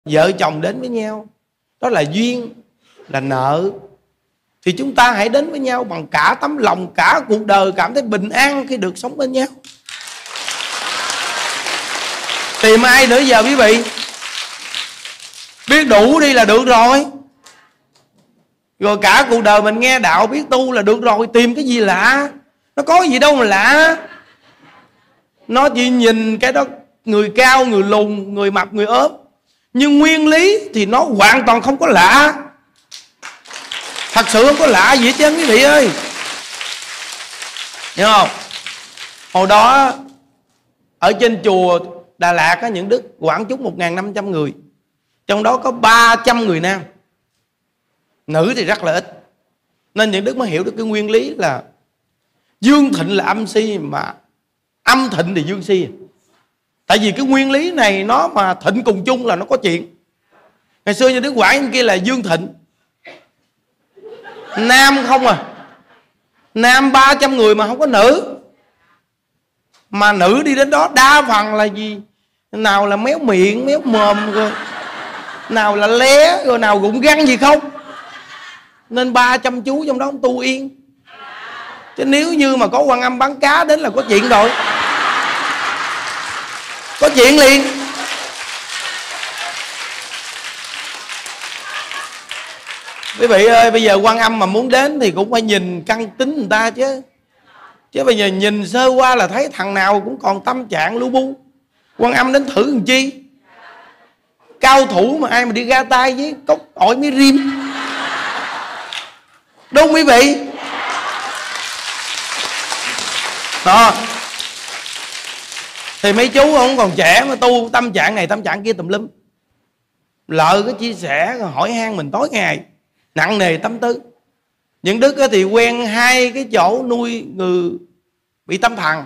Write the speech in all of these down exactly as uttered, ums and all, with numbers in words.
Vợ chồng đến với nhau, đó là duyên, là nợ. Thì chúng ta hãy đến với nhau bằng cả tấm lòng, cả cuộc đời cảm thấy bình an khi được sống bên nhau. Tìm ai nữa giờ quý vị? Biết đủ đi là được rồi. Rồi cả cuộc đời mình nghe đạo biết tu là được rồi. Tìm cái gì lạ? Nó có gì đâu mà lạ. Nó chỉ nhìn cái đó, người cao, người lùn, người mập, người ốm. Nhưng nguyên lý thì nó hoàn toàn không có lạ. Thật sự không có lạ gì hết trơn quý vị ơi. Hiểu không? Hồi đó ở trên chùa Đà Lạt có những đức quảng chúng một nghìn năm trăm người. Trong đó có ba trăm người nam. Nữ thì rất là ít. Nên những đức mới hiểu được cái nguyên lý là dương thịnh là âm si, mà âm thịnh thì dương si. Tại vì cái nguyên lý này nó mà thịnh cùng chung là nó có chuyện. Ngày xưa như đức quảng kia là dương thịnh, nam không à. Nam ba trăm người mà không có nữ. Mà nữ đi đến đó đa phần là gì? Nào là méo miệng, méo mồm, rồi nào là lé, rồi nào gụng găng gì không. Nên ba trăm chú trong đó không tu yên. Chứ nếu như mà có Quan Âm bán cá đến là có chuyện rồi. Có chuyện liền. Quý vị ơi, bây giờ Quan Âm mà muốn đến thì cũng phải nhìn căn tính người ta chứ. Chứ bây giờ nhìn sơ qua là thấy thằng nào cũng còn tâm trạng lu bu. Quan Âm đến thử làm chi? Cao thủ mà ai mà đi ra tay với cốc ổi mới rim. Đúng quý vị? Đó. Thì mấy chú không còn trẻ mà tu tâm trạng này tâm trạng kia tùm lum. Lỡ cái chia sẻ hỏi han mình tối ngày, nặng nề tâm tư. Những đức thì quen hai cái chỗ nuôi người bị tâm thần.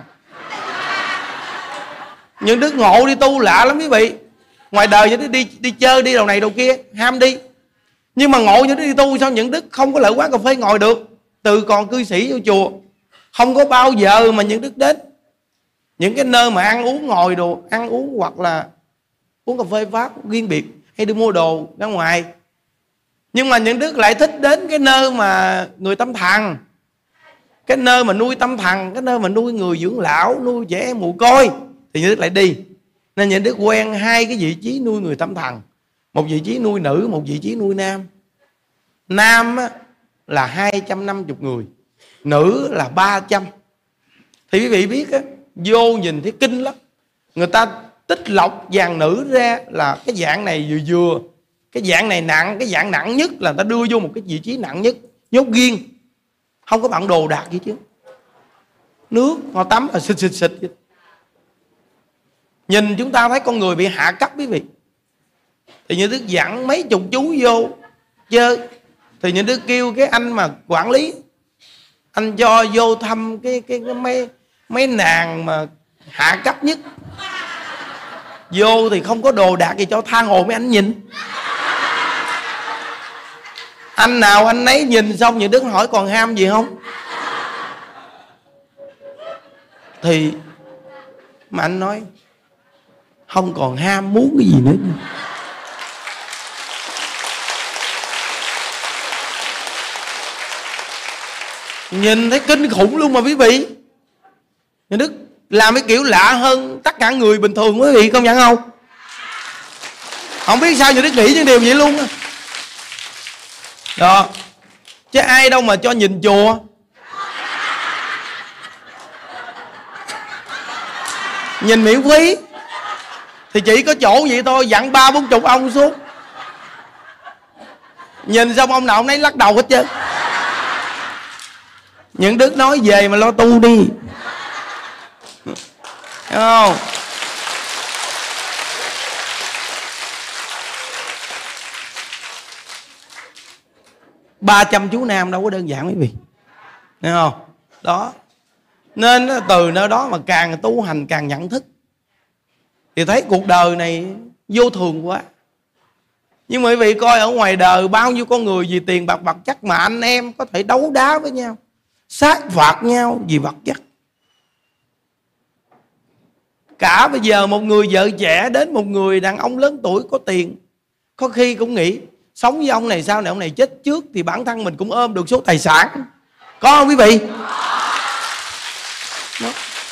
Những đức ngộ đi tu lạ lắm quý vị. Ngoài đời những đức đi đi chơi đi đầu này đầu kia ham đi. Nhưng mà ngộ những đức đi tu sao những đức không có lại quán cà phê ngồi được. Từ còn cư sĩ vô chùa không có bao giờ mà những đức đến những cái nơi mà ăn uống ngồi đồ ăn uống hoặc là uống cà phê Pháp riêng biệt, hay đi mua đồ ra ngoài. Nhưng mà những đức lại thích đến cái nơi mà người tâm thần, cái nơi mà nuôi tâm thần, cái nơi mà nuôi người dưỡng lão, nuôi trẻ em mồ côi, thì những đức lại đi. Nên những đức quen hai cái vị trí nuôi người tâm thần. Một vị trí nuôi nữ, một vị trí nuôi nam. Nam á, là hai trăm năm mươi người, nữ là ba trăm. Thì quý vị biết á, vô nhìn thấy kinh lắm. Người ta tích lọc dàn nữ ra là cái dạng này vừa vừa, cái dạng này nặng, cái dạng nặng nhất là người ta đưa vô một cái vị trí nặng nhất, nhốt riêng, không có bận đồ đạc gì chứ. Nước họ tắm là xịt xịt xịt. Nhìn chúng ta thấy con người bị hạ cấp quý vị. Thì những đức dặn mấy chục chú vô chơi. Thì những đức kêu cái anh mà quản lý, anh cho vô thăm cái, cái, cái mấy, mấy nàng mà hạ cấp nhất. Vô thì không có đồ đạc gì cho tha hồ mấy anh nhìn. Anh nào anh nấy nhìn xong những đức hỏi còn ham gì không. Thì mà anh nói không còn ham muốn cái gì nữa. Nhìn thấy kinh khủng luôn mà quý vị. Nhà Đức làm cái kiểu lạ hơn tất cả người bình thường quý vị công nhận không? Không biết sao nhà Đức nghĩ những điều vậy luôn. Đó. Chứ ai đâu mà cho nhìn chùa. Nhìn miễn phí. Thì chỉ có chỗ vậy thôi, dặn ba bốn chục ông xuống. Nhìn xong ông nào ông nấy lắc đầu hết trơn. Những đức nói về mà lo tu đi. Hiểu không? ba trăm chú nam đâu có đơn giản quý vị. Hiểu không? Đó. Nên từ nơi đó mà càng tu hành càng nhận thức. Thì thấy cuộc đời này vô thường quá. Nhưng mà quý vị coi ở ngoài đời bao nhiêu con người vì tiền bạc vật chất mà anh em có thể đấu đá với nhau, sát phạt nhau vì vật chất. Cả bây giờ một người vợ trẻ đến một người đàn ông lớn tuổi có tiền, Có khi cũng nghĩ sống với ông này sau này ông này chết trước thì bản thân mình cũng ôm được số tài sản. Có không quý vị? Đó.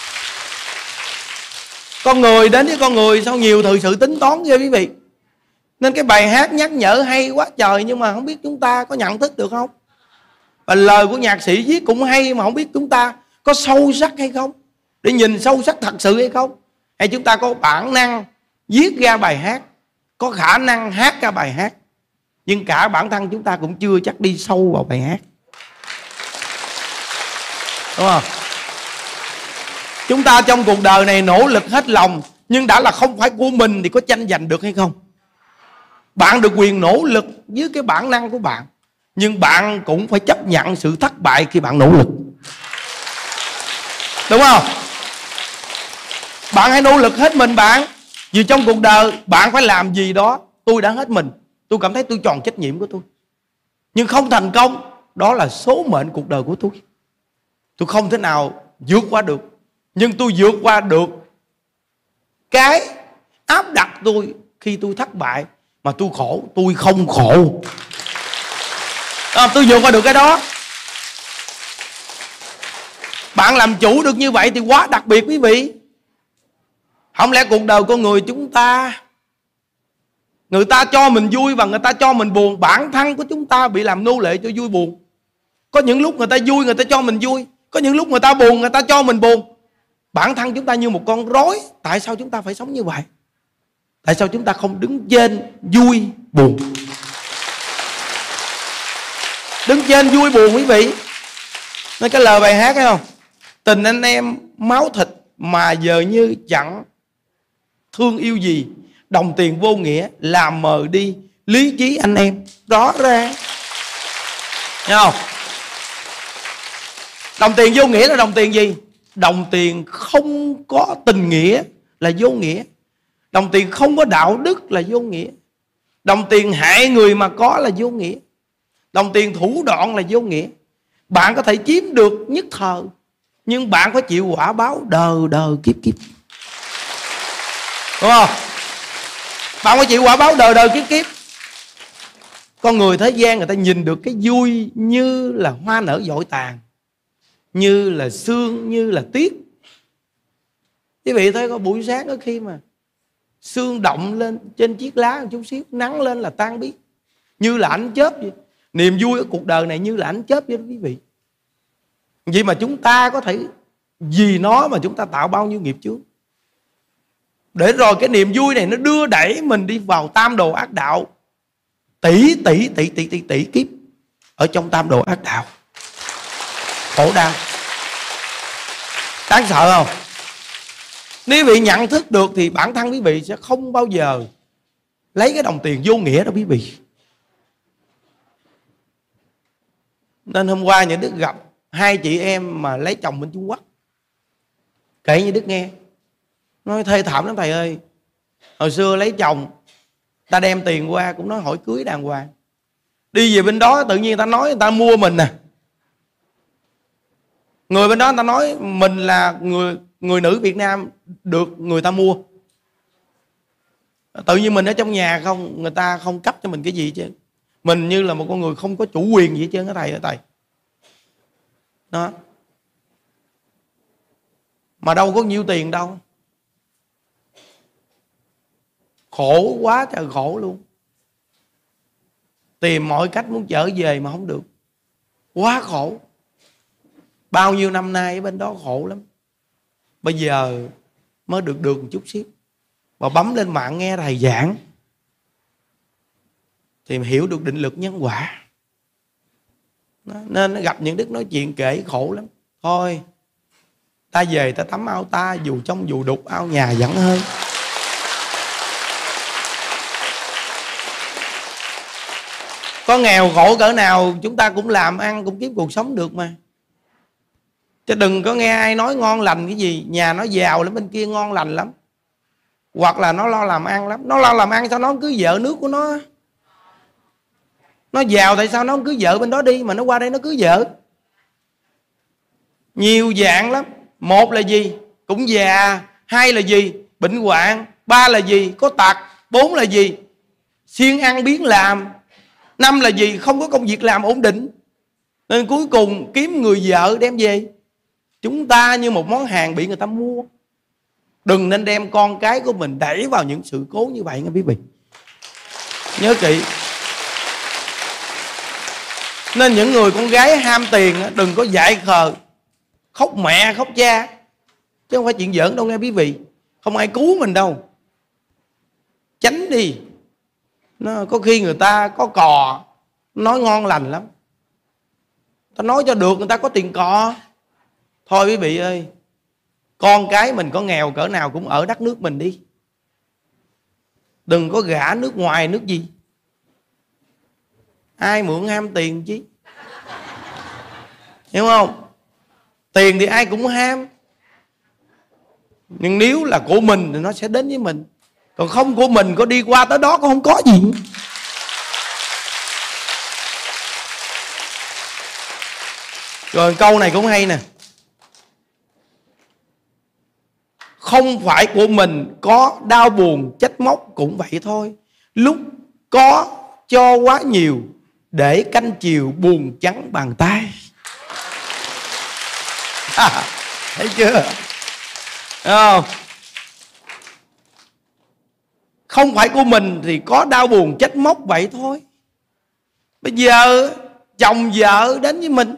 Con người đến với con người sao nhiều thời sự tính toán ghê quý vị. Nên cái bài hát nhắc nhở hay quá trời, nhưng mà không biết chúng ta có nhận thức được không. Và lời của nhạc sĩ viết cũng hay, mà không biết chúng ta có sâu sắc hay không, để nhìn sâu sắc thật sự hay không. Hay chúng ta có bản năng viết ra bài hát, có khả năng hát ra bài hát, nhưng cả bản thân chúng ta cũng chưa chắc đi sâu vào bài hát, đúng không? Chúng ta trong cuộc đời này nỗ lực hết lòng, nhưng đã là không phải của mình thì có tranh giành được hay không? Bạn được quyền nỗ lực với cái bản năng của bạn, nhưng bạn cũng phải chấp nhận sự thất bại khi bạn nỗ lực, đúng không? Bạn hãy nỗ lực hết mình bạn. Vì trong cuộc đời bạn phải làm gì đó. Tôi đã hết mình, tôi cảm thấy tôi tròn trách nhiệm của tôi, nhưng không thành công, đó là số mệnh cuộc đời của tôi. Tôi không thể nào vượt qua được. Nhưng tôi vượt qua được cái áp đặt tôi khi tôi thất bại. Mà tôi khổ, tôi không khổ à, tôi vượt qua được cái đó. Bạn làm chủ được như vậy thì quá đặc biệt quý vị. Không lẽ cuộc đời con người chúng ta, người ta cho mình vui và người ta cho mình buồn. Bản thân của chúng ta bị làm nô lệ cho vui buồn. Có những lúc người ta vui người ta cho mình vui, có những lúc người ta buồn người ta cho mình buồn. Bản thân chúng ta như một con rối. Tại sao chúng ta phải sống như vậy? Tại sao chúng ta không đứng trên vui buồn? Đứng trên vui buồn quý vị. Nên cái lời bài hát thấy không? Tình anh em máu thịt mà giờ như chẳng thương yêu gì. Đồng tiền vô nghĩa làm mờ đi lý trí anh em. Rõ ràng, thấy không? Đồng tiền vô nghĩa là đồng tiền gì? Đồng tiền không có tình nghĩa là vô nghĩa. Đồng tiền không có đạo đức là vô nghĩa. Đồng tiền hại người mà có là vô nghĩa. Đồng tiền thủ đoạn là vô nghĩa. Bạn có thể chiếm được nhất thời, nhưng bạn phải chịu quả báo đời đời kiếp kiếp, đúng không? Bạn phải chịu quả báo đời đời kiếp kiếp. Con người thế gian người ta nhìn được cái vui như là hoa nở vội tàn, như là sương, như là tuyết. Quý vị thấy có buổi sáng có khi mà sương động lên trên chiếc lá một chút xíu, nắng lên là tan biến, như là ánh chớp vậy. Niềm vui ở cuộc đời này như là ánh chớp vậy đó quý vị. Vậy mà chúng ta có thể vì nó mà chúng ta tạo bao nhiêu nghiệp chướng, để rồi cái niềm vui này nó đưa đẩy mình đi vào tam đồ ác đạo. Tỷ tỷ tỷ tỷ tỷ tỷ kiếp ở trong tam đồ ác đạo, khổ đau đáng sợ không? Nếu quý vị nhận thức được thì bản thân quý vị sẽ không bao giờ lấy cái đồng tiền vô nghĩa đó quý vị. Nên hôm qua nhà Đức gặp hai chị em mà lấy chồng bên Trung Quốc, kể như Đức nghe, nói thê thảm lắm thầy ơi. Hồi xưa lấy chồng, ta đem tiền qua cũng nói hỏi cưới đàng hoàng. Đi về bên đó tự nhiên người ta nói người ta mua mình nè. Người bên đó người ta nói mình là người người nữ Việt Nam được người ta mua. Tự nhiên mình ở trong nhà không, người ta không cấp cho mình cái gì chứ. Mình như là một con người không có chủ quyền gì hết trơn á thầy ơi thầy. Đó. Mà đâu có nhiêu tiền đâu. Khổ quá trời khổ luôn. Tìm mọi cách muốn trở về mà không được. Quá khổ. Bao nhiêu năm nay ở bên đó khổ lắm. Bây giờ mới được được một chút xíu. Và bấm lên mạng nghe thầy giảng thì hiểu được định lực nhân quả. Đó. Nên gặp những Đức nói chuyện kể khổ lắm. Thôi ta về ta tắm ao ta, dù trong dù đục ao nhà vẫn hơn. Có nghèo khổ cỡ nào chúng ta cũng làm ăn, cũng kiếm cuộc sống được mà. Chứ đừng có nghe ai nói ngon lành cái gì. Nhà nó giàu lắm, bên kia ngon lành lắm, hoặc là nó lo làm ăn lắm. Nó lo làm ăn sao nó không cưới vợ nước của nó? Nó giàu tại sao nó không cưới vợ bên đó đi, mà nó qua đây nó cưới vợ? Nhiều dạng lắm. Một là gì? Cũng già. Hai là gì? Bệnh hoạn. Ba là gì? Có tật. Bốn là gì? siêng ăn biếng làm. Năm là gì? Không có công việc làm ổn định, nên cuối cùng kiếm người vợ đem về. Chúng ta như một món hàng bị người ta mua. Đừng nên đem con cái của mình đẩy vào những sự cố như vậy nha quý vị. Nhớ kỹ. Nên những người con gái ham tiền đừng có dại khờ khóc mẹ khóc cha, chứ không phải chuyện giỡn đâu nghe quý vị. Không ai cứu mình đâu. Tránh đi. Nó có khi người ta có cò nói ngon lành lắm, ta nói cho được người ta có tiền cò. Thôi quý vị ơi, con cái mình có nghèo cỡ nào cũng ở đất nước mình đi. Đừng có gả nước ngoài nước gì. Ai mượn ham tiền chứ, hiểu không? Tiền thì ai cũng ham, nhưng nếu là của mình thì nó sẽ đến với mình. Còn không của mình, có đi qua tới đó cũng không có gì. Rồi câu này cũng hay nè. Không phải của mình, có đau buồn trách móc cũng vậy thôi. Lúc có cho quá nhiều, để canh chiều buồn trắng bàn tay. À, thấy chưa? Không? Không phải của mình thì có đau buồn trách móc vậy thôi. Bây giờ chồng vợ đến với mình,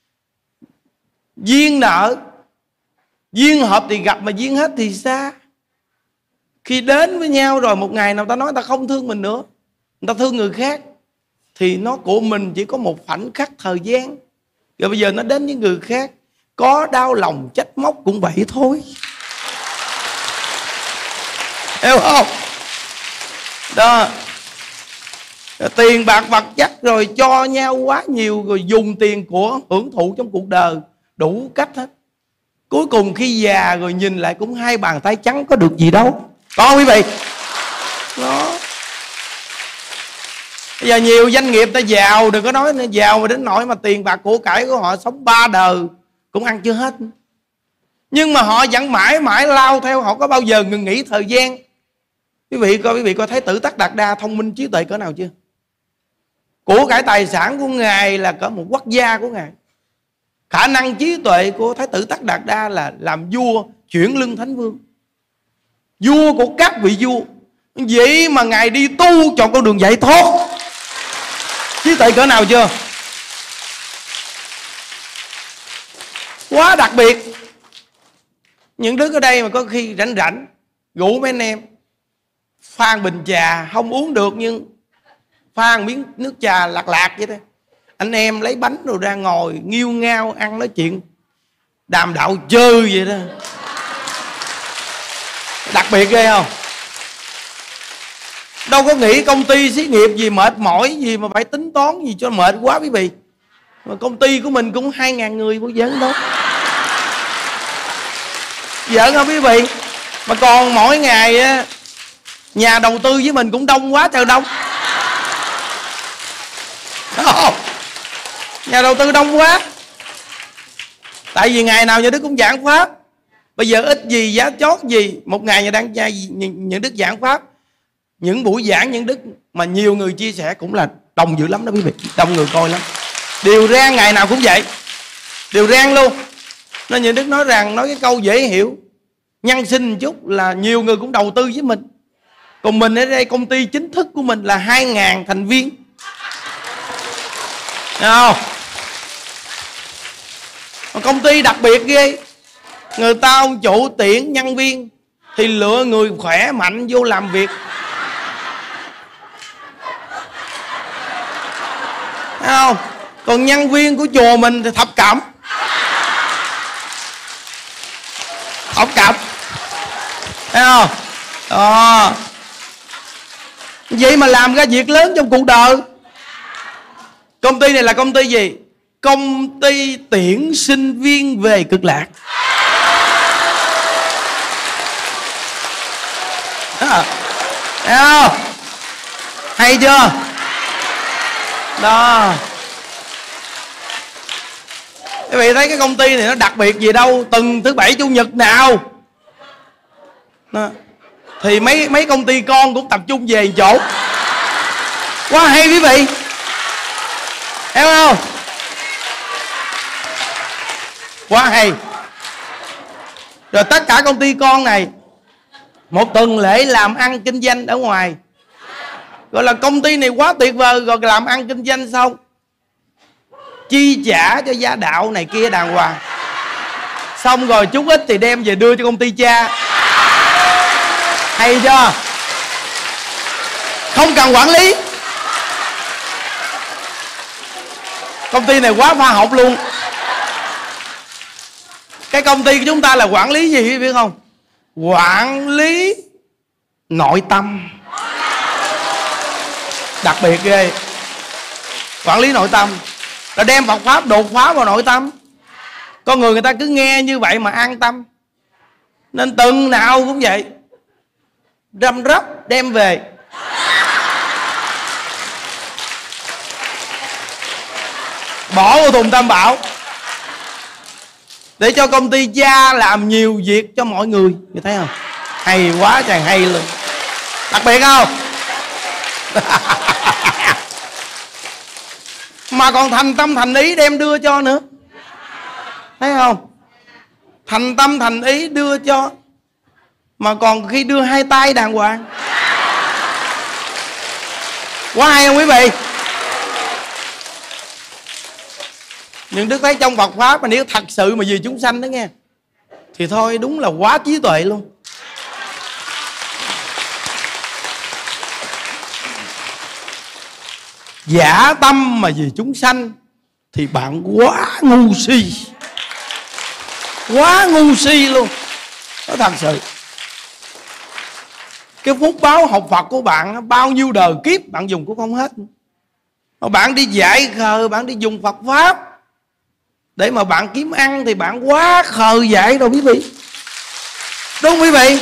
duyên nợ, duyên hợp thì gặp, mà duyên hết thì xa. Khi đến với nhau rồi một ngày nào ta nói ta không thương mình nữa, người ta thương người khác, thì nó của mình chỉ có một khoảnh khắc thời gian. Rồi bây giờ nó đến với người khác, có đau lòng trách móc cũng vậy thôi. Hiểu không? Đó. Tiền bạc vật chất rồi cho nhau quá nhiều, rồi dùng tiền của hưởng thụ trong cuộc đời đủ cách hết. Cuối cùng khi già rồi nhìn lại cũng hai bàn tay trắng, có được gì đâu. Có quý vị? Đó. Bây giờ nhiều doanh nghiệp ta giàu, đừng có nói nữa, giàu mà đến nỗi mà tiền bạc của cải của họ sống ba đời cũng ăn chưa hết. Nhưng mà họ vẫn mãi mãi lao theo, họ có bao giờ ngừng nghỉ thời gian. Quý vị coi, quý vị coi thấy Tử Tắc Đạt Đa thông minh trí tuệ cỡ nào chưa? Của cải tài sản của Ngài là cỡ một quốc gia của Ngài. Khả năng trí tuệ của Thái tử Tắc Đạt Đa là làm vua chuyển lưng thánh vương, vua của các vị vua. Vậy mà Ngài đi tu chọn con đường giải thoát. Trí tuệ cỡ nào chưa? Quá đặc biệt. Những đứa ở đây mà có khi rảnh rảnh rủ mấy anh em pha bình trà, không uống được nhưng pha miếng nước trà lạc lạc vậy đó. Anh em lấy bánh rồi ra ngồi nghiêu ngao ăn nói chuyện đàm đạo chơi vậy đó. Đặc biệt ghê không? Đâu có nghĩ công ty xí nghiệp gì mệt mỏi gì mà phải tính toán gì cho mệt quá quý vị. Mà công ty của mình cũng hai ngàn người bao giỡn đó. Giỡn không quý vị? Mà còn mỗi ngày á, nhà đầu tư với mình cũng đông quá trời đông. Không? Nhà đầu tư đông quá. Tại vì ngày nào nhà Đức cũng giảng pháp. Bây giờ ít gì giá chót gì, một ngày nhà đang những Đức giảng pháp. Những buổi giảng những Đức mà nhiều người chia sẻ cũng là đông dữ lắm đó quý vị. Đông người coi lắm. Điều rang ngày nào cũng vậy. Điều rang luôn. Nên nhà Đức nói rằng, nói cái câu dễ hiểu, nhân sinh một chút là nhiều người cũng đầu tư với mình. Còn mình ở đây công ty chính thức của mình là hai ngàn thành viên. Thấy không? Công ty đặc biệt ghê. Người ta ông chủ tuyển nhân viên thì lựa người khỏe mạnh vô làm việc. Thấy không? Còn nhân viên của chùa mình thì thập cẩm. Thập cẩm. Thấy không? Đó. Vậy mà làm ra việc lớn trong cuộc đời. Công ty này là công ty gì? Công ty tuyển sinh viên về cực lạc. À, thấy không? Hay chưa? Đó. Quý vị thấy cái công ty này nó đặc biệt gì đâu. Từng thứ bảy chủ nhật nào đó, thì mấy mấy công ty con cũng tập trung về chỗ. Quá hay quý vị, hiểu không? Quá hay. Rồi tất cả công ty con này một tuần lễ làm ăn kinh doanh ở ngoài, gọi là công ty này quá tuyệt vời. Rồi làm ăn kinh doanh xong chi trả cho gia đạo này kia đàng hoàng, xong rồi chút ít thì đem về đưa cho công ty cha. Hay chưa? Không cần quản lý. Công ty này quá khoa học luôn. Cái công ty của chúng ta là quản lý gì biết không? Quản lý nội tâm. Đặc biệt ghê. Quản lý nội tâm là đem Phật pháp đột phá vào nội tâm. Con người người ta cứ nghe như vậy mà an tâm. Nên từng nào cũng vậy, răm rắp đem về. Bỏ vào thùng tam bảo, để cho công ty cha làm nhiều việc cho mọi người. Ngươi thấy không? Hay quá trời hay luôn. Đặc biệt không? Mà còn thành tâm thành ý đem đưa cho nữa. Thấy không? Thành tâm thành ý đưa cho, mà còn khi đưa hai tay đàng hoàng. Quá hay không quý vị? Nhưng Đức thấy trong Phật pháp mà nếu thật sự mà vì chúng sanh đó nghe, thì thôi đúng là quá trí tuệ luôn. Giả tâm mà vì chúng sanh thì bạn quá ngu si. Quá ngu si luôn. Đó thật sự. Cái phúc báo học Phật của bạn bao nhiêu đời kiếp bạn dùng cũng không hết. Mà bạn đi dạy khờ, bạn đi dùng Phật pháp để mà bạn kiếm ăn thì bạn quá khờ dại rồi quý vị. Đúng không quý vị?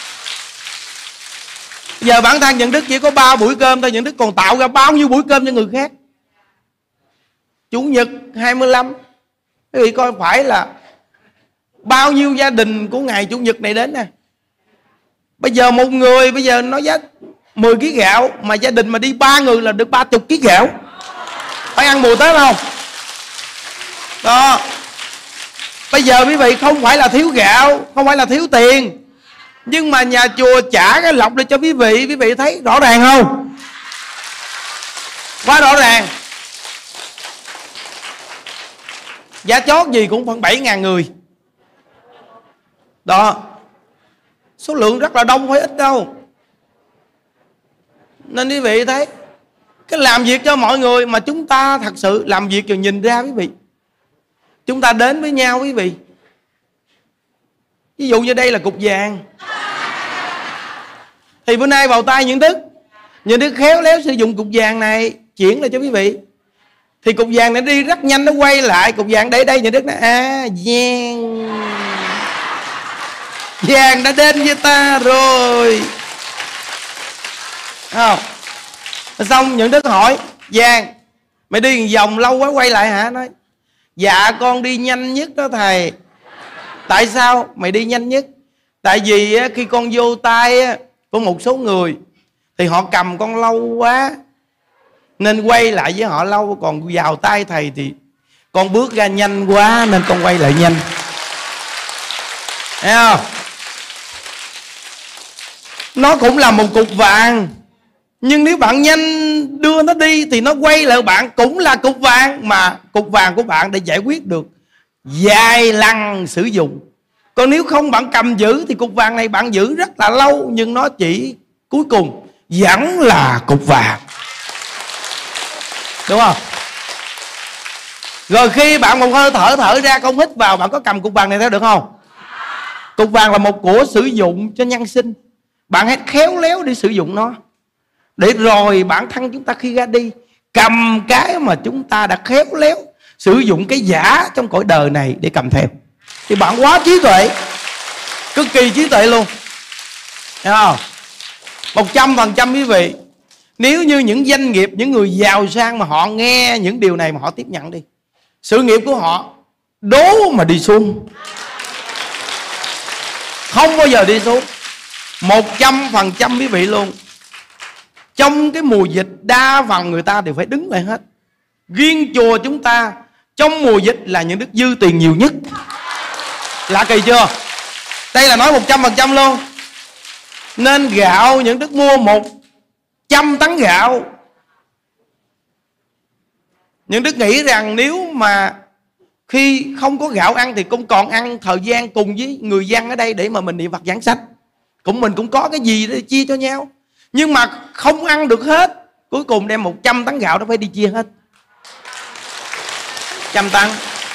Giờ bản thân Nhuận Đức chỉ có ba buổi cơm thôi, Nhuận Đức còn tạo ra bao nhiêu buổi cơm cho người khác. Chủ nhật hai mươi lăm, quý vị coi phải là bao nhiêu gia đình của ngày Chủ nhật này đến nè. Bây giờ một người bây giờ nó giá mười ký gạo, mà gia đình mà đi ba người là được ba mươi ký gạo. Phải ăn mùa Tết không? Đó. Bây giờ quý vị không phải là thiếu gạo, không phải là thiếu tiền, nhưng mà nhà chùa trả cái lộc để cho quý vị. Quý vị thấy rõ ràng không? Quá rõ ràng. Giá chót gì cũng khoảng bảy ngàn người. Đó. Số lượng rất là đông, phải ít đâu. Nên quý vị thấy cái làm việc cho mọi người, mà chúng ta thật sự làm việc rồi nhìn ra quý vị. Chúng ta đến với nhau quý vị. Ví dụ như đây là cục vàng, thì bữa nay vào tay Nhuận Đức, Nhuận Đức khéo léo sử dụng cục vàng này chuyển lại cho quý vị. Thì cục vàng này đi rất nhanh, nó quay lại. Cục vàng để đây, Nhuận Đức nói à vàng, vàng đã đến với ta rồi. Không? Xong Nhuận Đức hỏi vàng, mày đi vòng lâu quá quay lại hả? Nói dạ con đi nhanh nhất đó thầy. Tại sao mày đi nhanh nhất? Tại vì khi con vô tay của một số người thì họ cầm con lâu quá, nên quay lại với họ lâu. Còn vào tay thầy thì con bước ra nhanh quá, nên con quay lại nhanh. Thấy không? Nó cũng là một cục vàng, nhưng nếu bạn nhanh đưa nó đi thì nó quay lại bạn cũng là cục vàng. Mà cục vàng của bạn để giải quyết được vài lần sử dụng. Còn nếu không bạn cầm giữ thì cục vàng này bạn giữ rất là lâu, nhưng nó chỉ cuối cùng vẫn là cục vàng. Đúng không? Rồi khi bạn một hơi thở thở ra, không hít vào, bạn có cầm cục vàng này theo được không? Cục vàng là một của sử dụng cho nhân sinh. Bạn hãy khéo léo để sử dụng nó, để rồi bản thân chúng ta khi ra đi cầm cái mà chúng ta đã khéo léo sử dụng cái giả trong cõi đời này để cầm theo, thì bạn quá trí tuệ, cực kỳ trí tuệ luôn. Thấy không? Một trăm phần trăm quý vị, nếu như những doanh nghiệp, những người giàu sang mà họ nghe những điều này mà họ tiếp nhận đi, sự nghiệp của họ đố mà đi xuống, không bao giờ đi xuống. Một trăm phần trăm quý vị luôn. trong cái mùa dịch đa phần người ta đều phải đứng lại hết. Riêng chùa chúng ta trong mùa dịch là những đức dư tiền nhiều nhất. Lạ kỳ chưa? Đây là nói một trăm phần trăm luôn. Nên gạo những đức mua một trăm tấn gạo. Những đức nghĩ rằng nếu mà khi không có gạo ăn thì cũng còn ăn thời gian cùng với người dân ở đây để mà mình niệm Phật giảng sanh. Cũng mình cũng có cái gì để chia cho nhau. Nhưng mà không ăn được hết, cuối cùng đem một trăm tấn gạo nó phải đi chia hết. Trăm tấn.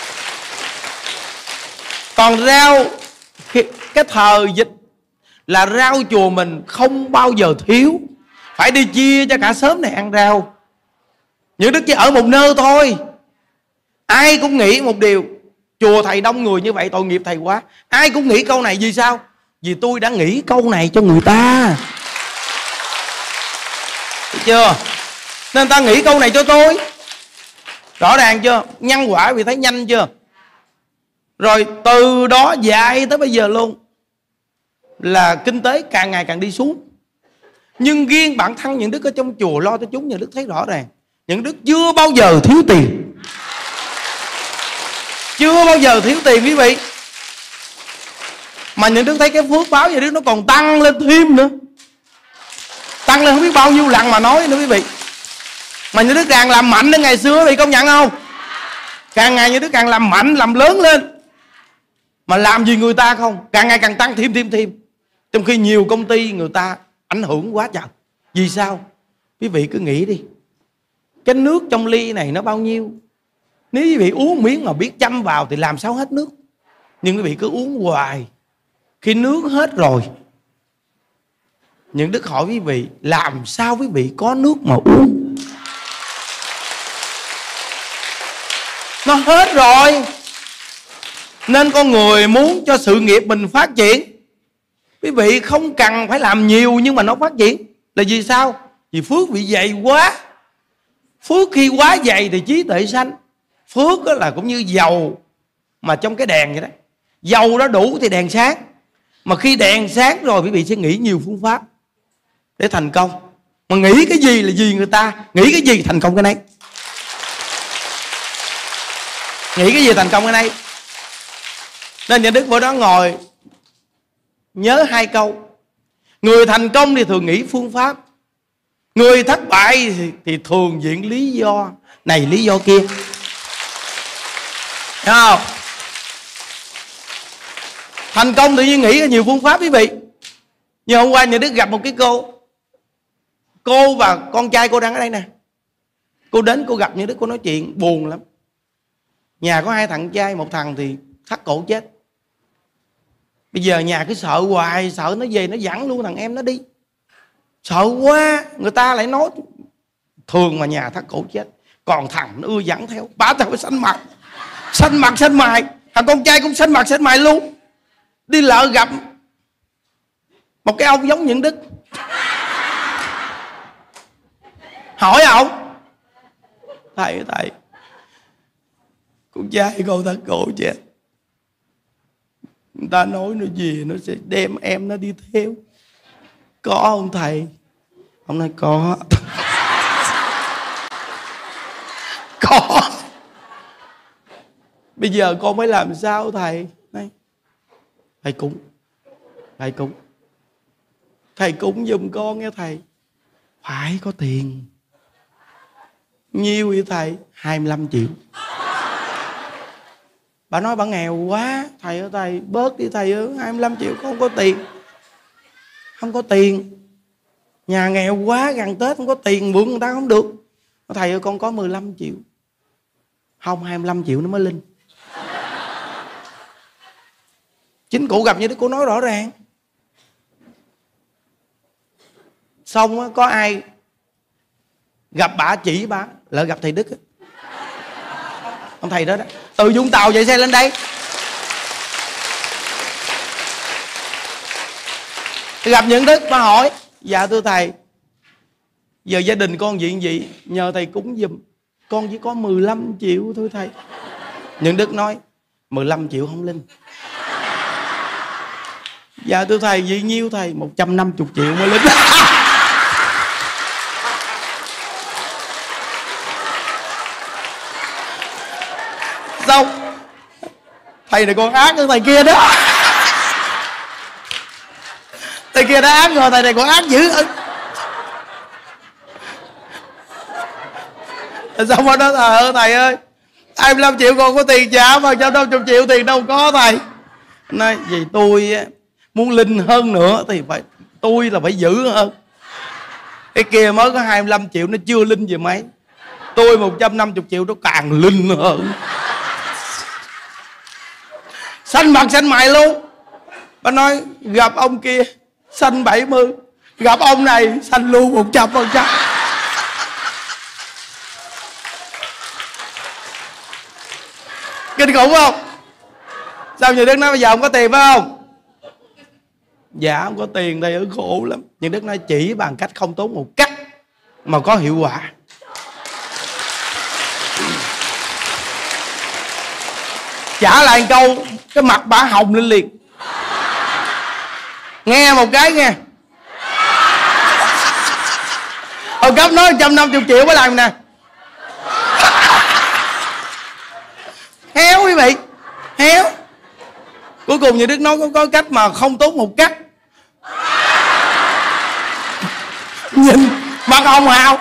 Còn rau, cái thời dịch là rau chùa mình không bao giờ thiếu, phải đi chia cho cả xóm này ăn rau. Những đức chỉ ở một nơi thôi. Ai cũng nghĩ một điều, chùa thầy đông người như vậy tội nghiệp thầy quá. Ai cũng nghĩ câu này, vì sao? Vì tôi đã nghĩ câu này cho người ta. Được chưa? Nên ta nghĩ câu này cho tôi. Rõ ràng chưa? Nhân quả vì thấy nhanh chưa? Rồi từ đó dạy tới bây giờ luôn là kinh tế càng ngày càng đi xuống. Nhưng riêng bản thân những đức ở trong chùa lo cho chúng, những đức thấy rõ ràng những đức chưa bao giờ thiếu tiền. Chưa bao giờ thiếu tiền quý vị. Mà những đức thấy cái phước báo như đức nó còn tăng lên thêm nữa. Tăng lên không biết bao nhiêu lần mà nói nữa quý vị. Mà những đức càng làm mạnh đến ngày xưa thì công nhận không? Càng ngày những đức càng làm mạnh, làm lớn lên. Mà làm gì người ta không? Càng ngày càng tăng thêm thêm thêm. Trong khi nhiều công ty người ta ảnh hưởng quá trời. Vì sao? Quý vị cứ nghĩ đi, cái nước trong ly này nó bao nhiêu? Nếu quý vị uống miếng mà biết chăm vào thì làm sao hết nước. Nhưng quý vị cứ uống hoài, khi nước hết rồi, những đức hỏi quý vị, làm sao quý vị có nước mà uống? Nó hết rồi. Nên con người muốn cho sự nghiệp mình phát triển, quý vị không cần phải làm nhiều nhưng mà nó phát triển. Là vì sao? Vì phước bị dày quá. Phước khi quá dày thì trí tuệ sanh. Phước đó là cũng như dầu mà trong cái đèn vậy đó. Dầu đó đủ thì đèn sáng. Mà khi đèn sáng rồi quý vị sẽ nghĩ nhiều phương pháp để thành công. Mà nghĩ cái gì là gì người ta, nghĩ cái gì thành công cái này. Nghĩ cái gì thành công cái này. Nên nhà Đức bữa đó ngồi nhớ hai câu. Người thành công thì thường nghĩ phương pháp, người thất bại thì, thì thường diễn lý do này lý do kia. Thấy không? Thành công tự nhiên nghĩ nhiều phương pháp quý vị. Như hôm qua nhà Đức gặp một cái cô. Cô và con trai cô đang ở đây nè. Cô đến cô gặp nhà Đức, cô nói chuyện buồn lắm. Nhà có hai thằng trai, một thằng thì thắt cổ chết. Bây giờ nhà cứ sợ hoài, sợ nó về nó dẫn luôn thằng em nó đi. Sợ quá. Người ta lại nói thường mà nhà thắt cổ chết, còn thằng nó ưa dẫn theo. Bà thằng phải xanh mặt, xanh mặt xanh mày. Thằng con trai cũng xanh mặt xanh mày luôn. Đi lợ gặp một cái ông giống những Đức. Hỏi ông, thầy thầy con trai con thắt cổ chết, người ta nói nó gì nó sẽ đem em nó đi theo, có không thầy? Ông nói có. Có. Bây giờ con mới làm sao thầy? Này, thầy cúng, thầy cúng, thầy cúng giùm con nghe thầy. Phải có tiền. Nhiêu vậy thầy? hai mươi lăm triệu. Bà nói bà nghèo quá. Thầy ơi thầy bớt đi thầy ơi, hai mươi lăm triệu không có tiền. Không có tiền. Nhà nghèo quá, gần Tết không có tiền, mượn người ta không được. Thầy ơi con có mười lăm triệu. Không, hai mươi lăm triệu nó mới linh. Chính cụ gặp như thế, cô nói rõ ràng. Xong á, có ai gặp bà chỉ bà lỡ gặp thầy Đức á. Ông thầy đó đó, từ Vũng Tàu chạy xe lên đây. Gặp những Đức bà hỏi, dạ thưa thầy, giờ gia đình con diện gì, nhờ thầy cúng giùm. Con chỉ có mười lăm triệu thôi thầy. Những Đức nói, mười lăm triệu không linh. Dạ thưa thầy, vì nhiêu thầy? một trăm năm mươi triệu mới linh. Xong thầy này còn ác hơn thầy kia đó. Thầy kia đã ác rồi, thầy này còn ác dữ. Xong rồi đó thầy, thầy ơi hai mươi lăm triệu còn có tiền trả mà cho năm mươi triệu tiền đâu có thầy. Nói vì tôi muốn linh hơn nữa thì phải tôi là phải giữ hơn. Cái kia mới có hai mươi lăm triệu nó chưa linh gì mấy. Tôi một trăm năm mươi triệu nó càng linh hơn. Xanh mặt xanh mày luôn. Bà nói gặp ông kia xanh bảy mươi, gặp ông này xanh luôn một trăm phần trăm. Kinh khủng không? Sao Như Đức nói bây giờ không có tiền phải không? Dạ không có tiền đây ở khổ lắm. Nhưng Đức nói chỉ bằng cách không tốn một cắt mà có hiệu quả. Trả lại câu cái mặt bả hồng lên liền. Nghe một cái nghe. Ông cấp nói một trăm năm mươi triệu mới làm nè. Héo quý vị, héo. Cuối cùng Như Đức nói có, có cách mà không tốn một cắt. Nhìn mặt ông hào,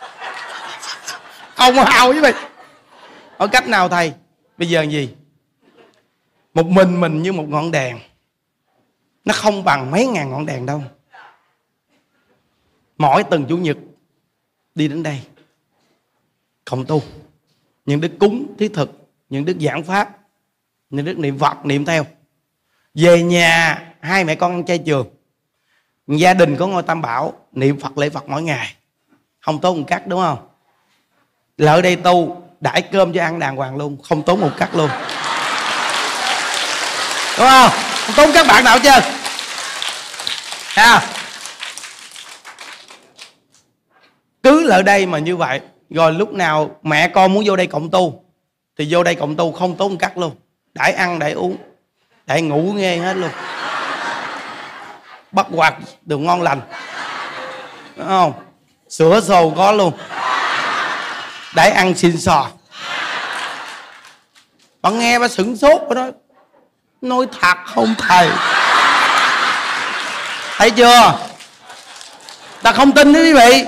ông hào quý vị. Ở cách nào thầy? Bây giờ gì? Một mình mình như một ngọn đèn, nó không bằng mấy ngàn ngọn đèn đâu. Mỗi tuần Chủ nhật đi đến đây không tu, những đức cúng thiết thực, những đức giảng pháp, những đức niệm Phật niệm theo. Về nhà hai mẹ con ăn chay trường, gia đình có ngôi Tam Bảo, niệm Phật lễ Phật mỗi ngày, không tốn một cắt, đúng không? Lại ở đây tu đãi cơm cho ăn đàng hoàng luôn, không tốn một cắt luôn, đúng không? Không tốn các bạn nào chưa? À, cứ lại đây mà như vậy, rồi lúc nào mẹ con muốn vô đây cộng tu thì vô đây cộng tu, không tốn một cắt luôn, đãi ăn đãi uống đãi ngủ nghe hết luôn, bắt quạt đồ ngon lành, đúng không? Sữa xồ có luôn, đãi ăn xin sò. Bạn nghe bà sửng sốt, bà nói nói thật không thầy? Thấy chưa? Ta không tin đó quý vị.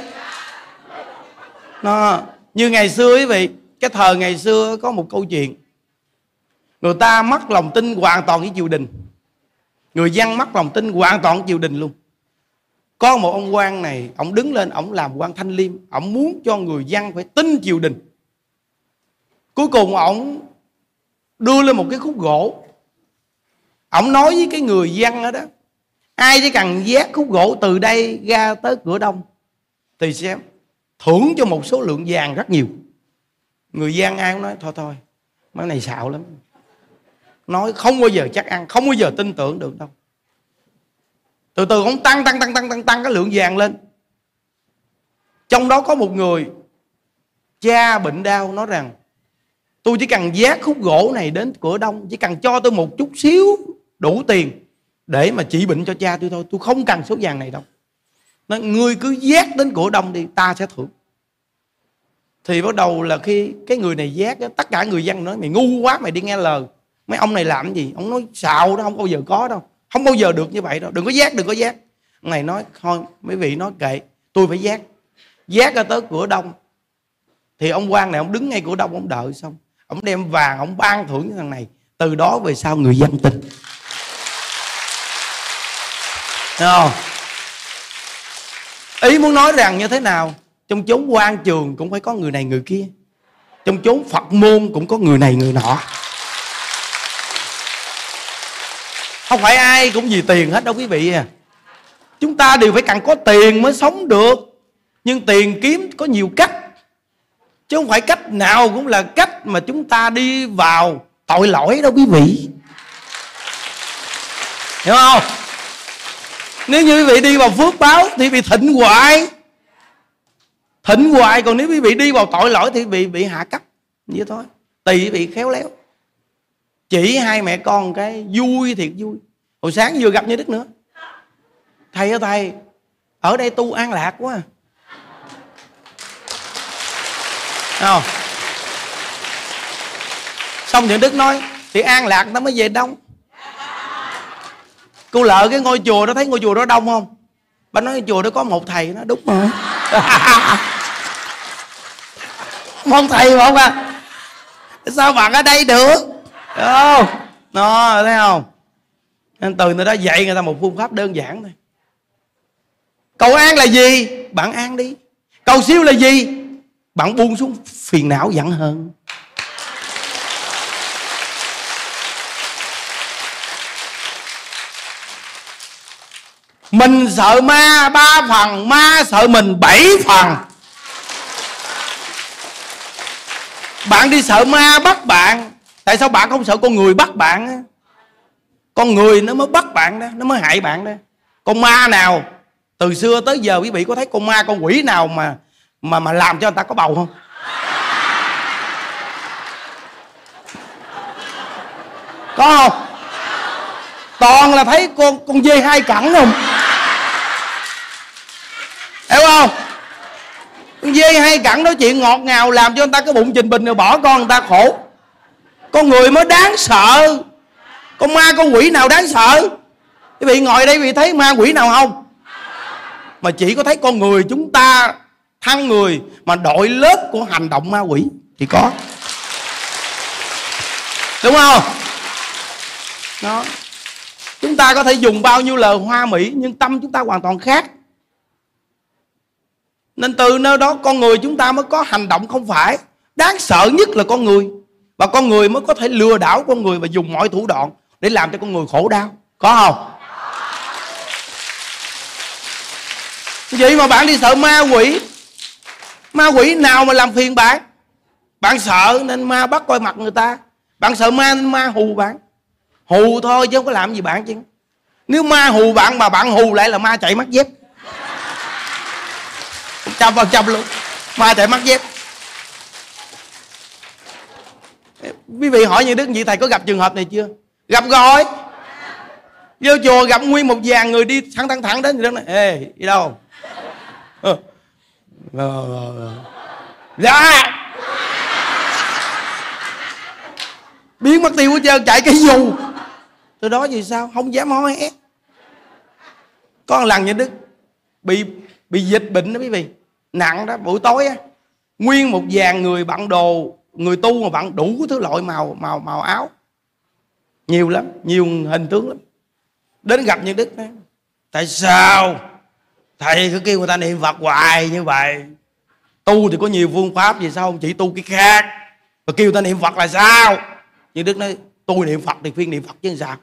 Nó, như ngày xưa quý vị, cái thời ngày xưa có một câu chuyện, người ta mất lòng tin hoàn toàn với triều đình, người dân mất lòng tin hoàn toàn với triều đình luôn. Có một ông quan này, ông đứng lên, ông làm quan thanh liêm, ông muốn cho người dân phải tin triều đình. Cuối cùng ông đưa lên một cái khúc gỗ, ông nói với cái người dân đó đó, ai chỉ cần vác khúc gỗ từ đây ra tới cửa đông thì sẽ thưởng cho một số lượng vàng rất nhiều. Người dân ai cũng nói thôi thôi, mấy này xạo lắm, nói không bao giờ chắc ăn, không bao giờ tin tưởng được đâu. Từ từ ông tăng tăng tăng tăng tăng tăng cái lượng vàng lên. Trong đó có một người cha bệnh đau, nói rằng tôi chỉ cần vác khúc gỗ này đến cửa đông, chỉ cần cho tôi một chút xíu đủ tiền để mà trị bệnh cho cha tôi thôi, tôi không cần số vàng này đâu. Nói ngươi cứ vác đến cửa đông đi, ta sẽ thưởng. Thì bắt đầu là khi cái người này vác, tất cả người dân nói mày ngu quá, mày đi nghe lời, mấy ông này làm gì? Ông nói xạo đó, không bao giờ có đâu, không bao giờ được như vậy đâu, đừng có vác, đừng có vác. Ông này nói thôi, mấy vị nói kệ, tôi phải vác. Vác ra tới cửa đông thì ông quan này ông đứng ngay cửa đông, ông đợi xong ông đem vàng ông ban thưởng cho thằng này. Từ đó về sau người dân tin. Thấy không? Ý muốn nói rằng như thế nào? Trong chốn quan trường cũng phải có người này người kia, trong chốn Phật môn cũng có người này người nọ. Không phải ai cũng vì tiền hết đâu quý vị à. Chúng ta đều phải cần có tiền mới sống được. Nhưng tiền kiếm có nhiều cách, chứ không phải cách nào cũng là cách mà chúng ta đi vào tội lỗi đâu quý vị. Hiểu không? Nếu như quý vị đi vào phước báo thì bị thịnh hoài, thịnh hoài. Còn nếu quý vị đi vào tội lỗi thì bị bị hạ cấp. Vậy thôi. Tùy quý vị khéo léo. Chỉ hai mẹ con cái vui thiệt vui. Hồi sáng vừa gặp Như Đức nữa. Thầy ơi thầy, ở đây tu an lạc quá. Không? Xong những Đức nói thì an lạc nó mới về đông. Cô lợ cái ngôi chùa đó, thấy ngôi chùa đó đông không? Bà nói chùa đó có một thầy. Nó đúng rồi. Một thầy mà không à? Sao bạn ở đây được? Đúng không? Nó thấy không? Nên từ nơi đó dạy người ta một phương pháp đơn giản thôi. Cầu an là gì? Bạn an đi. Cầu siêu là gì? Bạn buông xuống phiền não giận hờn. Mình sợ ma ba phần, ma sợ mình bảy phần. Bạn đi sợ ma bắt bạn, tại sao bạn không sợ con người bắt bạn? Con người nó mới bắt bạn đó, nó mới hại bạn đó. Con ma nào từ xưa tới giờ quý vị có thấy con ma con quỷ nào mà mà mà làm cho người ta có bầu không? Có không? Toàn là thấy con con dê hai cẳng không? Hiểu không? Con dê hai cẳng nói chuyện ngọt ngào làm cho người ta cái bụng trình bình rồi bỏ con người ta khổ. Con người mới đáng sợ. Con ma con quỷ nào đáng sợ? Quý vị ngồi đây quý vị thấy ma quỷ nào không? Mà chỉ có thấy con người chúng ta thăng người, mà đội lớp của hành động ma quỷ thì có. Đúng không? Đó. Chúng ta có thể dùng bao nhiêu lời hoa mỹ, nhưng tâm chúng ta hoàn toàn khác. Nên từ nơi đó con người chúng ta mới có hành động không phải. Đáng sợ nhất là con người. Và con người mới có thể lừa đảo con người và dùng mọi thủ đoạn để làm cho con người khổ đau. Có không? Vậy mà bạn đi sợ ma quỷ. Ma quỷ nào mà làm phiền bạn? Bạn sợ nên ma bắt coi mặt người ta. Bạn sợ ma nên ma hù bạn. Hù thôi chứ không có làm gì bạn chứ. Nếu ma hù bạn mà bạn hù lại là ma chạy mất dép. Trăm phần trăm luôn. Ma chạy mất dép. Quý vị hỏi như Đức vậy thầy có gặp trường hợp này chưa? Gặp rồi. Vô chùa gặp nguyên một dàn người đi thẳng thẳng thẳng đến thì Đức nói: ê, đi đâu? Dạ. Biến mất tiêu hết trơn, chạy cái dù. Từ đó vì sao? Không dám hó hét. Có một lần như Đức bị bị dịch bệnh đó quý vị, nặng đó, buổi tối á, nguyên một dàn người bận đồ, người tu mà bận đủ thứ loại màu màu màu áo, nhiều lắm, nhiều hình tướng lắm. Đến gặp như Đức đó: tại sao thầy cứ kêu người ta niệm Phật hoài như vậy? Tu thì có nhiều phương pháp, vì sao không chỉ tu cái khác và kêu người ta niệm Phật là sao? Như Đức nói: tôi niệm Phật thì phiên niệm Phật chứ sao?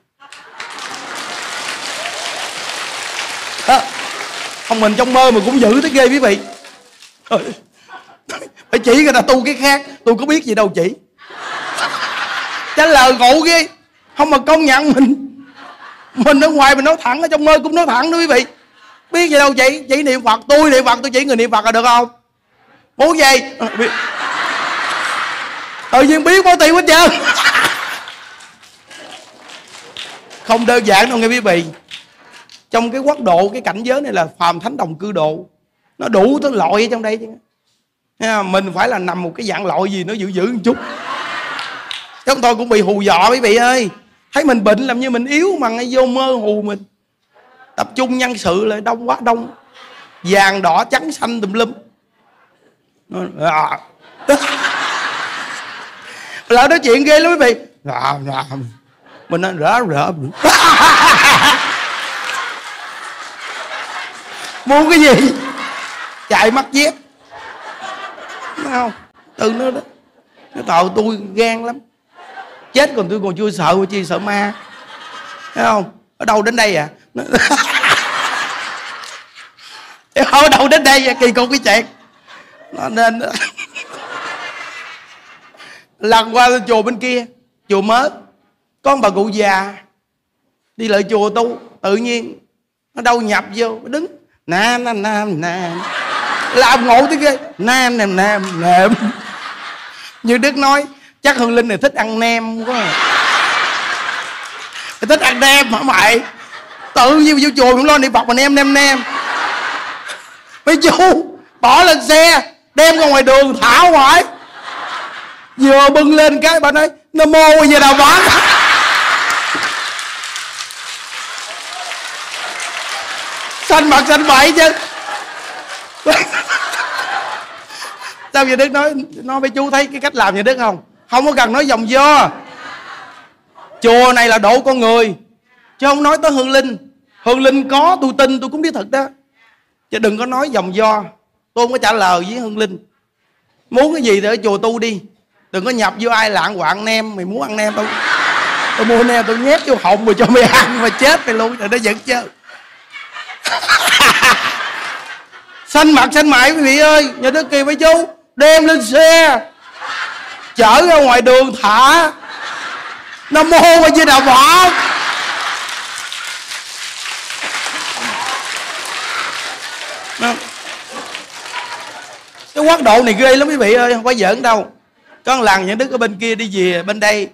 Đó. Không mình trong mơ mà cũng giữ tới ghê quý vị. Phải chỉ người ta tu cái khác, tôi có biết gì đâu chỉ. Trả lời ngộ ghê. Không mà công nhận mình Mình ở ngoài mình nói thẳng, ở trong mơ cũng nói thẳng đó quý vị. Biết gì đâu chị, chỉ niệm Phật, tôi niệm Phật, tôi chỉ người niệm Phật là được không? Muốn gì? Tự nhiên biết bao tiền hết trơn. Không đơn giản đâu nghe quý vị. Trong cái quốc độ, cái cảnh giới này là phàm thánh đồng cư độ, nó đủ thứ loại ở trong đây chứ. Mình phải là nằm một cái dạng loại gì nó dữ dữ một chút. Chúng tôi cũng bị hù dọa quý vị ơi. Thấy mình bệnh làm như mình yếu mà ngay vô mơ hù mình. Tập trung nhân sự lại đông quá đông, vàng đỏ trắng xanh tùm lum. Lại nói chuyện ghê lắm quý vị. Mình nói rỡ rỡ. Muốn cái gì? Chạy mất dép. Thấy không? Từ nó đó. Nó tạo tôi gan lắm. Chết còn tôi còn chưa sợ, mà chi sợ ma. Thấy không? Ở đâu đến đây à? Ở đâu đến đây à? Kỳ cục cái chẹt. Nó nên lần qua chùa bên kia, chùa mới, có ông bà cụ già đi lại chùa tu, tự nhiên nó đâu nhập vô, đứng nam nam nam nam, làm ngộ tiếng ghê, nam nam nam nam. Như Đức nói chắc Hương Linh này thích ăn nem quá. Thích ăn nem hả mày? Tự nhiên vô chùa cũng lo niệm Phật mà nem nem nem. Mấy chú bỏ lên xe đem ra ngoài đường thả hoài. Vừa bưng lên cái bà nói Nam mô A Di Đà Phật. Xanh mặt xanh bậy chứ. Sao nhà Đức nói nói mấy chú thấy cái cách làm nhà Đức không? Không có cần nói dòng do. Chùa này là độ con người, chứ không nói tới hương linh. Hương linh có tôi tin, tôi cũng biết thật đó, chứ đừng có nói dòng do. Tôi không có trả lời với hương linh. Muốn cái gì thì ở chùa tu đi, đừng có nhập vô ai lạng quạng nem. Mày muốn ăn nem tôi tôi mua nem tôi nhét vô họng rồi cho mày ăn mà chết mày luôn rồi nó vẫn chơi. Xanh mặt xanh mày quý vị ơi. Nhà Đức kêu mấy chú đem lên xe chở ra ngoài đường thả. Nam mô A Di Đà Phật. Cái quốc độ này ghê lắm quý vị ơi, không phải giỡn đâu. Có một lần nhà Đức ở bên kia đi về bên đây,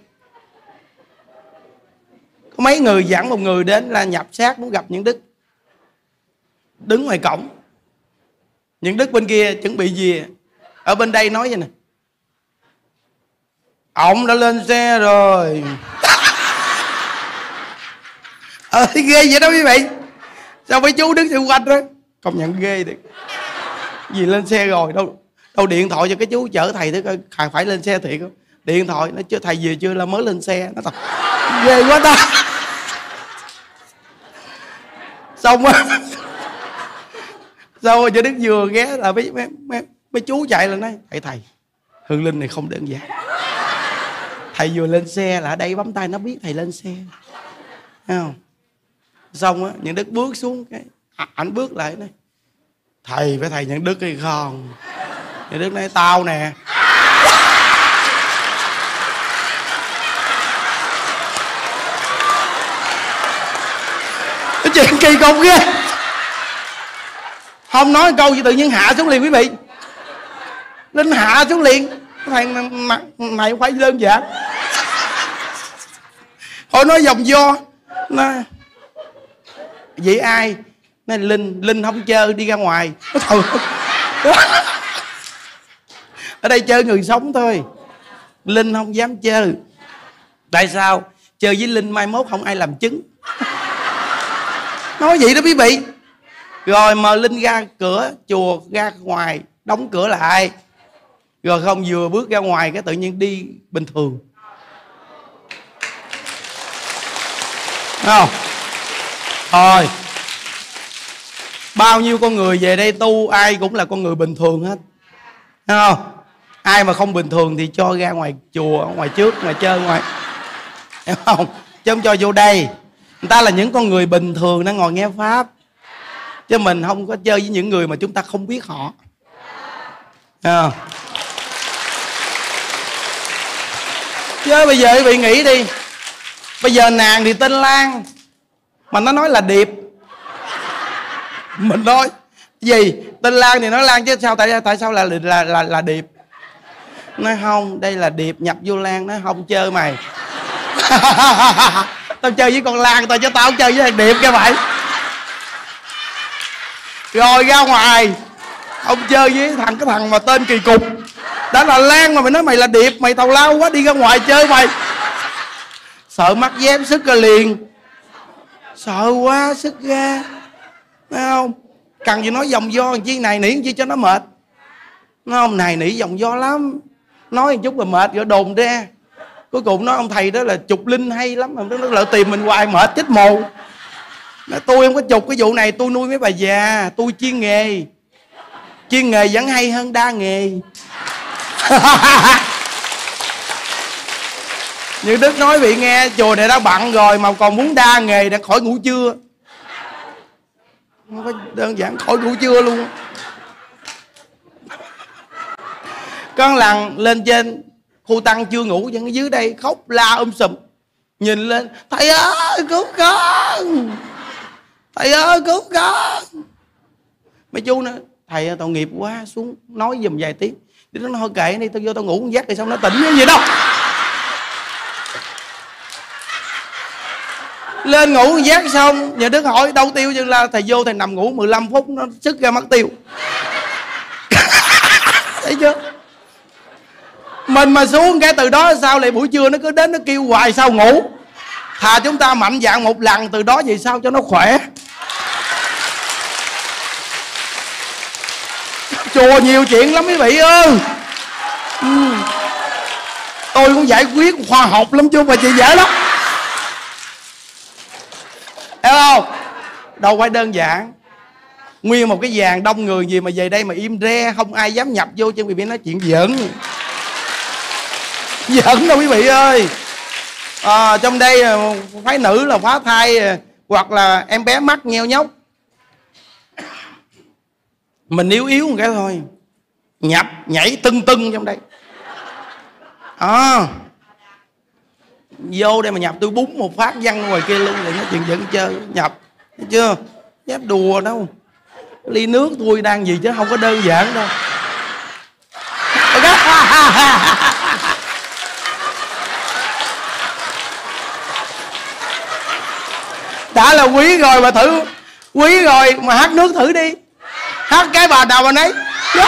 có mấy người dẫn một người đến là nhập xác muốn gặp những Đức, đứng ngoài cổng. Những Đức bên kia chuẩn bị về, ở bên đây nói vậy nè: ổng đã lên xe rồi. Ờ ghê vậy đó quý vị. Sao mấy chú đứng xung quanh đó công nhận ghê đi. Gì lên xe rồi đâu đâu điện thoại cho cái chú chở thầy thứ coi phải lên xe thiệt không. Điện thoại nó chưa thầy về chưa, là mới lên xe. Nó thật ghê quá ta. Xong á, xong rồi cho Đức vừa ghé là mấy, mấy, mấy, mấy chú chạy lên nói: thầy thầy hương linh này không đơn giản. Thầy vừa lên xe là ở đây bấm tay nó biết thầy lên xe. Thấy không? Xong á, Nhận Đức bước xuống cái ảnh bước lại nói: thầy phải thầy Nhận Đức hay không? Nhận Đức nói: tao nè. Cái chuyện kỳ cục ghê. Không nói câu gì tự nhiên hạ xuống liền quý vị. Linh hạ xuống liền. Thầy này không phải đơn giản. Hồi nói dòng do. Nói vậy ai? Nói Linh. Linh không chơi đi ra ngoài. Ở đây chơi người sống thôi. Linh không dám chơi. Tại sao? Chơi với Linh mai mốt không ai làm chứng. Nói vậy đó quý vị. Rồi mời Linh ra cửa chùa, ra ngoài đóng cửa lại. Rồi không vừa bước ra ngoài cái tự nhiên đi bình thường. Thấy không? Thôi, bao nhiêu con người về đây tu ai cũng là con người bình thường hết. Thấy không? Ai mà không bình thường thì cho ra ngoài chùa, ngoài trước, ngoài chơi ngoài. Hiểu không? Chứ không cho vô đây. Người ta là những con người bình thường đang ngồi nghe Pháp. Chứ mình không có chơi với những người mà chúng ta không biết họ. À. Chứ bây giờ quý vị nghĩ đi. Bây giờ nàng thì tên Lan, mà nó nói là Điệp. Mình nói gì? Tên Lan thì nói Lan chứ sao tại tại sao là là là, là Điệp? Nói không, đây là Điệp nhập vô Lan. Nói không chơi mày. Tao chơi với con Lan tao chứ tao không chơi với thằng Điệp kia mày. Rồi ra ngoài ông chơi với thằng cái thằng mà tên kỳ cục đã là Lan mà mày nói mày là Điệp. Mày tào lao quá, đi ra ngoài chơi mày. Sợ mắc dép sức ra liền. Sợ quá sức ra. Thấy không? Cần gì nói dòng do làm chi, này nỉ làm chi cho nó mệt. Nói không, này nỉ dòng do lắm. Nói một chút là mệt rồi đồn ra. Cuối cùng nói ông thầy đó là chụp linh hay lắm. Nó lại tìm mình hoài mệt chết mồ. Nói, tôi không có chụp cái vụ này, tôi nuôi mấy bà già, tôi chuyên nghề. Chuyên nghề vẫn hay hơn đa nghề. Như Đức nói bị nghe chùa này đã bận rồi mà còn muốn đa nghề để khỏi ngủ trưa. Không có đơn giản khỏi ngủ trưa luôn. Có một lần lên trên khu tăng chưa ngủ, vẫn ở dưới đây khóc la um sùm. Nhìn lên: thầy ơi cứu con, thầy ơi cứu con. Mấy chú nói: thầy ơi tội nghiệp quá, xuống nói giùm vài tiếng. Đi nó nói: thôi kệ đi, tao vô tao ngủ một giấc rồi xong nó tỉnh cái gì đâu. Lên ngủ một giấc xong nhà Đức hỏi đâu tiêu, chứ là thầy vô thầy nằm ngủ mười lăm phút nó sức ra mất tiêu. Thấy chưa? Mình mà xuống cái từ đó sao lại buổi trưa nó cứ đến nó kêu hoài sao ngủ. Thà chúng ta mạnh dạn một lần từ đó về sao cho nó khỏe. Chùa nhiều chuyện lắm quý vị ơi. ừ. Tôi cũng giải quyết khoa học lắm chứ không phải chị dễ lắm. Hiểu không? Đâu phải đơn giản. Nguyên một cái vàng đông người gì mà về đây mà im re, không ai dám nhập vô chứ quý vị nói chuyện giỡn. Giỡn đâu quý vị ơi. À, trong đây phái nữ là phá thai hoặc là em bé mắc nheo nhóc, mình yếu yếu một cái thôi nhập nhảy tưng tưng trong đây. À, vô đây mà nhập tôi búng một phát văng ngoài kia luôn rồi nói chuyện giỡn chơi nhập. Thấy chưa? Dám đùa đâu. Ly nước tôi đang gì chứ không có đơn giản đâu. Đã là quý rồi mà thử. Quý rồi mà hát nước thử đi. Hát cái bà nào bà nấy.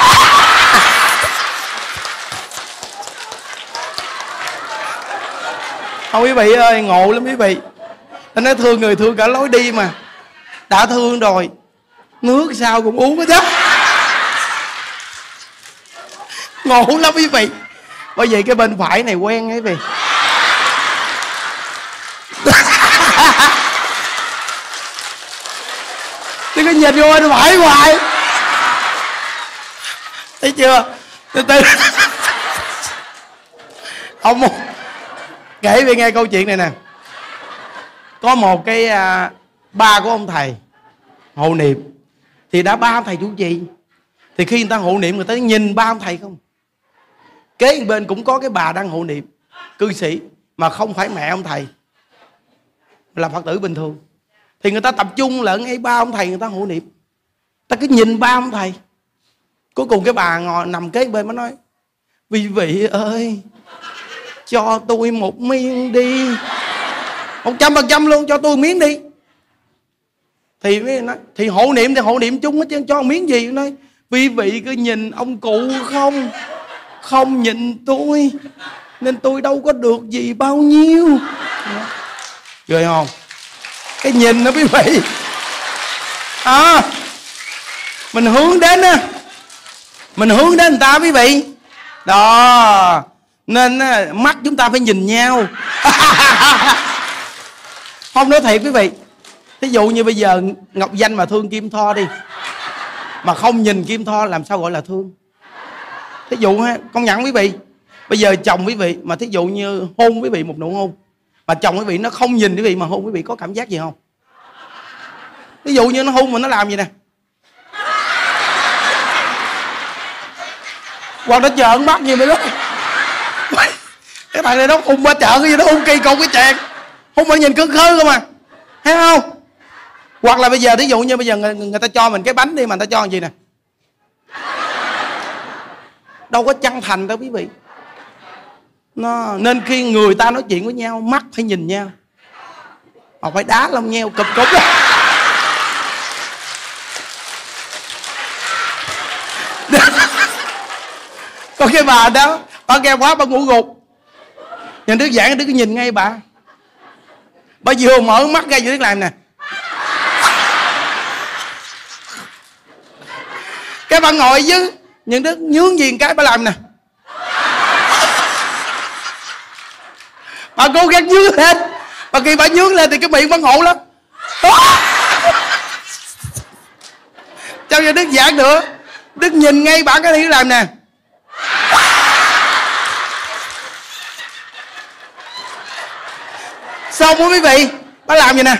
Thôi quý vị ơi, ngộ lắm quý vị. Anh nói thương người thương cả lối đi mà. Đã thương rồi nước sao cũng uống hết chứ. Ngộ lắm quý vị. Bởi vậy cái bên phải này quen quý vị. Đừng có nhìn vô bên phải hoài. Thấy chưa? Từ từ. Ông kể về nghe câu chuyện này nè. Có một cái à, ba của ông thầy hộ niệm. Thì đã ba ông thầy chủ trì. Thì khi người ta hộ niệm người ta nhìn ba ông thầy không. Kế bên cũng có cái bà đang hộ niệm, cư sĩ mà không phải mẹ ông thầy, là Phật tử bình thường. Thì người ta tập trung lại ngay ba ông thầy người ta hộ niệm. Ta cứ nhìn ba ông thầy. Cuối cùng cái bà ngồi nằm kế bên mới nói: quý vị ơi, cho tôi một miếng đi. Một trăm phần trăm luôn, cho tôi một miếng đi. Thì mới nói, thì hộ niệm thì hộ niệm chung hết chứ cho một miếng gì. Nói quý vị cứ nhìn ông cụ không, không nhìn tôi, nên tôi đâu có được gì bao nhiêu. Rồi không? Cái nhìn đó quý vị. À, mình hướng đến á, mình hướng đến người ta quý vị. Đó. Nên mắt chúng ta phải nhìn nhau. Không, nói thiệt quý vị. Thí dụ như bây giờ Ngọc Danh mà thương Kim Tho đi, mà không nhìn Kim Tho làm sao gọi là thương? Thí dụ ha, công nhận quý vị. Bây giờ chồng quý vị mà thí dụ như hôn quý vị một nụ hôn, mà chồng quý vị nó không nhìn quý vị mà hôn quý vị, có cảm giác gì không? Ví dụ như nó hôn mà nó làm gì nè, hoặc nó trợn mắt gì vậy đó. Cái thằng này nó hôn ba chợ cái gì đó, hôn kỳ cục cái chàng, hôn mà nhìn cứng khơ không à, thấy không? Hoặc là bây giờ thí dụ như bây giờ người, người ta cho mình cái bánh đi mà người ta cho làm gì nè, đâu có chân thành đâu quý vị. Nó, nên khi người ta nói chuyện với nhau, mắt phải nhìn nhau, mà phải đá lông nheo cụp cụp đó. Còn cái bà đó, bà nghe quá bà ngủ gục, nhà đứa giảng đứa cứ nhìn ngay bà, bà vừa mở mắt ra vừa đứa làm nè, cái bà ngồi dưới những đứa nhướng gì cái bà làm nè, bà cố gắng nhướng lên, mà khi bà nhướng lên thì cái miệng bà ngộ lắm. Cho cho Đức giảng nữa, Đức nhìn ngay bà cái gì làm nè. Xong rồi quý vị, bà làm gì nè,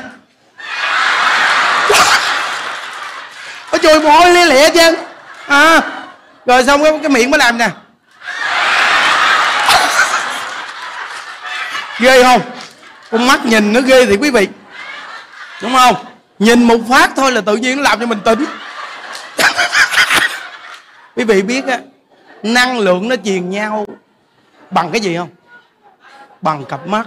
bà chùi mồ hôi lia lịa chứ à. Rồi xong cái, cái miệng bà làm nè. Ghê không? Con mắt nhìn nó ghê thì quý vị, đúng không? Nhìn một phát thôi là tự nhiên nó làm cho mình tỉnh. Quý vị biết á, năng lượng nó truyền nhau bằng cái gì không? Bằng cặp mắt,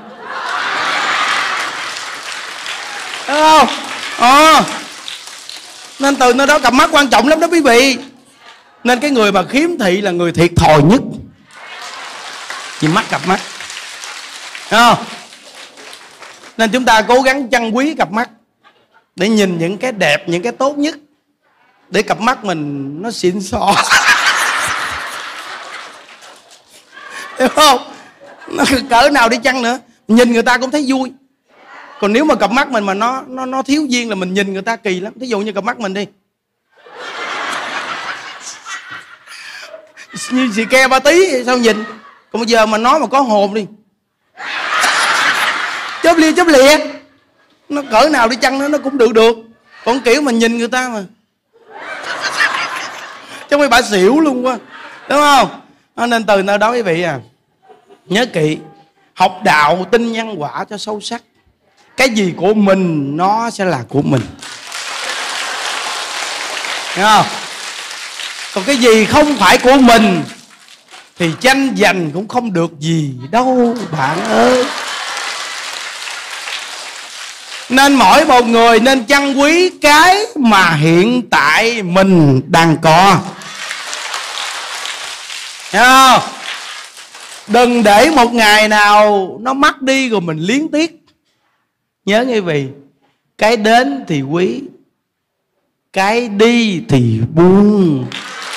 đúng không? À, nên từ nơi đó cặp mắt quan trọng lắm đó quý vị. Nên cái người mà khiếm thị là người thiệt thòi nhất. Vì mắt cặp mắt, đúng không? Nên chúng ta cố gắng trân quý cặp mắt để nhìn những cái đẹp, những cái tốt nhất, để cặp mắt mình nó xịn xò. Hiểu không? Nó cỡ nào đi chăng nữa, nhìn người ta cũng thấy vui. Còn nếu mà cặp mắt mình mà nó nó nó thiếu duyên là mình nhìn người ta kỳ lắm. Thí dụ như cặp mắt mình đi, như xì ke ba tí sao nhìn. Còn bây giờ mà nói mà có hồn đi, chớp lia chớp lìa, nó cỡ nào đi chăng nữa nó cũng được được. Còn kiểu mà nhìn người ta mà chứ mấy bà xỉu luôn quá, đúng không? Nên từ nơi đó quý vị à, nhớ kỹ, học đạo tin nhân quả cho sâu sắc. Cái gì của mình nó sẽ là của mình, hiểu không? Còn cái gì không phải của mình thì tranh giành cũng không được gì đâu bạn ơi. Nên mỗi một người nên trân quý cái mà hiện tại mình đang có, hiểu không? Đừng để một ngày nào nó mất đi rồi mình liếng tiếc. Nhớ nghe vì cái đến thì quý, cái đi thì buông.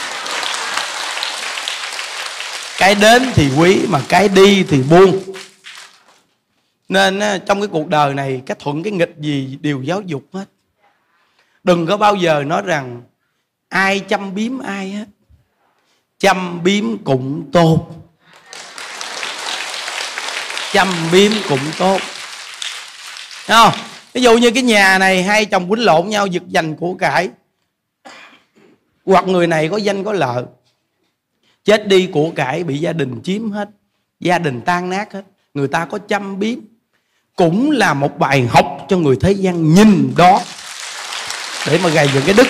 Cái đến thì quý mà cái đi thì buông. Nên trong cái cuộc đời này, cái thuận cái nghịch gì đều giáo dục hết. Đừng có bao giờ nói rằng ai chăm biếm ai hết. Chăm biếm cũng tốt, chăm biếm cũng tốt, thấy không? Ví dụ như cái nhà này hai chồng quýnh lộn nhau giật giành của cải, hoặc người này có danh có lợi, chết đi của cải bị gia đình chiếm hết, gia đình tan nát hết. Người ta có chăm biếm cũng là một bài học cho người thế gian nhìn đó, để mà gầy dựng cái đức.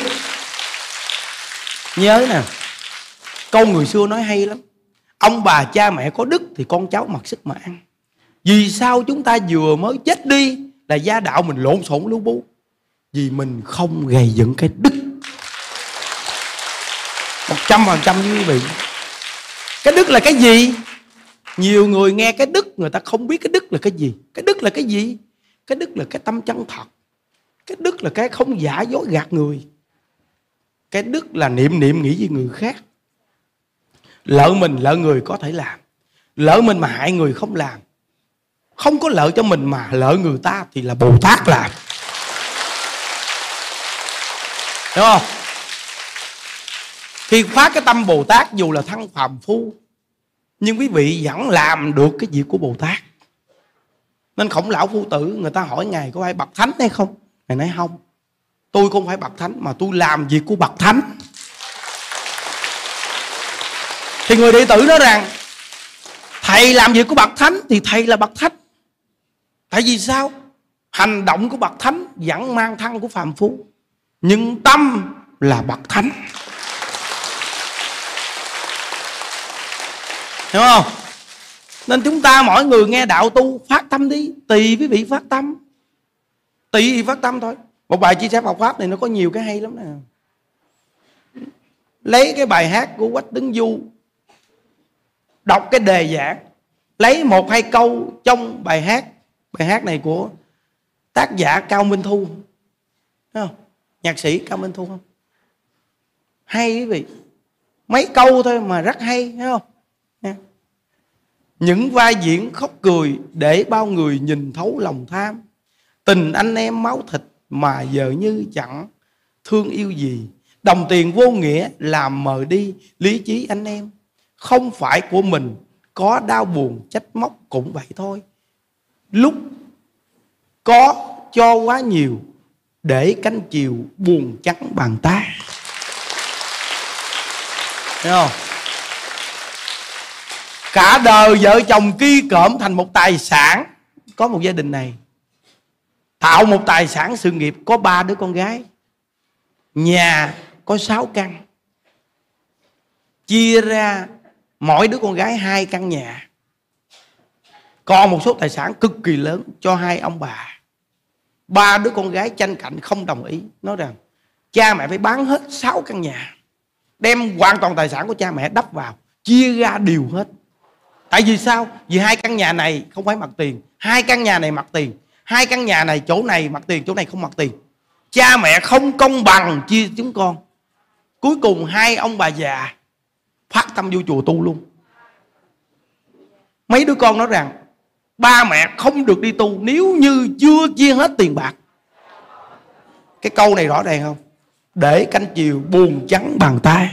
Nhớ nè, câu người xưa nói hay lắm: ông bà cha mẹ có đức thì con cháu mặc sức mà ăn. Vì sao chúng ta vừa mới chết đi là gia đạo mình lộn xộn lú bú? Vì mình không gầy dựng cái đức. Một trăm phần trăm như quý vị. Cái đức là cái gì? Nhiều người nghe cái đức, người ta không biết cái đức là cái gì. Cái đức là cái gì? Cái đức là cái tâm chân thật. Cái đức là cái không giả dối gạt người. Cái đức là niệm niệm nghĩ với người khác. Lợi mình lợi người có thể làm, lợi mình mà hại người không làm. Không có lợi cho mình mà lợi người ta thì là Bồ Tát làm, đúng không? Khi phát cái tâm Bồ Tát, dù là thân phàm phu, nhưng quý vị vẫn làm được cái việc của Bồ Tát. Nên Khổng Lão Phu Tử, người ta hỏi Ngài có phải bậc thánh hay không? Ngài nói không, tôi không phải bậc thánh mà tôi làm việc của bậc thánh. Thì người đệ tử nói rằng thầy làm việc của bậc thánh thì thầy là bậc thánh. Tại vì sao? Hành động của bậc thánh vẫn mang thân của phàm phu, nhưng tâm là bậc thánh, hiểu không? Nên chúng ta mỗi người nghe đạo tu phát tâm đi. Tùy quý vị phát tâm, tùy thì phát tâm thôi. Một bài chia sẻ Phật pháp này nó có nhiều cái hay lắm nè. Lấy cái bài hát của Quách Tấn Du, đọc cái đề giảng, lấy một hai câu trong bài hát. Bài hát này của tác giả Cao Minh Thu, thấy không? Nhạc sĩ Cao Minh Thu không? Hay quý vị. Mấy câu thôi mà rất hay, thấy không? Nè. Những vai diễn khóc cười để bao người nhìn thấu lòng tham. Tình anh em máu thịt mà giờ như chẳng thương yêu gì. Đồng tiền vô nghĩa làm mờ đi lý trí anh em. Không phải của mình, có đau buồn trách móc cũng vậy thôi. Lúc có cho quá nhiều, để cánh chiều buồn trắng bàn tay. Thấy không? Cả đời vợ chồng ki cỡm thành một tài sản. Có một gia đình này tạo một tài sản sự nghiệp, có ba đứa con gái, nhà có sáu căn, chia ra mỗi đứa con gái hai căn nhà, còn một số tài sản cực kỳ lớn cho hai ông bà. Ba đứa con gái tranh cạnh không đồng ý, nói rằng cha mẹ phải bán hết sáu căn nhà, đem hoàn toàn tài sản của cha mẹ đắp vào, chia ra đều hết. Tại vì sao? Vì hai căn nhà này không phải mặt tiền, hai căn nhà này mặt tiền, hai căn nhà này chỗ này mặt tiền, chỗ này không mặt tiền. Cha mẹ không công bằng chia chúng con. Cuối cùng hai ông bà già phát tâm vô chùa tu luôn. Mấy đứa con nói rằng ba mẹ không được đi tu nếu như chưa chia hết tiền bạc. Cái câu này rõ ràng không? Để canh chiều buồn trắng bàn tay.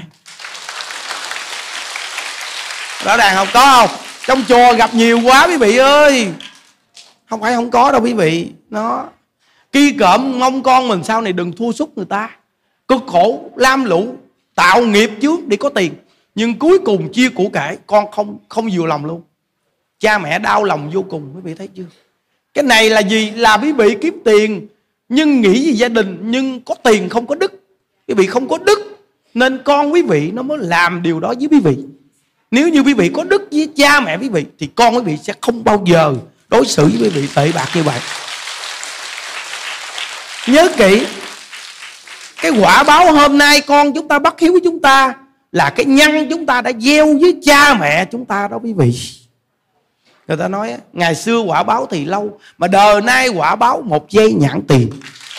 Rõ ràng không? Có không? Trong chùa gặp nhiều quá quý vị ơi. Không phải không có đâu quý vị. Nó ki cợm mong con mình sau này đừng thua sút người ta, cực khổ lam lũ, tạo nghiệp trước để có tiền, nhưng cuối cùng chia của cải con không không vừa lòng luôn. Cha mẹ đau lòng vô cùng, quý vị thấy chưa? Cái này là gì? Là quý vị kiếm tiền nhưng nghĩ về gia đình, nhưng có tiền không có đức. Quý vị không có đức nên con quý vị nó mới làm điều đó với quý vị. Nếu như quý vị có đức với cha mẹ quý vị thì con quý vị sẽ không bao giờ đối xử với quý vị tệ bạc như vậy. Nhớ kỹ, cái quả báo hôm nay con chúng ta bất hiếu với chúng ta là cái nhân chúng ta đã gieo với cha mẹ chúng ta đó quý vị. Người ta nói ngày xưa quả báo thì lâu, mà đời nay quả báo một giây nhãn tiền.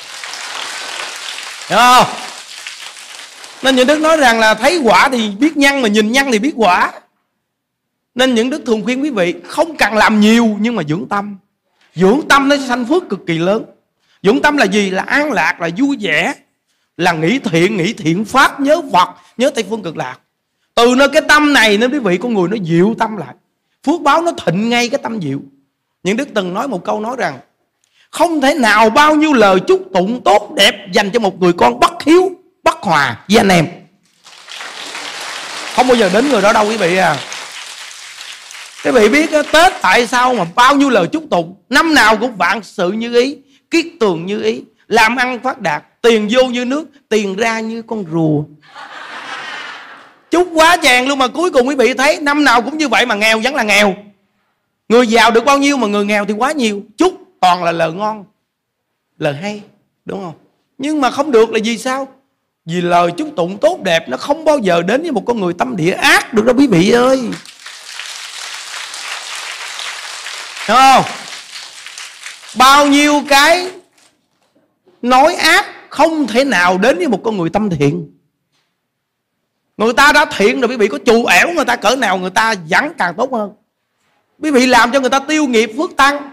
Hiểu không? Nên những Đức nói rằng là thấy quả thì biết nhân, mà nhìn nhân thì biết quả. Nên những Đức thường khuyên quý vị không cần làm nhiều nhưng mà dưỡng tâm. Dưỡng tâm nó sẽ sanh phước cực kỳ lớn. Dưỡng tâm là gì? Là an lạc, là vui vẻ, là nghĩ thiện, nghĩ thiện pháp, nhớ Phật, nhớ Tây Phương Cực Lạc. Từ nơi cái tâm này nên quý vị con người nó dịu tâm lại, phước báo nó thịnh ngay cái tâm dịu. Những Đức từng nói một câu nói rằng không thể nào bao nhiêu lời chúc tụng tốt đẹp dành cho một người con bất hiếu, bất hòa với anh em, không bao giờ đến người đó đâu quý vị à. Quý vị biết Tết tại sao mà bao nhiêu lời chúc tụng, năm nào cũng vạn sự như ý, kiết tường như ý, làm ăn phát đạt, tiền vô như nước, tiền ra như con rùa. Chúc quá chàng luôn mà cuối cùng quý vị thấy năm nào cũng như vậy mà nghèo vẫn là nghèo. Người giàu được bao nhiêu mà người nghèo thì quá nhiều. Chúc toàn là lời ngon, lời hay, đúng không? Nhưng mà không được là vì sao? Vì lời chúc tụng tốt đẹp nó không bao giờ đến với một con người tâm địa ác được đâu quý vị ơi. Đúng không? Bao nhiêu cái nói ác không thể nào đến với một con người tâm thiện. Người ta đã thiện rồi quý vị có trù ẻo người ta cỡ nào người ta vẫn càng tốt hơn. Quý vị làm cho người ta tiêu nghiệp phước tăng.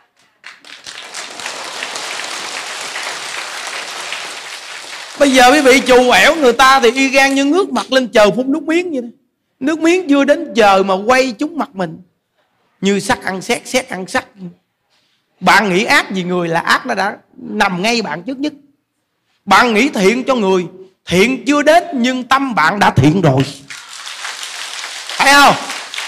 Bây giờ quý vị trù ẻo người ta thì y gan như ngước mặt lên chờ phun nước miếng vậy đó. Nước miếng chưa đến giờ mà quay trúng mặt mình. Như sắt ăn sét, sét ăn sắt. Bạn nghĩ ác vì người là ác nó đã nằm ngay bạn trước nhất. Bạn nghĩ thiện cho người, thiện chưa đến nhưng tâm bạn đã thiện rồi. Thấy không?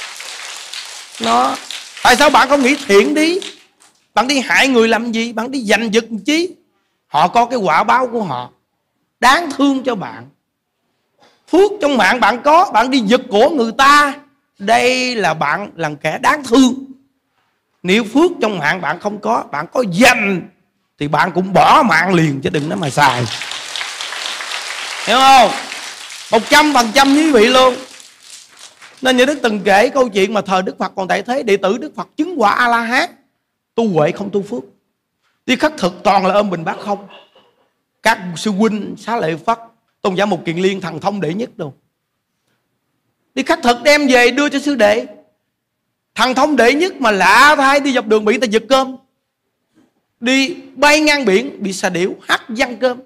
Nó tại sao bạn không nghĩ thiện đi? Bạn đi hại người làm gì? Bạn đi giành giật chí. Họ có cái quả báo của họ, đáng thương cho bạn. Phước trong mạng bạn có, bạn đi giật của người ta, đây là bạn là kẻ đáng thương. Nếu phước trong mạng bạn không có, bạn có dành thì bạn cũng bỏ mạng liền chứ đừng nói mà xài. Hiểu không? Một trăm phần trăm quý vị luôn. Nên như Đức từng kể câu chuyện mà thời Đức Phật còn tại thế, đệ tử Đức Phật chứng quả A-la-hán, tu huệ không tu phước, đi khất thực toàn là ôm bình bát không. Các sư huynh Xá Lợi Phất, Tôn giả Mục Kiền Liên, Thần Thông đệ nhất đâu, đi khất thực đem về đưa cho sư đệ. Thần Thông đệ nhất mà lạ thay, đi dọc đường bị người ta giật cơm, đi bay ngang biển bị xà điểu hắt văng cơm.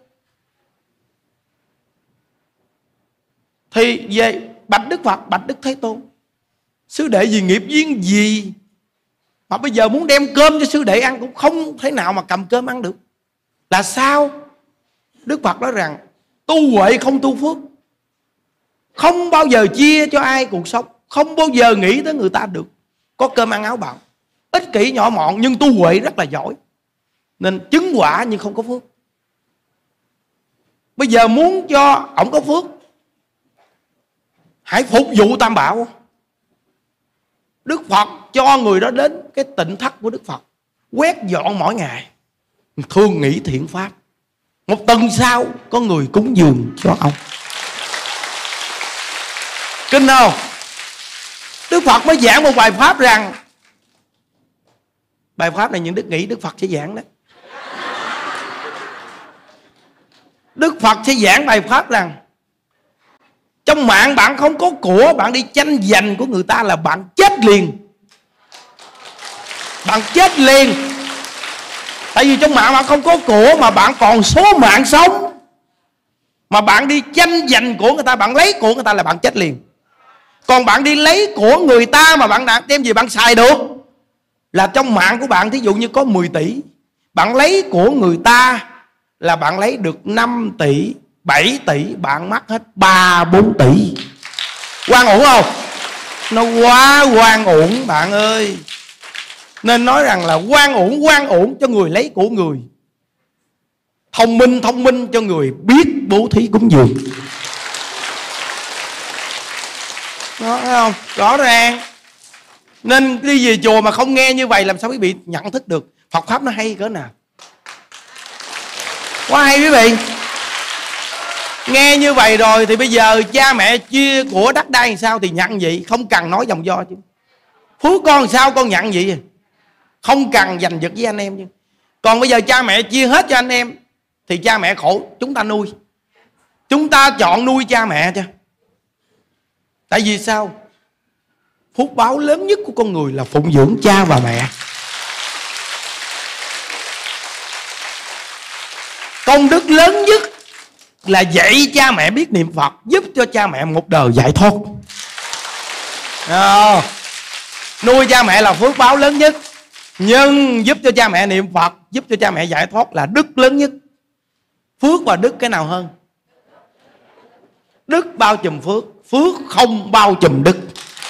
Thì về bạch Đức Phật, bạch Đức Thế Tôn, sư đệ vì nghiệp duyên gì mà bây giờ muốn đem cơm cho sư đệ ăn cũng không thể nào mà cầm cơm ăn được, là sao? Đức Phật nói rằng tu huệ không tu phước, không bao giờ chia cho ai cuộc sống, không bao giờ nghĩ tới người ta được có cơm ăn áo bào, ích kỷ nhỏ mọn nhưng tu huệ rất là giỏi, nên chứng quả nhưng không có phước. Bây giờ muốn cho ổng có phước, hãy phục vụ Tam Bảo. Đức Phật cho người đó đến cái tịnh thất của Đức Phật, quét dọn mỗi ngày, thương nghĩ thiện pháp. Một tuần sau có người cúng dường cho ông. Kinh không? Đức Phật mới giảng một bài pháp rằng, bài pháp này những Đức nghĩ Đức Phật sẽ giảng đó. Đức Phật sẽ giảng bài pháp rằng trong mạng bạn không có của, bạn đi tranh giành của người ta là bạn chết liền. Bạn chết liền. Tại vì trong mạng bạn không có của mà bạn còn số mạng sống, mà bạn đi tranh giành của người ta, bạn lấy của người ta là bạn chết liền. Còn bạn đi lấy của người ta mà bạn đem gì bạn xài được, là trong mạng của bạn thí dụ như có mười tỷ, bạn lấy của người ta là bạn lấy được năm tỷ, bảy tỷ, bạn mất hết ba bốn tỷ. Oan uổng không? Nó quá oan uổng bạn ơi. Nên nói rằng là oan uổng, oan uổng cho người lấy của người, thông minh thông minh cho người biết bố thí cúng dường. Đó, thấy không? Rõ ràng. Nên đi về chùa mà không nghe như vậy làm sao quý vị nhận thức được Phật pháp nó hay cỡ nào. Quá hay quý vị. Nghe như vậy rồi thì bây giờ cha mẹ chia của đất đai làm sao thì nhận vậy, không cần nói dòng do chứ. Phước con sao con nhận vậy, không cần giành giật với anh em chứ. Còn bây giờ cha mẹ chia hết cho anh em thì cha mẹ khổ, chúng ta nuôi. Chúng ta chọn nuôi cha mẹ chứ. Tại vì sao? Phúc báo lớn nhất của con người là phụng dưỡng cha và mẹ. Công đức lớn nhất là dạy cha mẹ biết niệm Phật, giúp cho cha mẹ một đời giải thoát. À, nuôi cha mẹ là phước báo lớn nhất, nhưng giúp cho cha mẹ niệm Phật, giúp cho cha mẹ giải thoát là đức lớn nhất. Phước và đức cái nào hơn? Đức bao trùm phước, phước không bao trùm đức.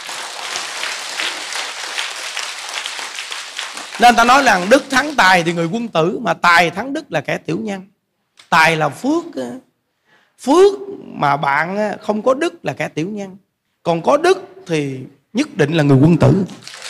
Nên ta nói rằng đức thắng tài thì người quân tử, mà tài thắng đức là kẻ tiểu nhân. Tài là phước, phước mà bạn không có đức là kẻ tiểu nhân. Còn có đức thì nhất định là người quân tử.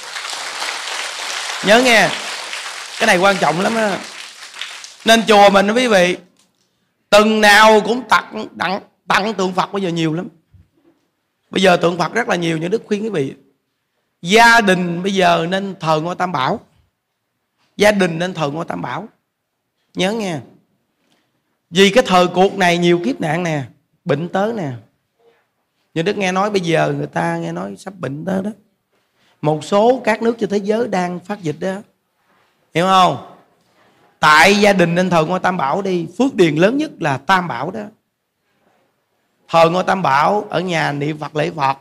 Nhớ nghe, cái này quan trọng lắm á. Nên chùa mình quý vị, từng nào cũng tặng, tặng, tặng tượng Phật bây giờ nhiều lắm. Bây giờ tượng Phật rất là nhiều. Những Đức khuyên quý vị, gia đình bây giờ nên thờ ngôi Tam Bảo. Gia đình nên thờ ngôi Tam Bảo. Nhớ nghe. Vì cái thời cuộc này nhiều kiếp nạn nè, bệnh tới nè. Như Đức nghe nói bây giờ người ta nghe nói sắp bệnh tới đó. Một số các nước trên thế giới đang phát dịch đó. Hiểu không? Tại gia đình nên thờ ngôi Tam Bảo đi. Phước điền lớn nhất là Tam Bảo đó. Thờ ngôi Tam Bảo, ở nhà niệm Phật lễ Phật,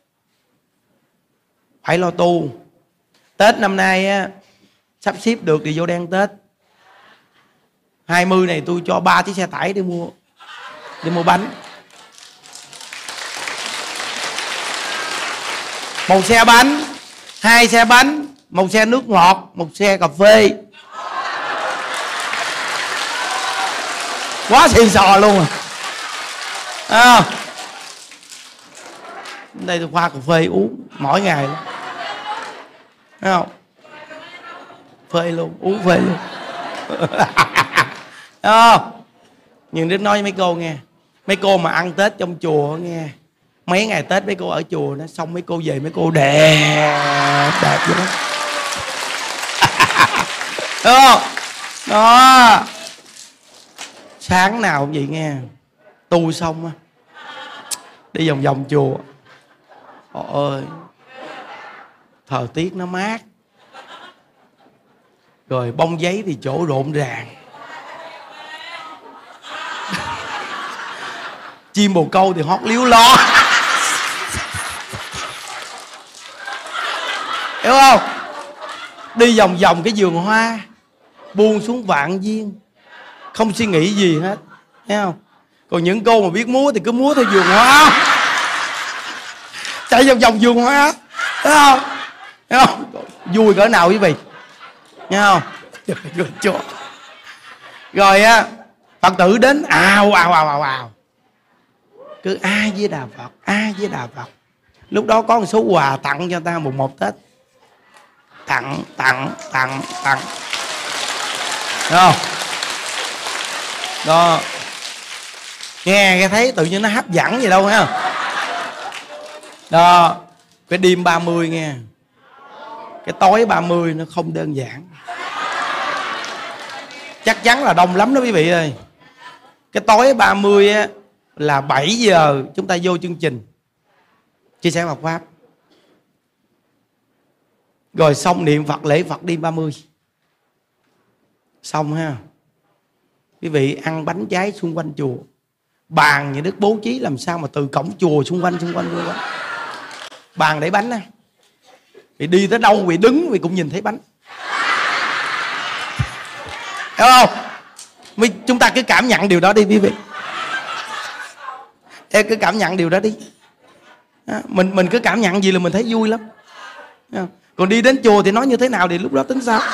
phải lo tu. Tết năm nay á, sắp xếp được thì vô đen Tết. Hai mươi này tôi cho ba chiếc xe tải đi mua đi mua bánh. Một xe bánh, hai xe bánh, một xe nước ngọt, một xe cà phê. Quá xịn sò luôn à. À, đây tôi pha cà phê uống mỗi ngày luôn. Thấy không? Phê luôn, uống phê luôn. Không? Nhưng Đức nói với mấy cô nghe, mấy cô mà ăn Tết trong chùa nghe, mấy ngày Tết mấy cô ở chùa nó xong mấy cô về mấy cô đẹp đẹp vậy đó. Đúng không? Đó. Sáng nào cũng vậy nghe, tu xong á, đi vòng vòng chùa, trời ơi, thời tiết nó mát, rồi bông giấy thì chỗ rộn ràng, chim bồ câu thì hót líu lo. Hiểu không? Đi vòng vòng cái vườn hoa, buông xuống vạn viên, không suy nghĩ gì hết. Thấy không? Còn những cô mà biết múa thì cứ múa theo vườn hoa, chạy vòng vòng vườn hoa. Thấy không? Thấy không? Vui cỡ nào quý vị. Nghe không? Rồi á, Phật tử đến ào ào ào ào ào, cứ A Di Đà Phật, A Di Đà Phật. Lúc đó có một số quà tặng cho ta mùng một Tết. Tặng, tặng, tặng, tặng. Đúng không? Đó. Nghe cái thấy tự nhiên nó hấp dẫn gì đâu, thấy không? Đó. Cái đêm ba mươi nghe, cái tối ba mươi nó không đơn giản. Chắc chắn là đông lắm đó quý vị ơi. Cái tối ba mươi á, là bảy giờ chúng ta vô chương trình chia sẻ Phật Pháp. Rồi xong niệm Phật lễ Phật đêm ba mươi. Xong ha, quý vị ăn bánh trái xung quanh chùa. Bàn nhà Đức bố trí làm sao mà từ cổng chùa xung quanh xung quanh xung quanh. Bàn để bánh á, thì đi tới đâu vì đứng vì cũng nhìn thấy bánh. Hiểu không? Chúng ta cứ cảm nhận điều đó đi quý vị. Em cứ cảm nhận điều đó đi. Mình mình cứ cảm nhận gì là mình thấy vui lắm. Còn đi đến chùa thì nói như thế nào thì lúc đó tính sao.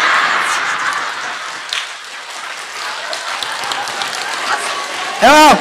Hiểu không?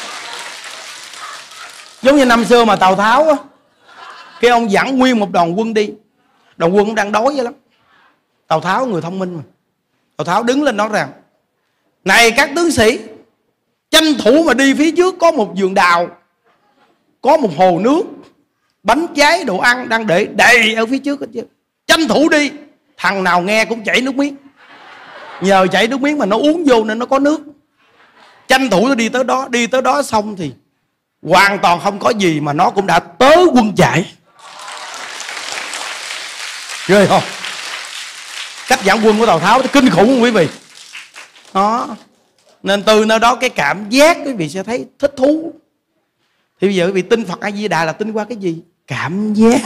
Giống như năm xưa mà Tào Tháo á, cái ông dẫn nguyên một đoàn quân đi. Đoàn quân cũng đang đói vậy lắm. Tào Tháo người thông minh mà. Tào Tháo đứng lên nói rằng: này các tướng sĩ, tranh thủ mà đi phía trước có một vườn đào, có một hồ nước, bánh trái đồ ăn đang để đầy ở phía trước hết chứ. Tranh thủ đi. Thằng nào nghe cũng chảy nước miếng. Nhờ chảy nước miếng mà nó uống vô nên nó có nước. Tranh thủ nó đi tới đó. Đi tới đó xong thì hoàn toàn không có gì mà nó cũng đã tới quân chạy. Ghê không? Cách dẫn quân của Tào Tháo kinh khủng không quý vị? Đó. Nên từ nơi đó cái cảm giác quý vị sẽ thấy thích thú. Thì bây giờ quý vị tin Phật A Di Đà là tin qua cái gì? Cảm giác.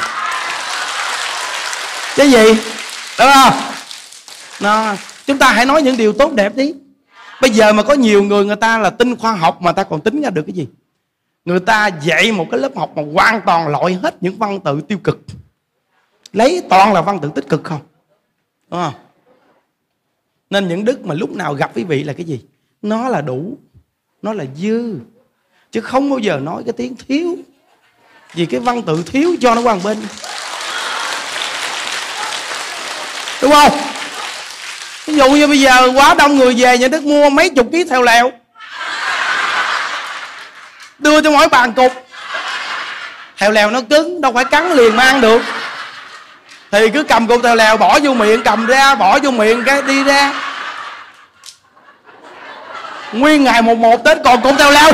Cái gì? Đúng không? Nó, chúng ta hãy nói những điều tốt đẹp đi. Bây giờ mà có nhiều người người ta là tin khoa học mà ta còn tính ra được cái gì? Người ta dạy một cái lớp học mà hoàn toàn loại hết những văn tự tiêu cực, lấy toàn là văn tự tích cực không. Đúng không? Nên những đức mà lúc nào gặp quý vị là cái gì? Nó là đủ, nó là dư, chứ không bao giờ nói cái tiếng thiếu. Vì cái văn tự thiếu cho nó qua một bên. Đúng không? Ví dụ như bây giờ quá đông người về, nhà Đức mua mấy chục ký theo lèo, đưa cho mỗi bàn cục. Theo lèo nó cứng, đâu phải cắn liền mà ăn được. Thì cứ cầm cục theo lèo bỏ vô miệng, cầm ra bỏ vô miệng cái đi ra. Nguyên ngày một một Tết còn cục theo lèo.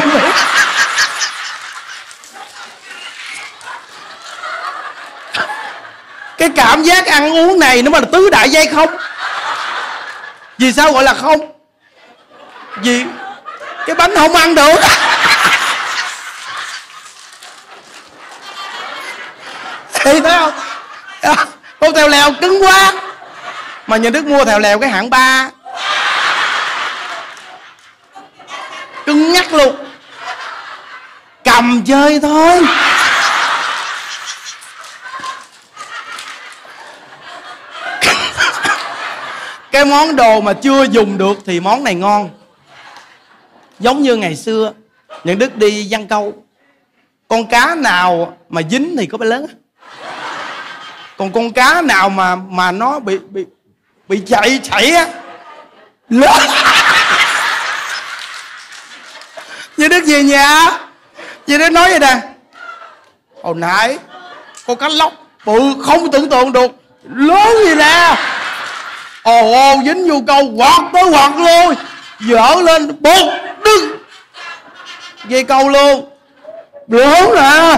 Cái cảm giác ăn uống này nó mà là tứ đại giai không. Vì sao gọi là không? Vì cái bánh không ăn được. Thì thấy không? Con theo lèo cứng quá. Mà nhà Đức mua theo lèo cái hạng ba, cứng nhắc luôn. Cầm chơi thôi. Cái món đồ mà chưa dùng được thì món này ngon. Giống như ngày xưa những Đức đi giăng câu, con cá nào mà dính thì có bé lớn. Còn con cá nào mà mà nó bị bị bị chạy chảy á, lớn. Như Đức về nhà, Như Đức nói vậy nè: hồi nãy con cá lóc bự không tưởng tượng được, lớn gì nè. Ồ ô dính vô câu quạt tới quạt luôn, dở lên bột đứt dây câu luôn, lớn nè.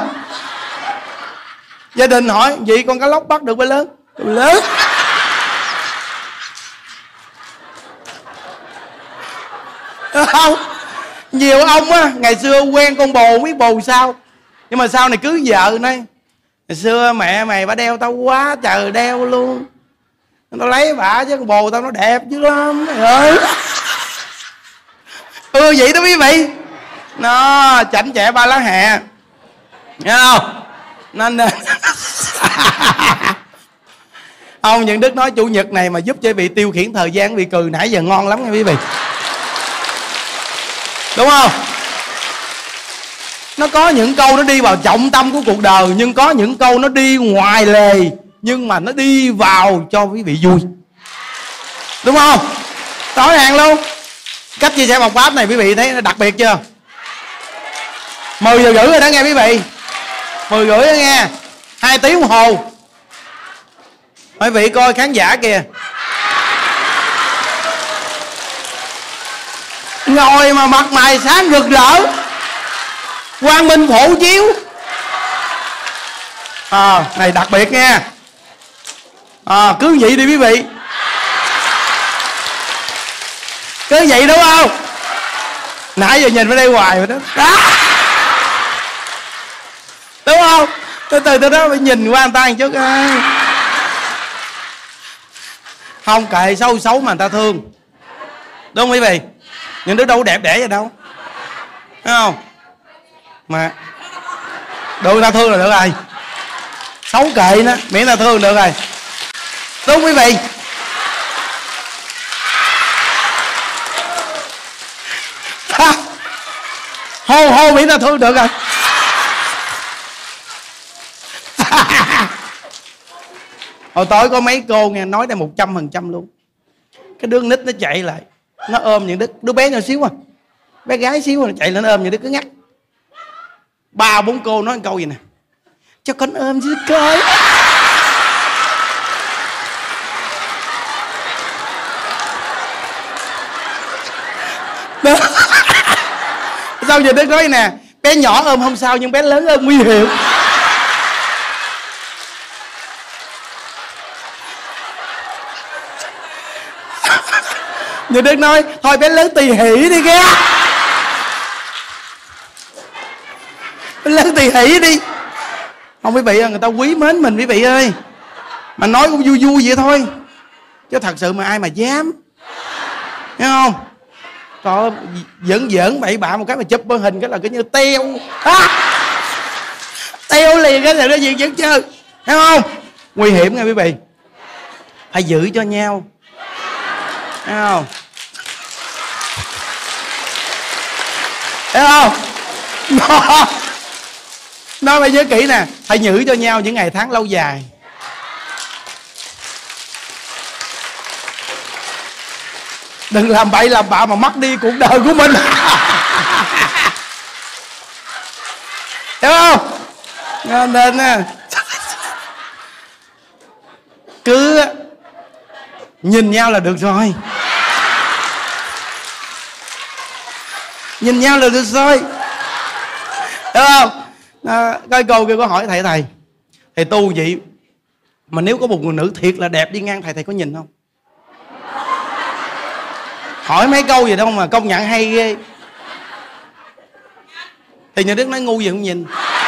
Gia đình hỏi: vậy con cá lóc bắt được mới lớn? Lớn. Không, nhiều ông á ngày xưa quen con bồ biết bồ sao, nhưng mà sau này cưới vợ này, ngày xưa mẹ mày bà đeo tao quá trời đeo luôn, tao lấy bả chứ con bồ tao nó đẹp dữ lắm. Ơi ừ vậy đó quý vị. Nó chảnh chẹ ba lá hè, nghe không? Nên ông Những Đức nói chủ nhật này mà giúp cho quý vị tiêu khiển thời gian bị cười nãy giờ ngon lắm nha quý vị. Đúng không? Nó có những câu nó đi vào trọng tâm của cuộc đời, nhưng có những câu nó đi ngoài lề, nhưng mà nó đi vào cho quý vị vui. Đúng không? Rõ ràng luôn. Cách chia sẻ Phật Pháp này quý vị thấy đặc biệt chưa? Mười giờ rưỡi rồi đó nghe quý vị. Mười rưỡi đó nghe. Hai tiếng đồng hồ. Quý vị coi khán giả kìa, ngồi mà mặt mày sáng rực rỡ, quang minh phổ chiếu. À, này đặc biệt nha. À, cứ vậy đi quý vị, cứ vậy đúng không? Nãy giờ nhìn ở đây hoài rồi đó, đó. Đúng không? Từ từ từ đó phải nhìn qua người ta một chút. Không kệ xấu xấu mà người ta thương, đúng không quý vị? Những đứa đâu đẹp đẽ vậy đâu, thấy không? Mà được người ta thương là được rồi, xấu kệ nó, miễn ta thương được rồi, đúng không quý vị? Hô hô miễn ta thương được rồi. Hồi tối có mấy cô nghe nói đây một trăm phần trăm luôn. Cái đứa nít nó chạy lại, nó ôm những đứa đứa bé nhỏ xíu à, bé gái xíu à, chạy lên ôm những đứa cứ ngắt. Ba bốn cô nói một câu gì nè: cho con ôm chứ coi. Sao giờ đứa nói nè: bé nhỏ ôm không sao nhưng bé lớn ôm nguy hiểm. Như Đức nói thôi bé lớn tỳ hỷ đi kìa, bé lớn tỳ hỷ đi. Không quý vị, người ta quý mến mình quý vị ơi, mà nói cũng vui vui vậy thôi, chứ thật sự mà ai mà dám, thấy không? Trời ơi, giỡn giỡn bậy bạ một cái mà chụp bơ hình cái là cái như teo à, teo liền cái là nó gì vẫn chơi, thấy không? Nguy hiểm nha quý vị, phải giữ cho nhau, thấy không? Thấy không? Nó, nói phải nhớ kỹ nè, phải giữ cho nhau những ngày tháng lâu dài. Đừng làm bậy làm bạ mà mất đi cuộc đời của mình. Hiểu không? Nên cứ nhìn nhau là được rồi, nhìn nhau là được rồi, hiểu không? À, coi cô kia có hỏi thầy: thầy thầy tu vậy mà nếu có một người nữ thiệt là đẹp đi ngang thầy, thầy có nhìn không? Hỏi mấy câu gì đâu mà công nhận hay ghê. Thì nhà Đức nói ngu gì không nhìn.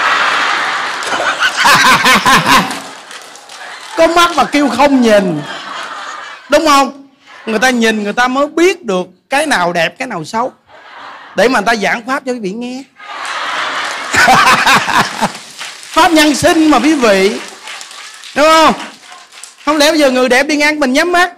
Có mắt mà kêu không nhìn, đúng không? Người ta nhìn người ta mới biết được cái nào đẹp cái nào xấu, để mà người ta giảng pháp cho quý vị nghe. Pháp nhân sinh mà quý vị, đúng không? Không lẽ bây giờ người đẹp đi ngang mình nhắm mắt,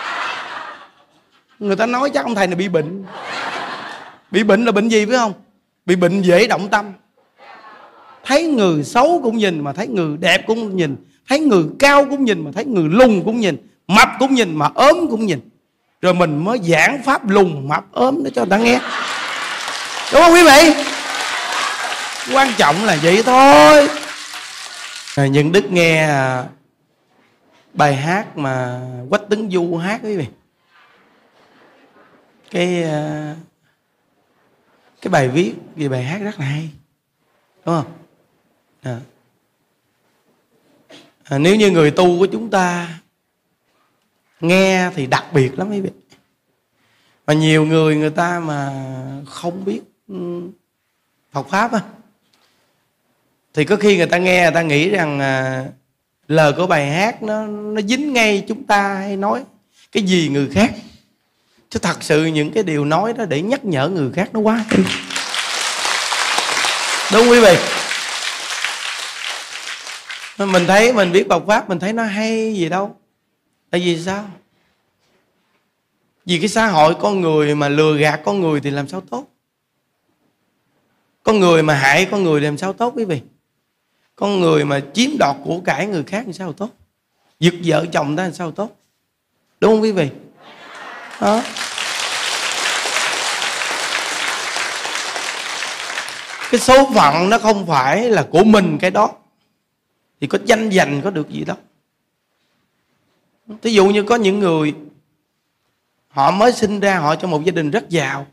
người ta nói chắc ông thầy này bị bệnh. Bị bệnh là bệnh gì phải không? Bị bệnh dễ động tâm. Thấy người xấu cũng nhìn, mà thấy người đẹp cũng nhìn, thấy người cao cũng nhìn, mà thấy người lùn cũng nhìn, mập cũng nhìn, mà ốm cũng nhìn. Rồi mình mới giảng pháp lùn mập ốm để cho người ta nghe, đúng không quý vị? Quan trọng là vậy thôi. À, nhưng Đức nghe bài hát mà Quách Tấn Du hát quý vị, cái cái bài viết về bài hát rất là hay, đúng không? À. À, nếu như người tu của chúng ta nghe thì đặc biệt lắm quý vị. Mà nhiều người người ta mà không biết Phật pháp á, thì có khi người ta nghe người ta nghĩ rằng à, lời của bài hát nó nó dính ngay chúng ta hay nói cái gì người khác, chứ thật sự những cái điều nói đó để nhắc nhở người khác nó quá hay. Đúng quý vị. Mình thấy mình biết Phật pháp mình thấy nó hay gì đâu. Tại vì sao? Vì cái xã hội con người mà lừa gạt con người thì làm sao tốt? Con người mà hại con người thì làm sao tốt quý vị? Con người mà chiếm đoạt của cải người khác thì sao tốt? Giật vợ chồng ta thì sao tốt? Đúng không quý vị? Đó. Cái số phận nó không phải là của mình cái đó, thì có tranh giành có được gì đâu. Thí dụ như có những người họ mới sinh ra, họ trong một gia đình rất giàu,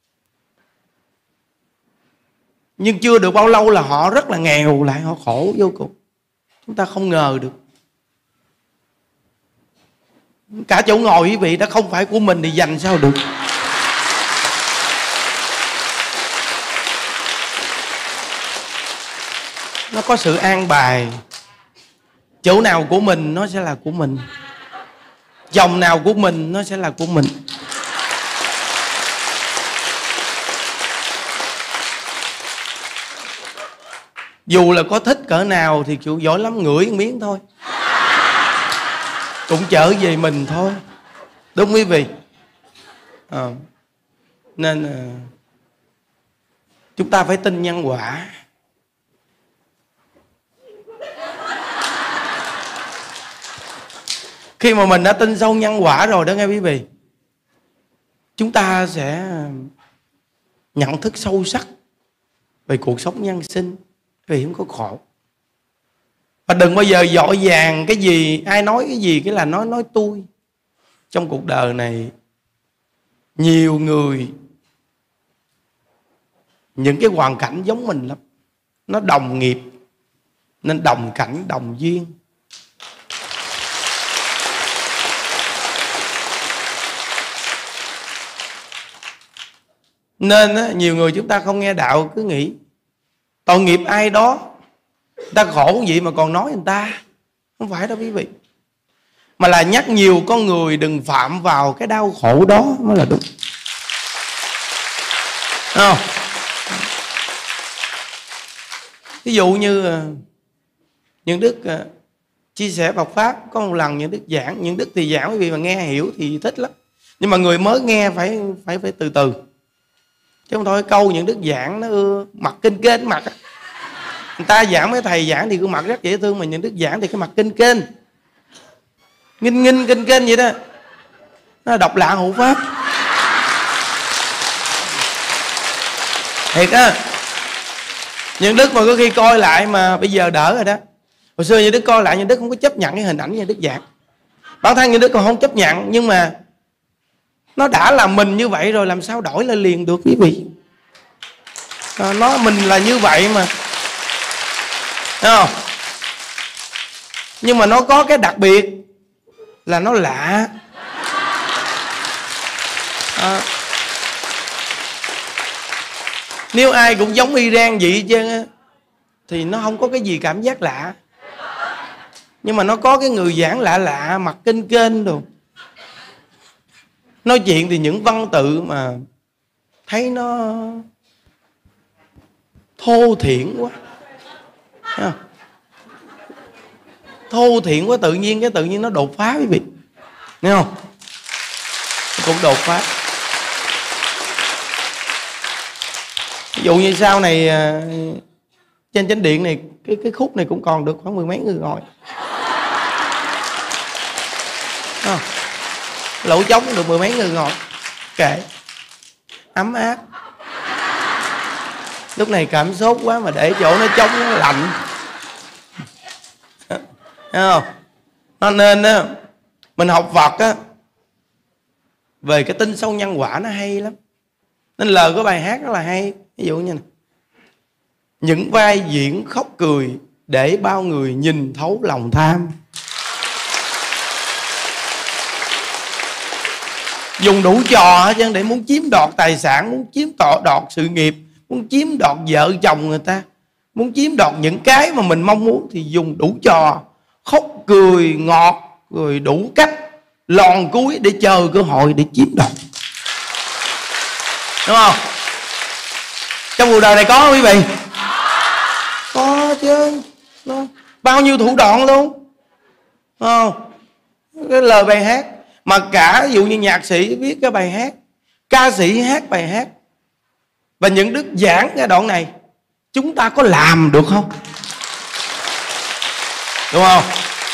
nhưng chưa được bao lâu là họ rất là nghèo lại, họ khổ vô cùng. Chúng ta không ngờ được. Cả chỗ ngồi quý vị đã không phải của mình thì dành sao được. Nó có sự an bài. Chỗ nào của mình nó sẽ là của mình, chồng nào của mình nó sẽ là của mình. Dù là có thích cỡ nào thì chịu giỏi lắm ngửi một miếng thôi cũng trở về mình thôi, đúng quý vị? À, nên à, chúng ta phải tin nhân quả. Khi mà mình đã tin sâu nhân quả rồi đó nghe quý vị, chúng ta sẽ nhận thức sâu sắc về cuộc sống nhân sinh, vì không có khổ. Và đừng bao giờ vội vàng cái gì, ai nói cái gì cái là nói nói tôi. Trong cuộc đời này nhiều người những cái hoàn cảnh giống mình lắm, nó đồng nghiệp nên đồng cảnh đồng duyên. Nên á, nhiều người chúng ta không nghe đạo cứ nghĩ tội nghiệp ai đó, người ta khổ vậy mà còn nói người ta. Không phải đâu quý vị, mà là nhắc nhiều con người đừng phạm vào cái đau khổ đó mới là đúng. Không? Ví dụ như những đức chia sẻ Phật Pháp, có một lần những đức giảng, những đức thì giảng quý vị mà nghe hiểu thì thích lắm, nhưng mà người mới nghe phải phải phải từ từ, chứ không thôi câu những đức giảng nó mặt kinh kênh mặt. Người ta giảng, mấy thầy giảng thì gương mặt rất dễ thương, mà những đức giảng thì cái mặt kinh kênh nghinh nghinh kinh kênh vậy đó, nó độc lạ hộ pháp thiệt á. Những đức mà có khi coi lại mà bây giờ đỡ rồi đó. Hồi xưa những đức coi lại những đức không có chấp nhận cái hình ảnh những đức giảng, bản thân những đức còn không chấp nhận, nhưng mà nó đã là mình như vậy rồi, làm sao đổi lại liền được quý vị? À, nó mình là như vậy mà, thấy không? Nhưng mà nó có cái đặc biệt là nó lạ. À, nếu ai cũng giống y ran vậy chứ thì nó không có cái gì cảm giác lạ. Nhưng mà nó có cái người giảng lạ lạ, mặt kinh kênh đồ, nói chuyện thì những văn tự mà thấy nó thô thiển quá, thấy không? Thô thiển quá, tự nhiên cái tự nhiên nó đột phá quý vị, thấy không? Cũng đột phá. Ví dụ như sau này trên chánh điện này, cái cái khúc này cũng còn được khoảng mười mấy người ngồi, không? Lỗ trống được mười mấy người ngồi, kệ, ấm áp. Lúc này cảm sốt quá mà để chỗ nó trống nó lạnh, thấy không? Nó nên á, mình học Phật á, về cái tin sâu nhân quả nó hay lắm. Nên lời của bài hát rất là hay. Ví dụ như này: những vai diễn khóc cười để bao người nhìn thấu lòng tham. Dùng đủ trò hết trơn để muốn chiếm đoạt tài sản, muốn chiếm đoạt sự nghiệp, muốn chiếm đoạt vợ chồng người ta, muốn chiếm đoạt những cái mà mình mong muốn, thì dùng đủ trò, khóc cười ngọt, rồi đủ cách lòn cúi để chờ cơ hội để chiếm đoạt. Đúng không? Trong cuộc đời này có không quý vị? Có chứ. Đó. Bao nhiêu thủ đoạn luôn. Đúng không? Cái lời bài hát, mà cả ví dụ như nhạc sĩ viết cái bài hát, ca sĩ hát bài hát, và những đức giảng cái đoạn này, chúng ta có làm được không? Đúng không?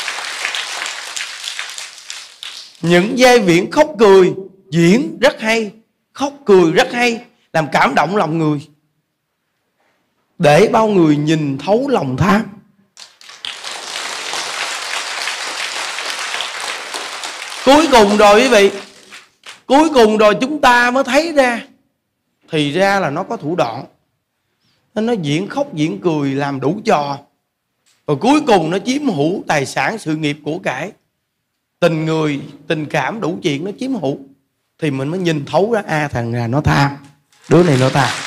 Những vai diễn khóc cười, diễn rất hay, khóc cười rất hay, làm cảm động lòng người, để bao người nhìn thấu lòng tham. Cuối cùng rồi quý vị, cuối cùng rồi chúng ta mới thấy ra, thì ra là nó có thủ đoạn. Nó diễn khóc diễn cười làm đủ trò, rồi cuối cùng nó chiếm hữu tài sản, sự nghiệp, của cải, tình người, tình cảm, đủ chuyện nó chiếm hữu. Thì mình mới nhìn thấu ra, à thằng này nó tham, đứa này nó tham.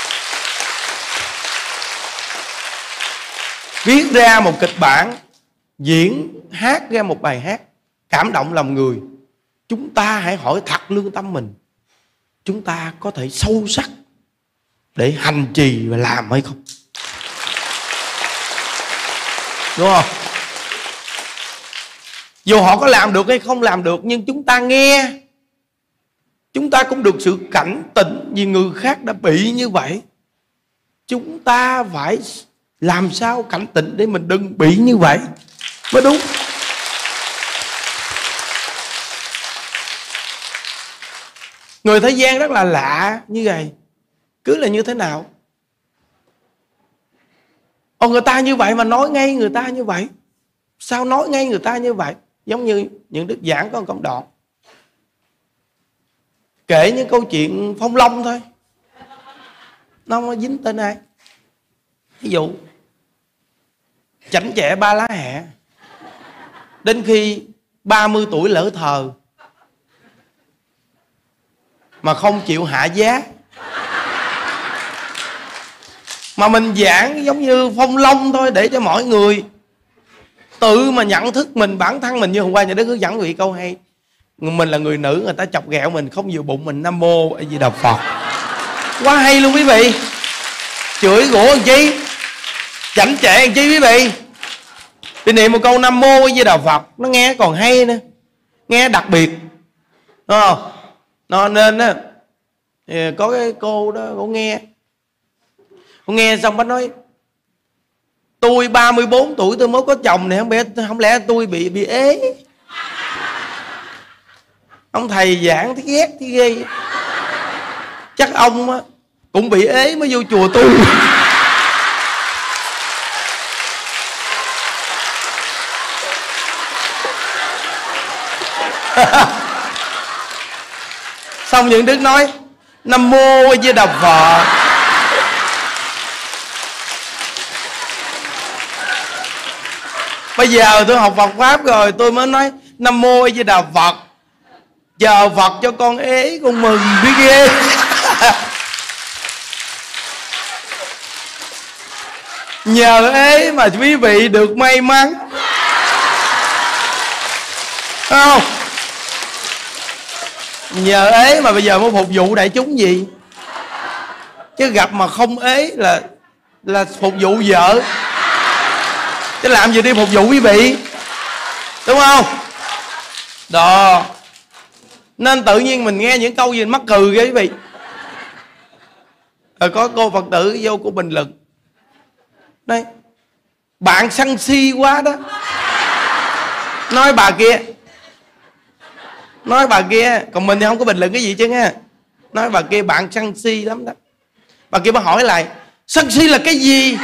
Viết ra một kịch bản, diễn hát ra một bài hát cảm động lòng người. Chúng ta hãy hỏi thật lương tâm mình, chúng ta có thể sâu sắc để hành trì và làm hay không? Đúng không? Dù họ có làm được hay không làm được, nhưng chúng ta nghe, chúng ta cũng được sự cảnh tỉnh vì người khác đã bị như vậy. Chúng ta phải làm sao cảnh tỉnh để mình đừng bị như vậy mới đúng. Người thế gian rất là lạ như vậy. Cứ là như thế nào? Ồ, người ta như vậy mà nói ngay người ta như vậy. Sao nói ngay người ta như vậy? Giống như những đức giảng có một công đoạn kể những câu chuyện Phong Long thôi, nó không có dính tên ai. Ví dụ chảnh chẹ ba lá hẹ, đến khi ba mươi tuổi lỡ thờ mà không chịu hạ giá. Mà mình giảng giống như Phong Long thôi, để cho mọi người tự mà nhận thức mình, bản thân mình. Như hôm qua nhà Đức hướng dẫn vị câu hay, mình là người nữ, người ta chọc ghẹo mình, không vừa bụng mình Nam Mô A Di Đà Phật. Quá hay luôn quý vị. Chửi rủa làm chi, chảnh chẹ làm chi quý vị. Thì niệm một câu Nam Mô A Di Đà Phật, nó nghe còn hay nữa, nghe đặc biệt, đúng không? Nó nên á, có cái cô đó, cô nghe cô nghe xong bác nói, tôi ba mươi bốn tuổi tôi mới có chồng này, không lẽ không lẽ tôi bị bị ế? Ông thầy giảng thấy ghét thấy ghê. Chắc ông á cũng bị ế mới vô chùa tu. Xong những đức nói Nam Mô A Di Đà Phật. Bây giờ tôi học Phật Pháp rồi, tôi mới nói Nam Mô A Di Đà Phật, chờ Phật cho con ế, con mừng biết ghê. Nhờ ế mà quý vị được may mắn, không? Nhờ ế mà bây giờ mới phục vụ đại chúng gì. Chứ gặp mà không ế là là phục vụ vợ, chứ làm gì đi phục vụ quý vị, đúng không? Đó. Nên tự nhiên mình nghe những câu gì mắc cười ghê quý vị. Rồi có cô Phật tử vô cô bình luận, đây bạn sân si quá đó. Nói bà kia, nói bà kia, còn mình thì không có bình luận cái gì chứ nha. Nói bà kia bạn sân si lắm đó. Bà kia mới hỏi lại, sân si là cái gì?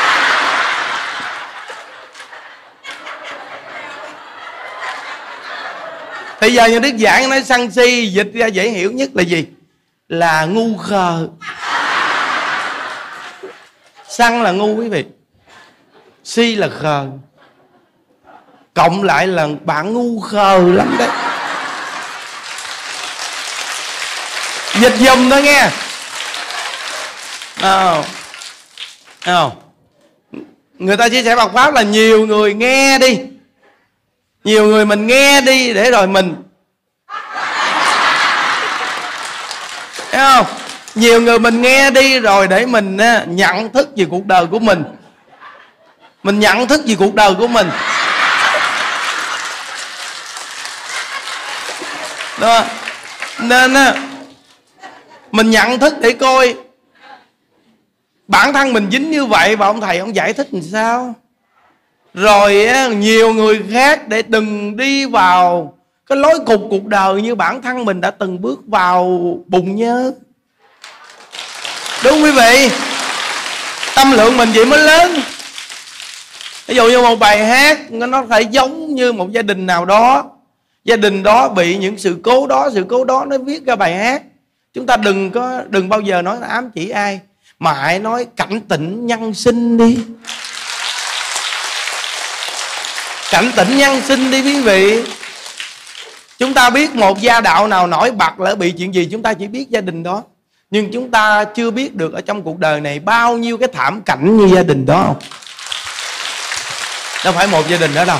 Bây giờ như Đức giảng nói sân si dịch ra dễ hiểu nhất là gì? Là ngu khờ. Sân là ngu quý vị, si là khờ, cộng lại là bạn ngu khờ lắm đấy. Dịch dùm thôi nghe. Không, không. Người ta chia sẻ Phật Pháp là nhiều người nghe đi, nhiều người mình nghe đi để rồi mình, thấy không? Nhiều người mình nghe đi rồi để mình nhận thức về cuộc đời của mình. Mình nhận thức về cuộc đời của mình đó. Nên mình nhận thức để coi bản thân mình dính như vậy, và ông thầy ông giải thích làm sao. Rồi nhiều người khác để đừng đi vào cái lối cục cuộc đời như bản thân mình đã từng bước vào bùn nhơ. Đúng quý vị, tâm lượng mình vậy mới lớn. Ví dụ như một bài hát nó phải giống như một gia đình nào đó, Gia đình đó bị những sự cố đó, sự cố đó nó viết ra bài hát. Chúng ta đừng có đừng bao giờ nói là ám chỉ ai, mà hãy nói cảnh tỉnh nhân sinh đi. Cảnh tỉnh nhân sinh đi quý vị. Chúng ta biết một gia đạo nào nổi bật là bị chuyện gì, chúng ta chỉ biết gia đình đó. Nhưng chúng ta chưa biết được ở trong cuộc đời này bao nhiêu cái thảm cảnh như gia đình đó không? Đâu phải một gia đình đó đâu.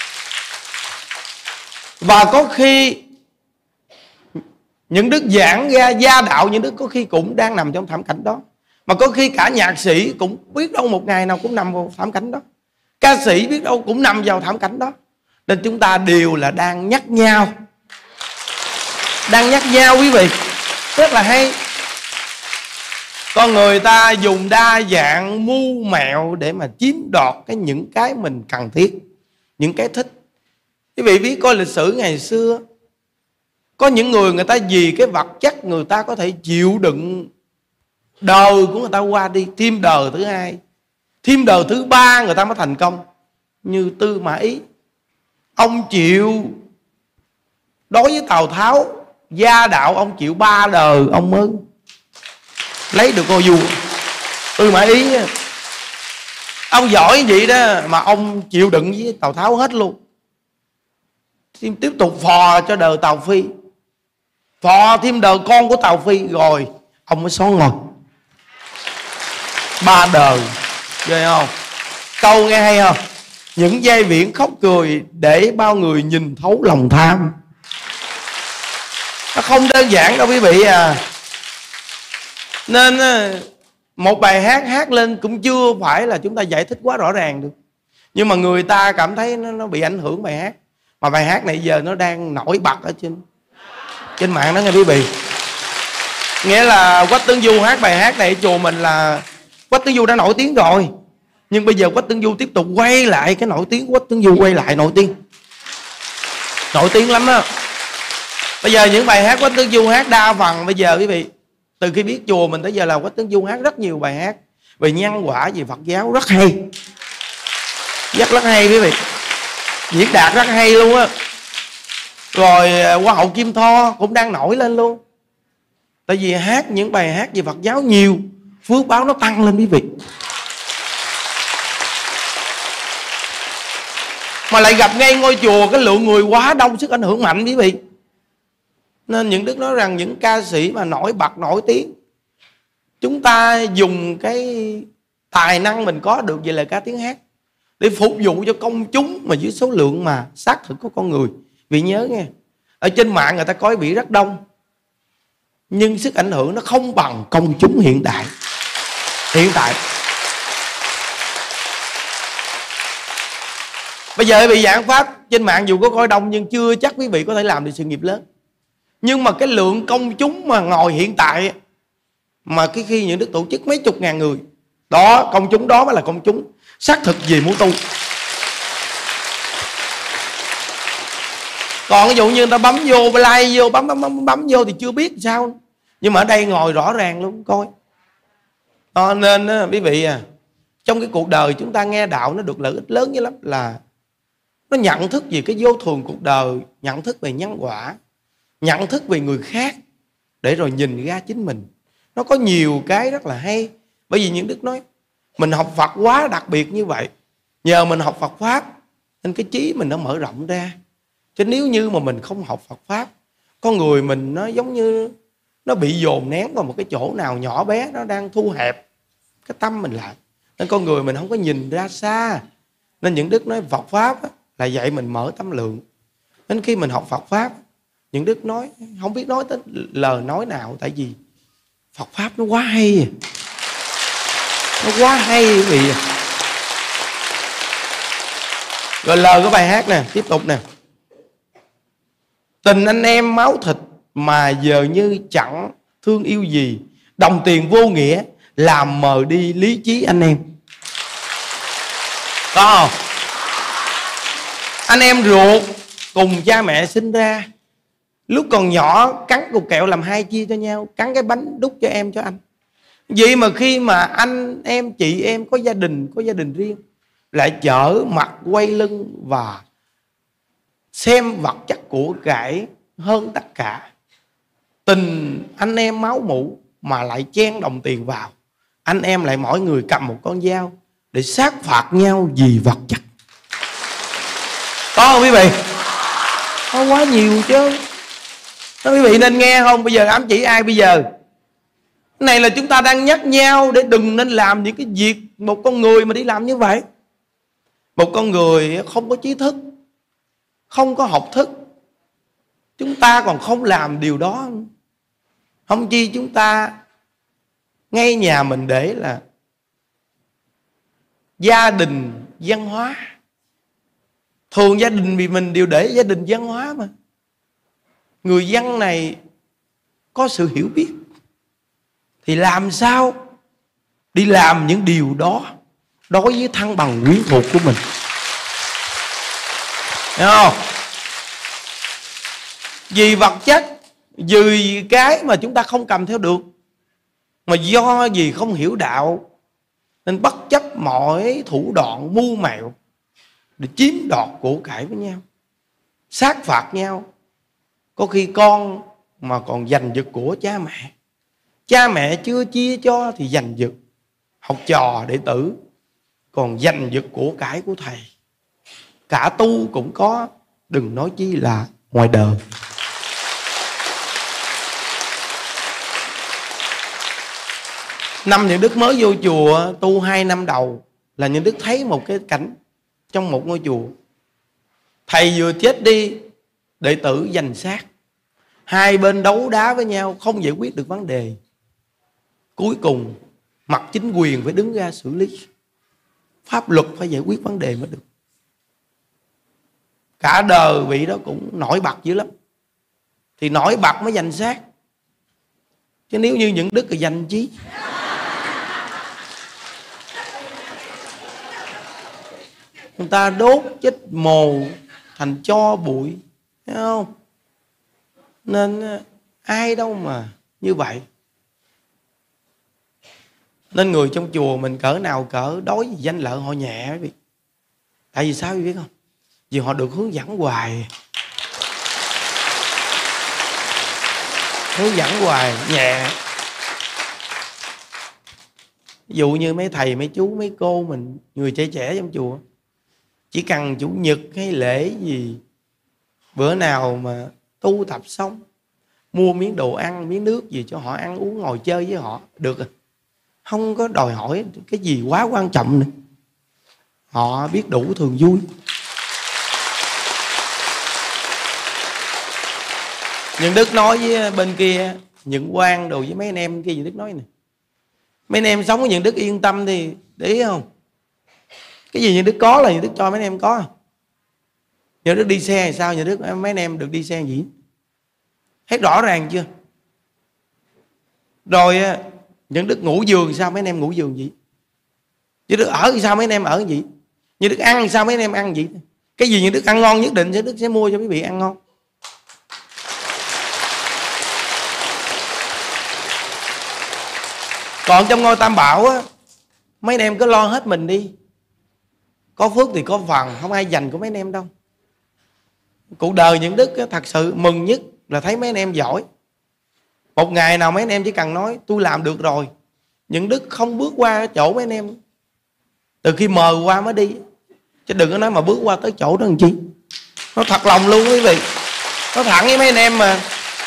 Và có khi những đức giảng ra gia đạo, những đức có khi cũng đang nằm trong thảm cảnh đó. Mà có khi cả nhạc sĩ cũng biết đâu một ngày nào cũng nằm vào thảm cảnh đó. Ca sĩ biết đâu cũng nằm vào thảm cảnh đó. Nên chúng ta đều là đang nhắc nhau. Đang nhắc nhau quý vị. Rất là hay. Con người ta dùng đa dạng mưu mẹo để mà chiếm đoạt cái những cái mình cần thiết, những cái thích. Quý vị biết coi lịch sử ngày xưa, có những người người ta vì cái vật chất người ta có thể chịu đựng đời của người ta qua đi, thêm đời thứ hai, thêm đời thứ ba người ta mới thành công. Như Tư Mã Ý, ông chịu đối với Tào Tháo gia đạo, ông chịu ba đời ông mới lấy được ngôi vua. Tư Mã Ý ông giỏi vậy đó mà ông chịu đựng với Tào Tháo hết luôn. Tiếp tục phò cho đời Tào Phi, phò thêm đời con của Tào Phi, rồi ông mới xuống ngồi ba đời. Ghê không? Câu nghe hay không? Những giai viễn khóc cười để bao người nhìn thấu lòng tham. Nó không đơn giản đâu quý vị à. Nên một bài hát hát lên cũng chưa phải là chúng ta giải thích quá rõ ràng được. Nhưng mà người ta cảm thấy nó, nó bị ảnh hưởng bài hát. Mà bài hát này giờ nó đang nổi bật ở trên trên mạng đó nghe quý vị. Nghĩa là Quách Tấn Du hát bài hát này ở chùa mình là Quách Tấn Du đã nổi tiếng rồi. Nhưng bây giờ Quách Tấn Du tiếp tục quay lại cái nổi tiếng. Quách Tấn Du quay lại nổi tiếng, nổi tiếng lắm đó. Bây giờ những bài hát Quách Tấn Du hát đa phần bây giờ quý vị, từ khi biết chùa mình tới giờ là Quách Tấn Du hát rất nhiều bài hát về nhân quả, về Phật giáo rất hay. Rất rất hay quý vị. Diễn đạt rất hay luôn á. Rồi Hoa hậu Kim Tho cũng đang nổi lên luôn. Tại vì hát những bài hát về Phật giáo nhiều, phước báo nó tăng lên quý vị. Mà lại gặp ngay ngôi chùa cái lượng người quá đông, sức ảnh hưởng mạnh quý vị. Nên những đức nói rằng những ca sĩ mà nổi bật nổi tiếng, chúng ta dùng cái tài năng mình có được về lời ca tiếng hát để phục vụ cho công chúng mà dưới số lượng mà xác thực của con người. Vì nhớ nghe, ở trên mạng người ta coi bị rất đông, nhưng sức ảnh hưởng nó không bằng công chúng hiện đại. Hiện tại bây giờ bị giảng pháp trên mạng dù có coi đông nhưng chưa chắc quý vị có thể làm được sự nghiệp lớn. Nhưng mà cái lượng công chúng mà ngồi hiện tại, mà cái khi những đức tổ chức mấy chục ngàn người đó, công chúng đó mới là công chúng xác thực gì muốn tu. Còn ví dụ như người ta bấm vô like vô bấm bấm bấm, bấm vô thì chưa biết sao. Nhưng mà ở đây ngồi rõ ràng luôn coi. Đó, nên quý vị à, trong cái cuộc đời chúng ta nghe đạo nó được lợi ích lớn như lắm là nó nhận thức về cái vô thường cuộc đời, nhận thức về nhân quả, nhận thức về người khác, để rồi nhìn ra chính mình. Nó có nhiều cái rất là hay. Bởi vì những đức nói mình học Phật quá đặc biệt như vậy, nhờ mình học Phật Pháp nên cái trí mình nó mở rộng ra. Chứ nếu như mà mình không học Phật Pháp, con người mình nó giống như nó bị dồn nén vào một cái chỗ nào nhỏ bé, nó đang thu hẹp cái tâm mình lại. Nên con người mình không có nhìn ra xa. Nên những đức nói Phật Pháp là dạy mình mở tâm lượng. Nên khi mình học Phật Pháp, những đức nói không biết nói tới lời nói nào. Tại vì Phật Pháp nó quá hay, nó quá hay quý vị. Rồi lời của bài hát nè, tiếp tục nè. Tình anh em máu thịt mà giờ như chẳng thương yêu gì, đồng tiền vô nghĩa làm mờ đi lý trí anh em. Có không? Anh em ruột cùng cha mẹ sinh ra, lúc còn nhỏ cắn cục kẹo làm hai chia cho nhau, cắn cái bánh đút cho em cho anh. Vậy mà khi mà anh em chị em có gia đình, có gia đình riêng, lại chở mặt quay lưng và xem vật chất của cải hơn tất cả. Tình anh em máu mủ mà lại chen đồng tiền vào. Anh em lại mỗi người cầm một con dao để sát phạt nhau vì vật chất. Có không quý vị? Có quá nhiều chứ. Đó, quý vị nên nghe không? Bây giờ ám chỉ ai bây giờ? Cái này là chúng ta đang nhắc nhau để đừng nên làm những cái việc một con người mà đi làm như vậy. Một con người không có trí thức, không có học thức, chúng ta còn không làm điều đó. Không chi chúng ta ngay nhà mình để là gia đình văn hóa. Thường gia đình vì mình đều để gia đình văn hóa mà. Người dân này có sự hiểu biết thì làm sao đi làm những điều đó đối với thăng bằng quyến thuộc của mình. Thấy không? Vì vật chất, vì cái mà chúng ta không cầm theo được, mà do vì không hiểu đạo nên bất chấp mọi thủ đoạn mưu mẹo để chiếm đoạt của cải với nhau, sát phạt nhau. Có khi con mà còn giành giật của cha mẹ, cha mẹ chưa chia cho thì giành giật. Học trò đệ tử còn giành giật của cải của thầy. Cả tu cũng có, đừng nói chi là ngoài đời. Năm Những Đức mới vô chùa tu hai năm đầu là Những Đức thấy một cái cảnh trong một ngôi chùa. Thầy vừa chết đi, đệ tử giành xác, hai bên đấu đá với nhau, không giải quyết được vấn đề. Cuối cùng mặt chính quyền phải đứng ra xử lý, pháp luật phải giải quyết vấn đề mới được. Cả đời vị đó cũng nổi bật dữ lắm, thì nổi bật mới giành xác, chứ nếu như Những Đức thì giành chí. Người ta đốt chết mồ thành tro bụi, thấy không? Nên ai đâu mà như vậy. Nên người trong chùa mình cỡ nào cỡ đối với danh lợi họ nhẹ quý vị. Tại vì sao quý vị biết không? Vì họ được hướng dẫn hoài. Hướng dẫn hoài nhẹ. Ví dụ như mấy thầy, mấy chú, mấy cô mình, người trẻ trẻ trong chùa, chỉ cần chủ nhật hay lễ gì, bữa nào mà tu tập xong, mua miếng đồ ăn, miếng nước gì cho họ ăn uống, ngồi chơi với họ được rồi. Không có đòi hỏi cái gì quá quan trọng nữa. Họ biết đủ thường vui. Những Đức nói với bên kia, những quan đồ với mấy anh em kia, Những Đức nói nè, mấy anh em sống với Những Đức yên tâm thì để ý không? Cái gì Những Đức có là Những Đức cho mấy anh em có. Những Đức đi xe thì sao? Những Đức mấy anh em được đi xe gì? Hết rõ ràng chưa? Rồi Những Đức ngủ giường sao mấy anh em ngủ giường gì? Những Đức ở thì sao mấy anh em ở gì? Những Đức ăn thì sao mấy anh em ăn gì? Cái gì Những Đức ăn ngon nhất định Những Đức sẽ mua cho quý vị ăn ngon. Còn trong ngôi Tam Bảo á, mấy anh em cứ lo hết mình đi. Có phước thì có phần, không ai giành của mấy anh em đâu. Cuộc đời Những Đức á, thật sự mừng nhất là thấy mấy anh em giỏi. Một ngày nào mấy anh em chỉ cần nói tôi làm được rồi, Những Đức không bước qua chỗ mấy anh em. Từ khi mờ qua mới đi. Chứ đừng có nói mà bước qua tới chỗ đó làm chi. Nó thật lòng luôn quý vị. Nó thẳng với mấy anh em mà.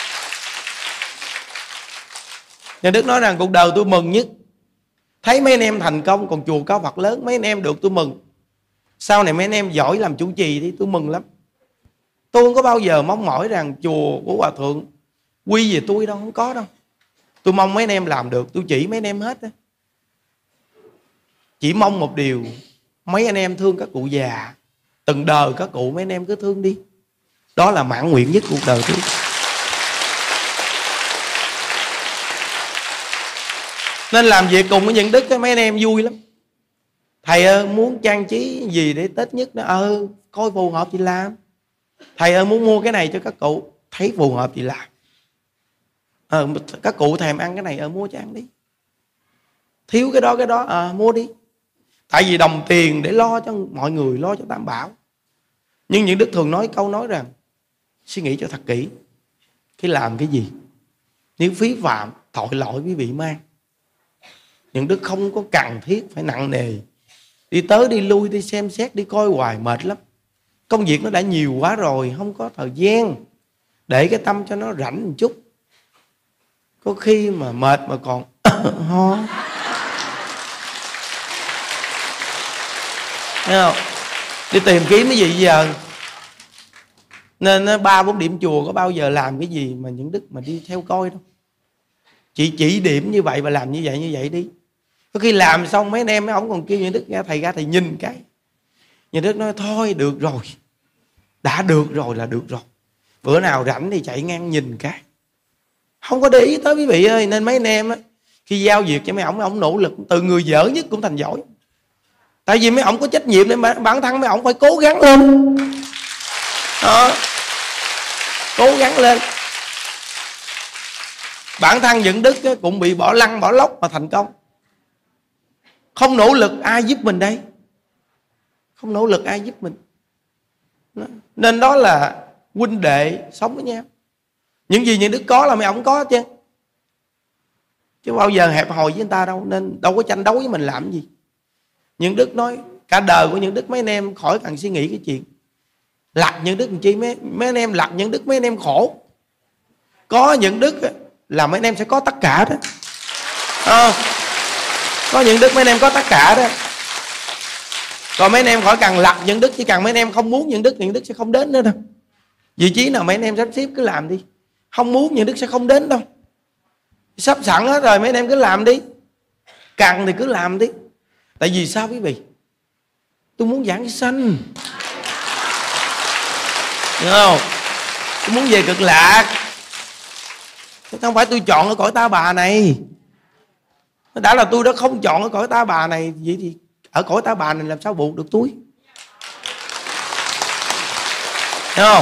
Những Đức nói rằng cuộc đời tôi mừng nhất thấy mấy anh em thành công, còn chùa có Phật lớn, mấy anh em được tôi mừng. Sau này mấy anh em giỏi làm chủ trì thì tôi mừng lắm. Tôi không có bao giờ mong mỏi rằng chùa của Hòa Thượng quy về tôi đâu, không có đâu. Tôi mong mấy anh em làm được, tôi chỉ mấy anh em hết đó. Chỉ mong một điều, mấy anh em thương các cụ già, từng đời các cụ mấy anh em cứ thương đi. Đó là mãn nguyện nhất cuộc đời tôi. Nên làm việc cùng với Những Đức mấy anh em vui lắm. Thầy ơi muốn trang trí gì để Tết nhất nó ơ coi phù hợp thì làm. Thầy ơi muốn mua cái này cho các cụ, thấy phù hợp thì làm. Ờ, các cụ thèm ăn cái này ờ mua cho ăn đi. Thiếu cái đó cái đó ờ mua đi. Tại vì đồng tiền để lo cho mọi người, lo cho Tam Bảo. Nhưng Những Đức thường nói câu nói rằng suy nghĩ cho thật kỹ. Cái làm cái gì nếu phí phạm, tội lỗi quý vị mang. Những đức không có cần thiết phải nặng nề đi tới đi lui, đi xem xét, đi coi hoài mệt lắm. Công việc nó đã nhiều quá rồi, không có thời gian. Để cái tâm cho nó rảnh một chút. Có khi mà mệt mà còn ho. Thấy không? Đi tìm kiếm cái gì giờ. Nên ba bốn điểm chùa có bao giờ làm cái gì mà những đức mà đi theo coi đâu. Chỉ chỉ điểm như vậy và làm như vậy như vậy đi. Có khi làm xong mấy anh em mấy ông còn kêu những đức ra thầy ra thầy nhìn cái. Những đức nói thôi được rồi. Đã được rồi là được rồi. Bữa nào rảnh thì chạy ngang nhìn cái. Không có để ý tới quý vị ơi. Nên mấy anh em á, khi giao việc cho mấy ông, mấy ông nỗ lực từ người dở nhất cũng thành giỏi. Tại vì mấy ông có trách nhiệm để bản thân mấy ông phải cố gắng lên. Đó. Cố gắng lên. Bản thân những đức cũng bị bỏ lăn bỏ lóc mà thành công. Không nỗ lực ai giúp mình đây? Không nỗ lực ai giúp mình? Nên đó là huynh đệ sống với nhau. Những gì những đức có là mấy ông có chứ. Chứ bao giờ hẹp hòi với người ta đâu. Nên đâu có tranh đấu với mình làm gì. Những đức nói cả đời của những đức mấy anh em khỏi cần suy nghĩ cái chuyện lặt những đức làm chi. Mấy, mấy anh em lặt những đức mấy anh em khổ. Có những đức là mấy anh em sẽ có tất cả đó. À, có những đức mấy anh em có tất cả đó. Còn mấy anh em khỏi cần lặt những đức. Chỉ cần mấy anh em không muốn những đức thì những đức sẽ không đến nữa đâu. Vị trí nào mấy anh em sắp xếp cứ làm đi. Không muốn những đức sẽ không đến đâu. Sắp sẵn hết rồi mấy anh em cứ làm đi. Cần thì cứ làm đi. Tại vì sao quý vị? Tôi muốn giảng sanh. Hiểu không? Tôi muốn về cực lạc. Không phải tôi chọn ở cõi ta bà này. Đã là tôi đã không chọn ở cõi ta bà này, vậy thì ở cõi ta bà này làm sao buộc được tôi? Hiểu không?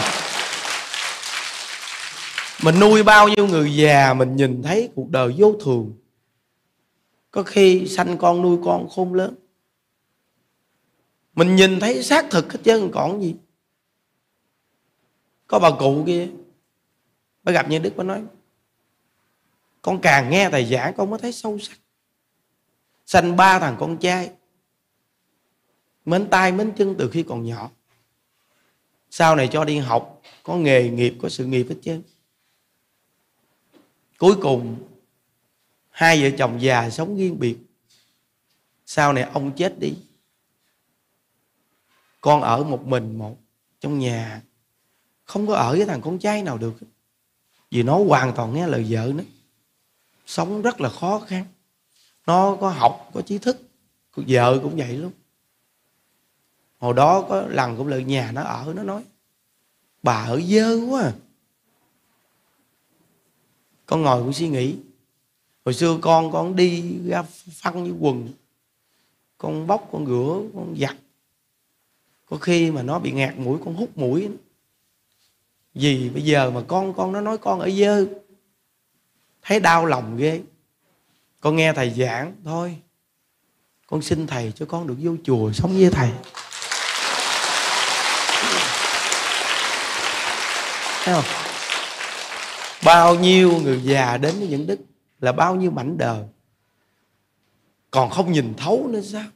Mình nuôi bao nhiêu người già, mình nhìn thấy cuộc đời vô thường. Có khi sanh con nuôi con khôn lớn. Mình nhìn thấy xác thực hết trơn còn gì. Có bà cụ kia, bà gặp như Đức, bà nói con càng nghe thầy giảng con mới thấy sâu sắc. Sanh ba thằng con trai, mến tay mến chân từ khi còn nhỏ. Sau này cho đi học, có nghề nghiệp, có sự nghiệp hết trơn. Cuối cùng hai vợ chồng già sống riêng biệt. Sau này ông chết đi, con ở một mình một trong nhà, không có ở với thằng con trai nào được. Vì nó hoàn toàn nghe lời vợ nó. Sống rất là khó khăn. Nó có học, có trí thức. Vợ cũng vậy luôn. Hồi đó có lần cũng lại nhà nó ở, nó nói bà ở dơ quá à. Con ngồi cũng suy nghĩ. Hồi xưa con con đi ra phân như quần, con bóc, con rửa, con giặt. Có khi mà nó bị ngạt mũi, con hút mũi. Vì bây giờ mà con con nó nói con ở dơ, thấy đau lòng ghê. Con nghe thầy giảng thôi, con xin thầy cho con được vô chùa sống với thầy. Thấy không? Bao nhiêu người già đến với những đức là bao nhiêu mảnh đời, còn không nhìn thấu nữa sao?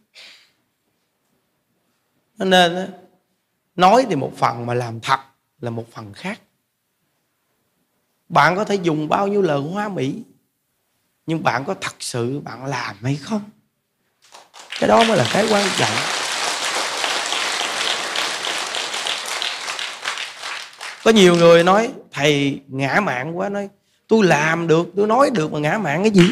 Nên nói thì một phần mà làm thật là một phần khác. Bạn có thể dùng bao nhiêu lời hoa mỹ, nhưng bạn có thật sự bạn làm hay không? Cái đó mới là cái quan trọng. Có nhiều người nói thầy ngã mạn quá, nói tôi làm được, tôi nói được mà ngã mạn cái gì?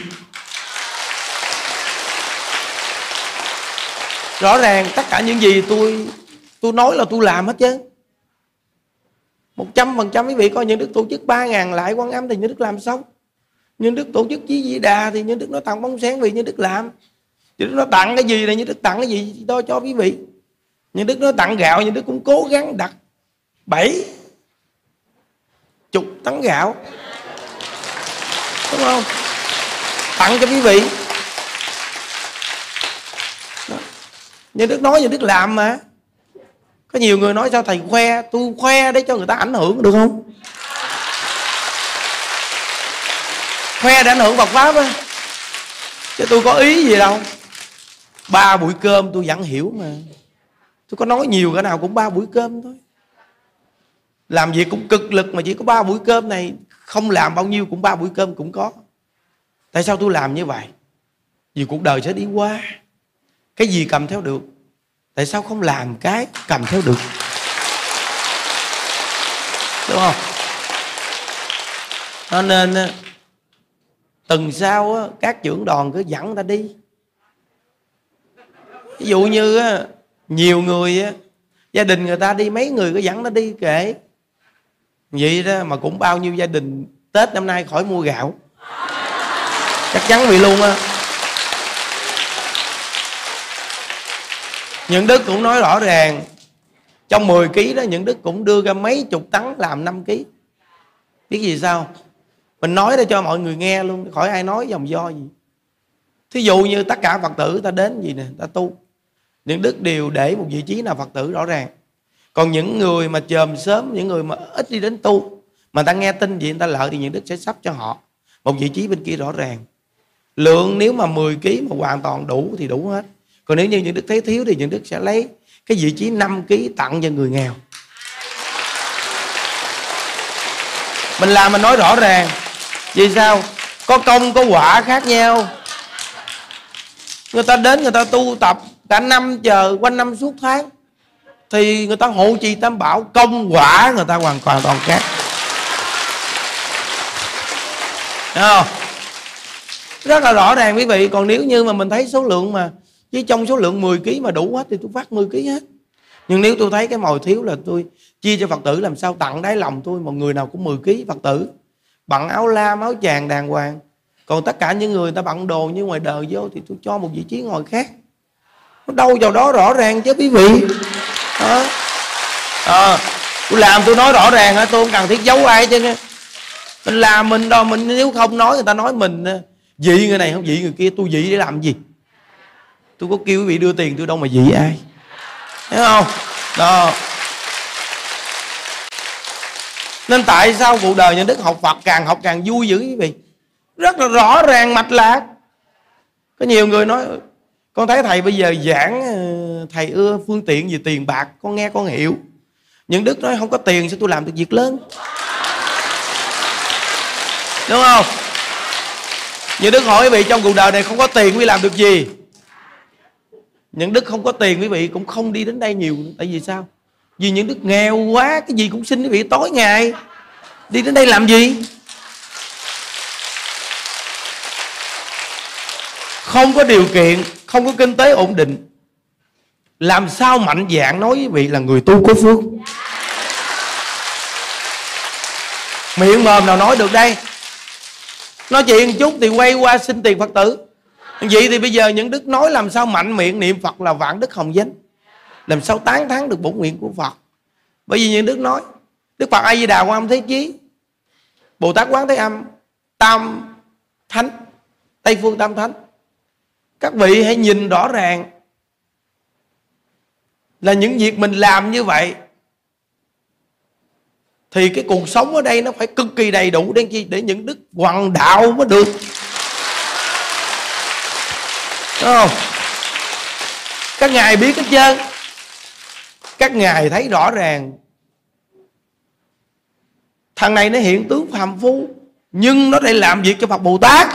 Rõ ràng tất cả những gì tôi tôi nói là tôi làm hết chứ. Một trăm phần trăm quý vị coi những đức tổ chức ba ngàn lại Quan Âm thì những đức làm xong. Những đức tổ chức Chí Di Đà thì những đức nó tặng bóng sáng vì những đức làm. Những đức nó tặng cái gì này, những đức tặng cái gì đó cho quý vị. Những đức nó tặng gạo, những đức cũng cố gắng đặt bảy chục tấn gạo, đúng không? Tặng cho quý vị. Đó. Những đức nói, những đức làm mà. Có nhiều người nói sao thầy khoe. Tôi khoe để cho người ta ảnh hưởng được không? Khoe để ảnh hưởng Phật Pháp á, chứ tôi có ý gì đâu. Ba buổi cơm tôi vẫn hiểu mà. Tôi có nói nhiều cái nào cũng ba buổi cơm thôi. Làm việc cũng cực lực mà chỉ có ba buổi cơm này. Không làm bao nhiêu cũng ba buổi cơm cũng có. Tại sao tôi làm như vậy? Vì cuộc đời sẽ đi qua. Cái gì cầm theo được? Tại sao không làm cái cầm theo được? Đúng không? Cho nên tuần sau các trưởng đoàn cứ dẫn người ta đi. Ví dụ như nhiều người, gia đình người ta đi mấy người cứ dẫn nó đi kệ. Vậy đó mà cũng bao nhiêu gia đình Tết năm nay khỏi mua gạo. Chắc chắn bị luôn á. Những Đức cũng nói rõ ràng, trong mười ký đó Những Đức cũng đưa ra mấy chục tấn làm năm ký. Biết gì sao? Mình nói để cho mọi người nghe luôn, khỏi ai nói dòng do gì. Thí dụ như tất cả Phật tử ta đến gì nè, ta tu, Những Đức đều để một vị trí nào Phật tử rõ ràng. Còn những người mà chòm sớm, những người mà ít đi đến tu, mà ta nghe tin gì người ta lợi, thì Những Đức sẽ sắp cho họ một vị trí bên kia rõ ràng. Lượng nếu mà mười ký mà hoàn toàn đủ thì đủ hết. Còn nếu như Những Đức thấy thiếu thì Những Đức sẽ lấy cái vị trí năm ký tặng cho người nghèo. Mình làm mình nói rõ ràng. Vì sao? Có công có quả khác nhau. Người ta đến người ta tu tập cả năm chờ, quanh năm suốt tháng, thì người ta hộ trì tam bảo, công quả người ta hoàn toàn toàn khác. Thấy không? Rất là rõ ràng quý vị. Còn nếu như mà mình thấy số lượng mà chứ trong số lượng mười ký mà đủ hết thì tôi phát mười ký hết. Nhưng nếu tôi thấy cái mồi thiếu là tôi chia cho Phật tử, làm sao tặng đáy lòng tôi một người nào cũng mười ký Phật tử, bận áo lam áo chàng đàng hoàng. Còn tất cả những người ta bận đồ như ngoài đời vô thì tôi cho một vị trí ngồi khác. Nó đâu vào đó rõ ràng chứ quý vị. Đó. À, tôi làm tôi nói rõ ràng, tôi không cần thiết giấu ai chứ. Mình làm mình đâu, mình nếu không nói người ta nói mình dị người này không dị người kia. Tôi dị để làm gì? Tôi có kêu quý vị đưa tiền tôi đâu mà dị ai. Thấy không? Đó. Nên tại sao cuộc đời Những Đức học Phật càng học càng vui dữ quý vị? Rất là rõ ràng mạch lạc. Có nhiều người nói con thấy thầy bây giờ giảng, thầy ưa phương tiện gì tiền bạc, con nghe con hiểu. Những Đức nói không có tiền sao tôi làm được việc lớn. Đúng không? Những Đức hỏi quý vị trong cuộc đời này không có tiền quý vị làm được gì? Những Đức không có tiền quý vị cũng không đi đến đây nhiều. Tại vì sao? Vì Những Đức nghèo quá, cái gì cũng xin quý vị tối ngày. Đi đến đây làm gì? Không có điều kiện, không có kinh tế ổn định, làm sao mạnh dạn nói với vị là người tu có phước? Miệng mồm nào nói được đây? Nói chuyện một chút thì quay qua xin tiền Phật tử. Vậy thì bây giờ Những Đức nói làm sao mạnh miệng niệm Phật là vạn đức hồng danh, làm sao tán thán được bổn nguyện của Phật? Bởi vì Những Đức nói Đức Phật A Di Đà Quan Âm Thế Chí, Bồ Tát Quán Thế Âm, Tam Thánh, Tây Phương Tam Thánh. Các vị hãy nhìn rõ ràng là những việc mình làm như vậy thì cái cuộc sống ở đây nó phải cực kỳ đầy đủ để chi? Để Những Đức hoàng đạo mới được. Đúng không? Các ngài biết hết trơn. Các ngài thấy rõ ràng thằng này nó hiện tướng phàm phu, nhưng nó lại làm việc cho Phật Bồ Tát.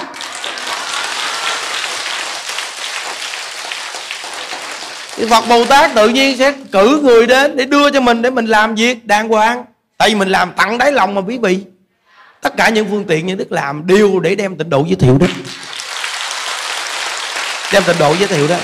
Thì Phật Bồ Tát tự nhiên sẽ cử người đến để đưa cho mình, để mình làm việc đàng hoàng. Tại vì mình làm tặng đáy lòng mà quý vị. Tất cả những phương tiện Những Đức làm đều để đem tịnh độ giới thiệu đó. Đem tịnh độ giới thiệu đó.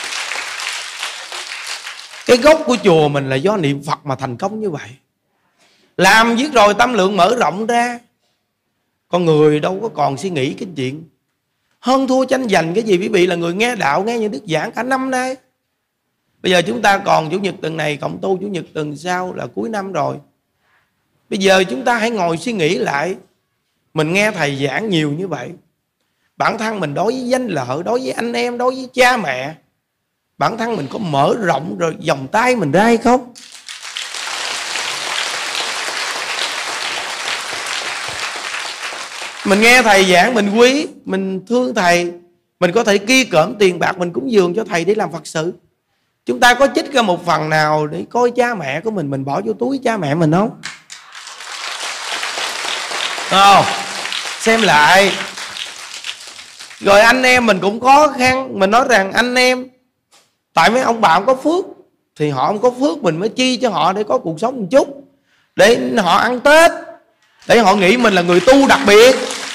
Cái gốc của chùa mình là do niệm Phật mà thành công như vậy. Làm viết rồi tâm lượng mở rộng ra. Con người đâu có còn suy nghĩ cái chuyện hơn thua tranh giành cái gì. Quý vị là người nghe đạo, nghe Những Đức giảng cả năm nay. Bây giờ chúng ta còn chủ nhật tuần này cộng tu chủ nhật tuần sau là cuối năm rồi. Bây giờ chúng ta hãy ngồi suy nghĩ lại. Mình nghe thầy giảng nhiều như vậy, bản thân mình đối với danh lợi, đối với anh em, đối với cha mẹ, bản thân mình có mở rộng rồi vòng tay mình ra hay không? Mình nghe thầy giảng mình quý, mình thương thầy, mình có thể ki cỡm tiền bạc mình cúng dường cho thầy để làm Phật sự. Chúng ta có trích ra một phần nào để coi cha mẹ của mình, mình bỏ vô túi cha mẹ mình không? Không. Xem lại. Rồi anh em mình cũng khó khăn, mình nói rằng anh em, tại mấy ông bà không có phước thì họ không có phước, mình mới chi cho họ để có cuộc sống một chút, để họ ăn Tết, để họ nghĩ mình là người tu đặc biệt.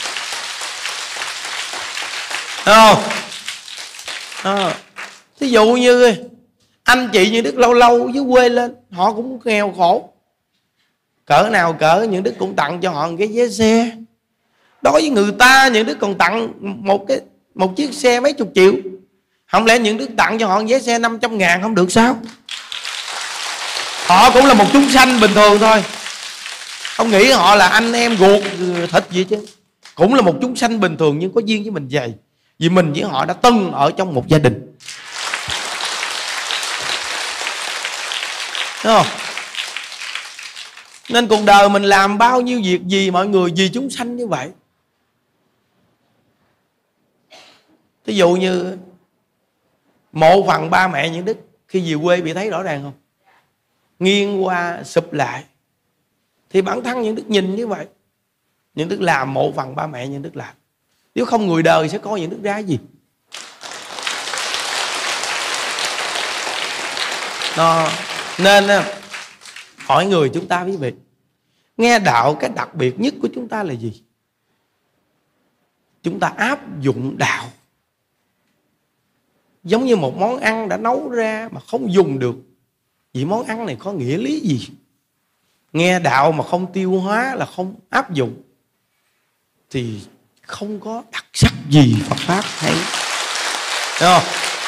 Đúng không? À, thí dụ như anh chị những Đức lâu lâu dưới quê lên, họ cũng nghèo khổ, cỡ nào cỡ những Đức cũng tặng cho họ một cái vé xe. Đối với người ta những Đức còn tặng một cái một chiếc xe mấy chục triệu, không lẽ những Đức tặng cho họ một vé xe năm trăm ngàn không được sao? Họ cũng là một chúng sanh bình thường thôi, không nghĩ họ là anh em ruột thịt gì chứ, cũng là một chúng sanh bình thường nhưng có duyên với mình vậy. Vì mình với họ đã từng ở trong một gia đình, đúng không? Nên cuộc đời mình làm bao nhiêu việc gì mọi người, vì chúng sanh như vậy. Ví dụ như mộ phần ba mẹ những Đức khi về quê bị thấy rõ ràng không? Nghiêng qua sụp lại. Thì bản thân những Đức nhìn như vậy, những Đức làm mộ phần ba mẹ những Đức làm. Nếu không người đời sẽ coi những Đức ra gì. Đó. Nên hỏi người chúng ta quý vị, nghe đạo cái đặc biệt nhất của chúng ta là gì? Chúng ta áp dụng đạo. Giống như một món ăn đã nấu ra mà không dùng được, vì món ăn này có nghĩa lý gì? Nghe đạo mà không tiêu hóa, là không áp dụng, thì không có đặc sắc gì Phật Pháp hay. Đúng không?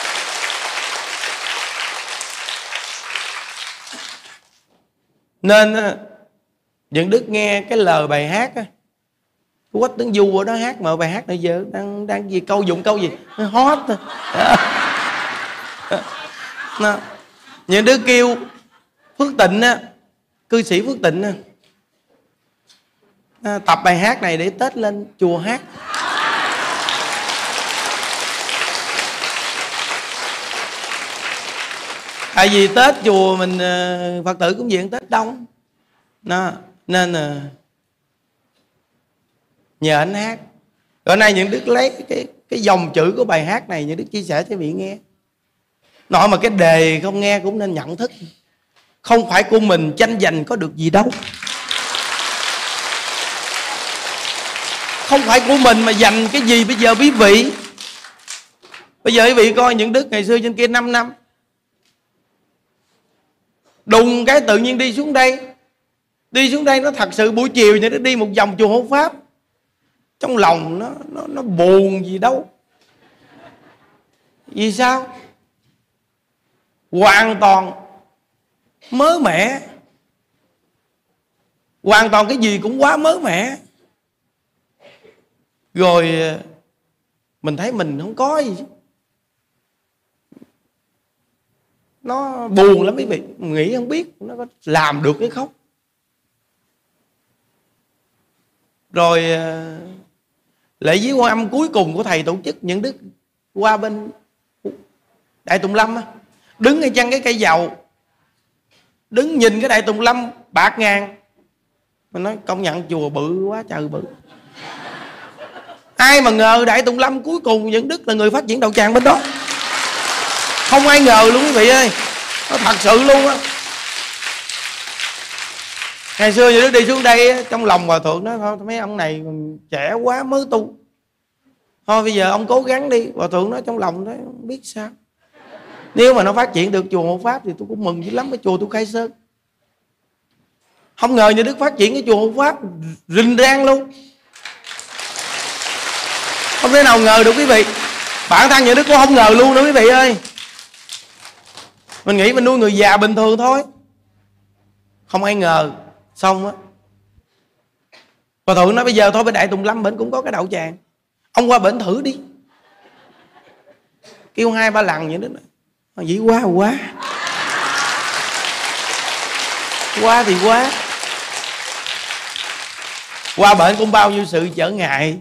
Nên những Đức nghe cái lời bài hát á, Quách Tấn Du ở đó hát, mà bài hát này giờ đang đang gì câu dụng câu gì hot thôi. Những Đức kêu Phước Tịnh á, cư sĩ Phước Tịnh á, tập bài hát này để Tết lên chùa hát. Tại vì Tết chùa mình Phật tử cũng diện Tết đông đó, nên là nhờ anh hát. Rồi nay những Đức lấy cái cái dòng chữ của bài hát này, những Đức chia sẻ cho vị nghe. Nói mà cái đề không nghe cũng nên nhận thức, không phải của mình tranh giành có được gì đâu, không phải của mình mà dành cái gì. Bây giờ quý vị, bây giờ quý vị coi những Đức ngày xưa trên kia năm năm, đùng cái tự nhiên đi xuống đây. Đi xuống đây nó thật sự buổi chiều như nó đi một vòng chùa Hộ Pháp, trong lòng nó nó nó buồn gì đâu. Vì sao? Hoàn toàn mới mẻ, hoàn toàn cái gì cũng quá mới mẻ. Rồi mình thấy mình không có gì, nó buồn lắm quý vị. Nghĩ không biết nó có làm được hay không. Rồi lễ viếng Quan Âm cuối cùng của thầy tổ chức, những Đức qua bên Đại Tùng Lâm á, đứng ngay chân cái cây dầu, đứng nhìn cái Đại Tùng Lâm bạc ngàn. Mình nói công nhận chùa bự quá trời bự. Ai mà ngờ Đại Tùng Lâm cuối cùng những Đức là người phát triển đạo tràng bên đó. Không ai ngờ luôn quý vị ơi. Nó thật sự luôn á. Ngày xưa những Đức đi xuống đây, trong lòng Hòa Thượng nói thôi mấy ông này trẻ quá mới tu, thôi bây giờ ông cố gắng đi. Hòa Thượng nói trong lòng đấy không biết sao, nếu mà nó phát triển được chùa Hộ Pháp thì tôi cũng mừng dữ lắm. Cái chùa tôi khai sơn, không ngờ như Đức phát triển cái chùa Hộ Pháp rình rang luôn, không thể nào ngờ được quý vị. Bản thân như Đức cũng không ngờ luôn đó quý vị ơi. Mình nghĩ mình nuôi người già bình thường thôi, không ai ngờ. Xong á, Hòa Thượng nói bây giờ thôi bên Đại Tùng Lâm bển cũng có cái đạo tràng, ông qua bển thử đi. Kêu hai ba lần vậy đó, dĩ quá quá quá thì quá. Qua bển cũng bao nhiêu sự trở ngại.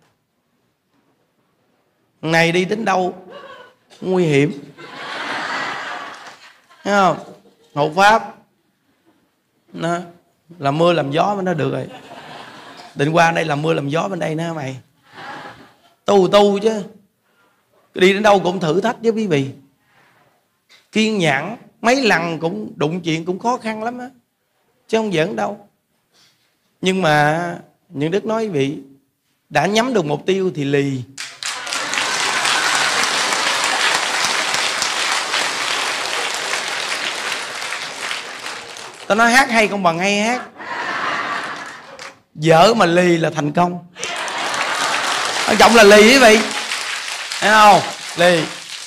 Này đi đến đâu nguy hiểm, thấy không? Hộ pháp nó làm mưa làm gió bên đó được rồi. Định qua đây làm mưa làm gió bên đây nữa mày. Tu tu chứ, đi đến đâu cũng thử thách với quý vị. Kiên nhẫn mấy lần cũng đụng chuyện cũng khó khăn lắm á, chứ không giỡn đâu. Nhưng mà những đức nói quý vị, đã nhắm được mục tiêu thì lì. Tao nói hát hay không bằng hay hát. Dở mà lì là thành công. Quan trọng là lì quý vị, thấy không? Lì.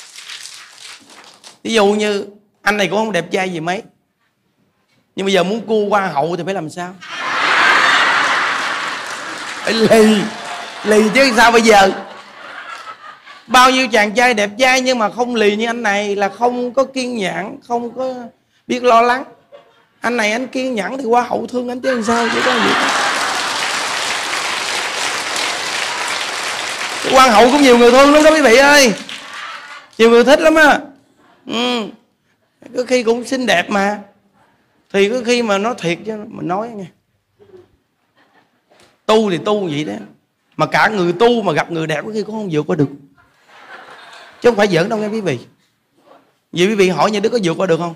Ví dụ như anh này cũng không đẹp trai gì mấy, nhưng bây giờ muốn cua hoa hậu thì phải làm sao? Phải lì. Lì chứ sao bây giờ? Bao nhiêu chàng trai đẹp trai nhưng mà không lì như anh này là không có kiên nhẫn, không có biết lo lắng. Anh này anh kiên nhẫn thì hoa hậu thương anh chứ làm sao, chỉ có gì. Hoa hậu cũng nhiều người thương lắm đó quý vị ơi, nhiều người thích lắm á. Ừ. Có khi cũng xinh đẹp mà, thì có khi mà nó thiệt chứ mình nói nghe. Tu thì tu vậy đó, mà cả người tu mà gặp người đẹp có khi cũng không vượt qua được, chứ không phải giỡn đâu nghe quý vị. Vậy quý vị hỏi như Đức có vượt qua được không?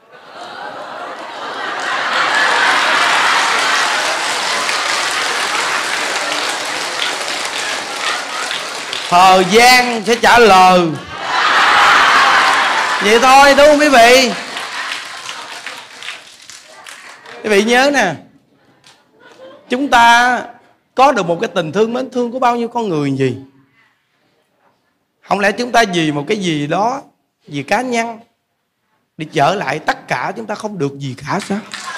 Thời gian sẽ trả lời. Vậy thôi đúng không quý vị? Quý vị nhớ nè, chúng ta có được một cái tình thương mến thương của bao nhiêu con người gì. Không lẽ chúng ta vì một cái gì đó, vì cá nhân đi trở lại tất cả chúng ta không được gì cả sao?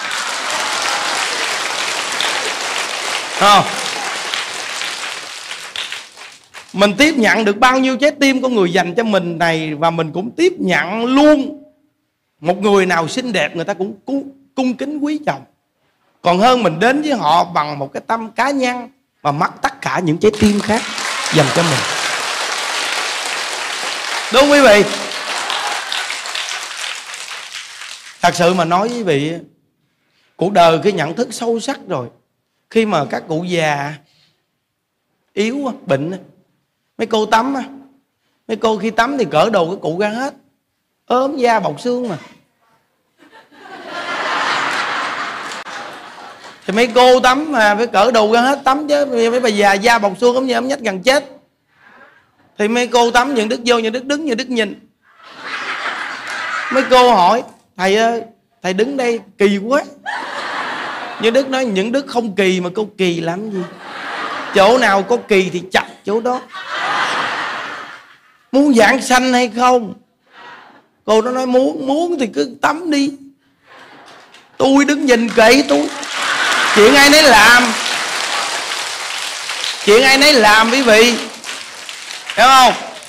Không. Mình tiếp nhận được bao nhiêu trái tim của người dành cho mình này, và mình cũng tiếp nhận luôn một người nào xinh đẹp người ta cũng cung, cung kính quý trọng, còn hơn mình đến với họ bằng một cái tâm cá nhân mà mất tất cả những trái tim khác dành cho mình. Đúng quý vị? Thật sự mà nói với quý vị, cuộc đời khi nhận thức sâu sắc rồi, khi mà các cụ già yếu bệnh, mấy cô tắm á, mấy cô khi tắm thì cởi đồ cái cụ ra hết, ốm da bọc xương mà. Thì mấy cô tắm mà phải cởi đồ ra hết tắm chứ, mấy bà già da bọc xương ốm như ốm nhách gần chết. Thì mấy cô tắm Những Đức vô, Những Đức đứng, Những Đức nhìn. Mấy cô hỏi thầy ơi, thầy đứng đây kỳ quá. Những Đức nói Những Đức không kỳ mà cô kỳ làm gì? Chỗ nào có kỳ thì chặt chỗ đó. Muốn giảng sanh hay không? Cô nó nói muốn, muốn thì cứ tắm đi. Tôi đứng nhìn kệ tôi. Chuyện ai nấy làm. Chuyện ai nấy làm quý vị, hiểu không?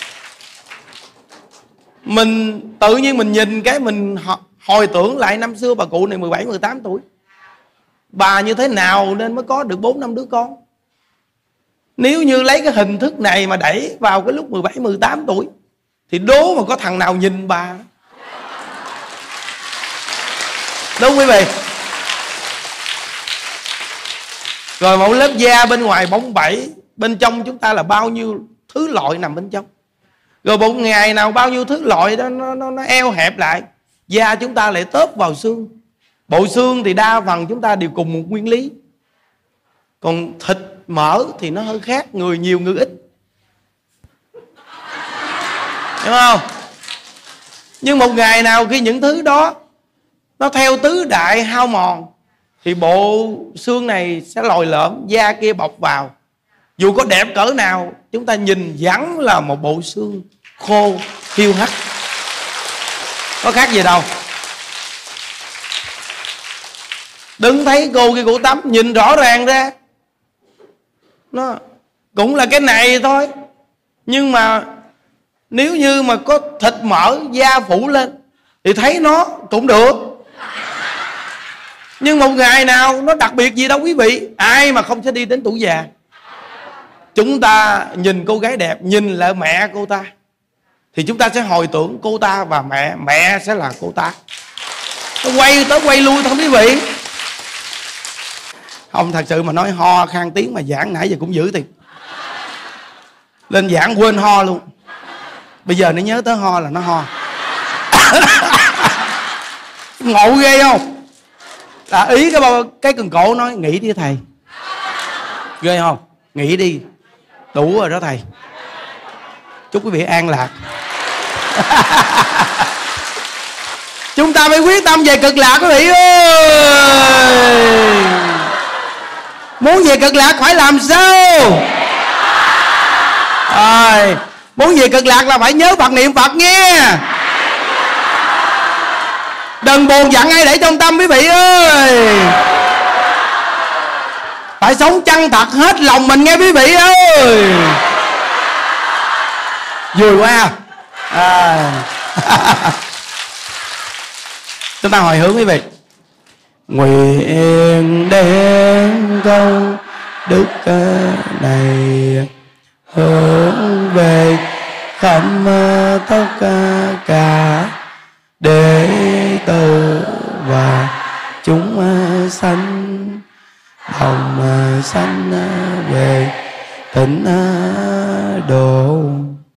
Mình tự nhiên mình nhìn cái mình hồi tưởng lại năm xưa bà cụ này mười bảy, mười tám tuổi. Bà như thế nào nên mới có được bốn năm đứa con? Nếu như lấy cái hình thức này mà đẩy vào cái lúc mười bảy, mười tám tuổi thì đố mà có thằng nào nhìn bà. Đúng quý vị? Rồi một lớp da bên ngoài bóng bẩy, bên trong chúng ta là bao nhiêu thứ loại nằm bên trong. Rồi một ngày nào bao nhiêu thứ loại đó nó, nó, nó eo hẹp lại, da chúng ta lại tớp vào xương. Bộ xương thì đa phần chúng ta đều cùng một nguyên lý, còn thịt mỡ thì nó hơi khác, người nhiều người ít, hiểu không? Nhưng một ngày nào khi những thứ đó nó theo tứ đại hao mòn thì bộ xương này sẽ lồi lõm, da kia bọc vào. Dù có đẹp cỡ nào, chúng ta nhìn vẫn là một bộ xương khô, hiu hắt, có khác gì đâu. Đừng thấy cô kia cổ tắm, nhìn rõ ràng ra nó cũng là cái này thôi. Nhưng mà nếu như mà có thịt mỡ, da phủ lên thì thấy nó cũng được. Nhưng một ngày nào nó đặc biệt gì đâu quý vị. Ai mà không sẽ đi đến tuổi già. Chúng ta nhìn cô gái đẹp, nhìn lại mẹ cô ta, thì chúng ta sẽ hồi tưởng cô ta và mẹ, mẹ sẽ là cô ta. Nó quay tới quay lui thôi quý vị. Không, thật sự mà nói ho khang tiếng mà giảng nãy giờ cũng dữ thiệt. Lên giảng quên ho luôn. Bây giờ nó nhớ tới ho là nó ho. Ngộ ghê không? Là ý cái bao, cái cần cổ nói nghỉ đi thầy. Ghê không? Nghỉ đi. Đủ rồi đó thầy. Chúc quý vị an lạc. Chúng ta phải quyết tâm về cực lạc quý vị ơi. Muốn về cực lạc phải làm sao? À, muốn về cực lạc là phải nhớ Phật, niệm Phật nghe. Đừng buồn giận ai để trong tâm quý vị ơi. Phải sống chân thật hết lòng mình nghe quý vị ơi. Vui quá à. Chúng ta hồi hướng quý vị. Nguyện đem công đức này hướng về khắp tất cả đệ tử và chúng sanh đồng sanh về tịnh độ.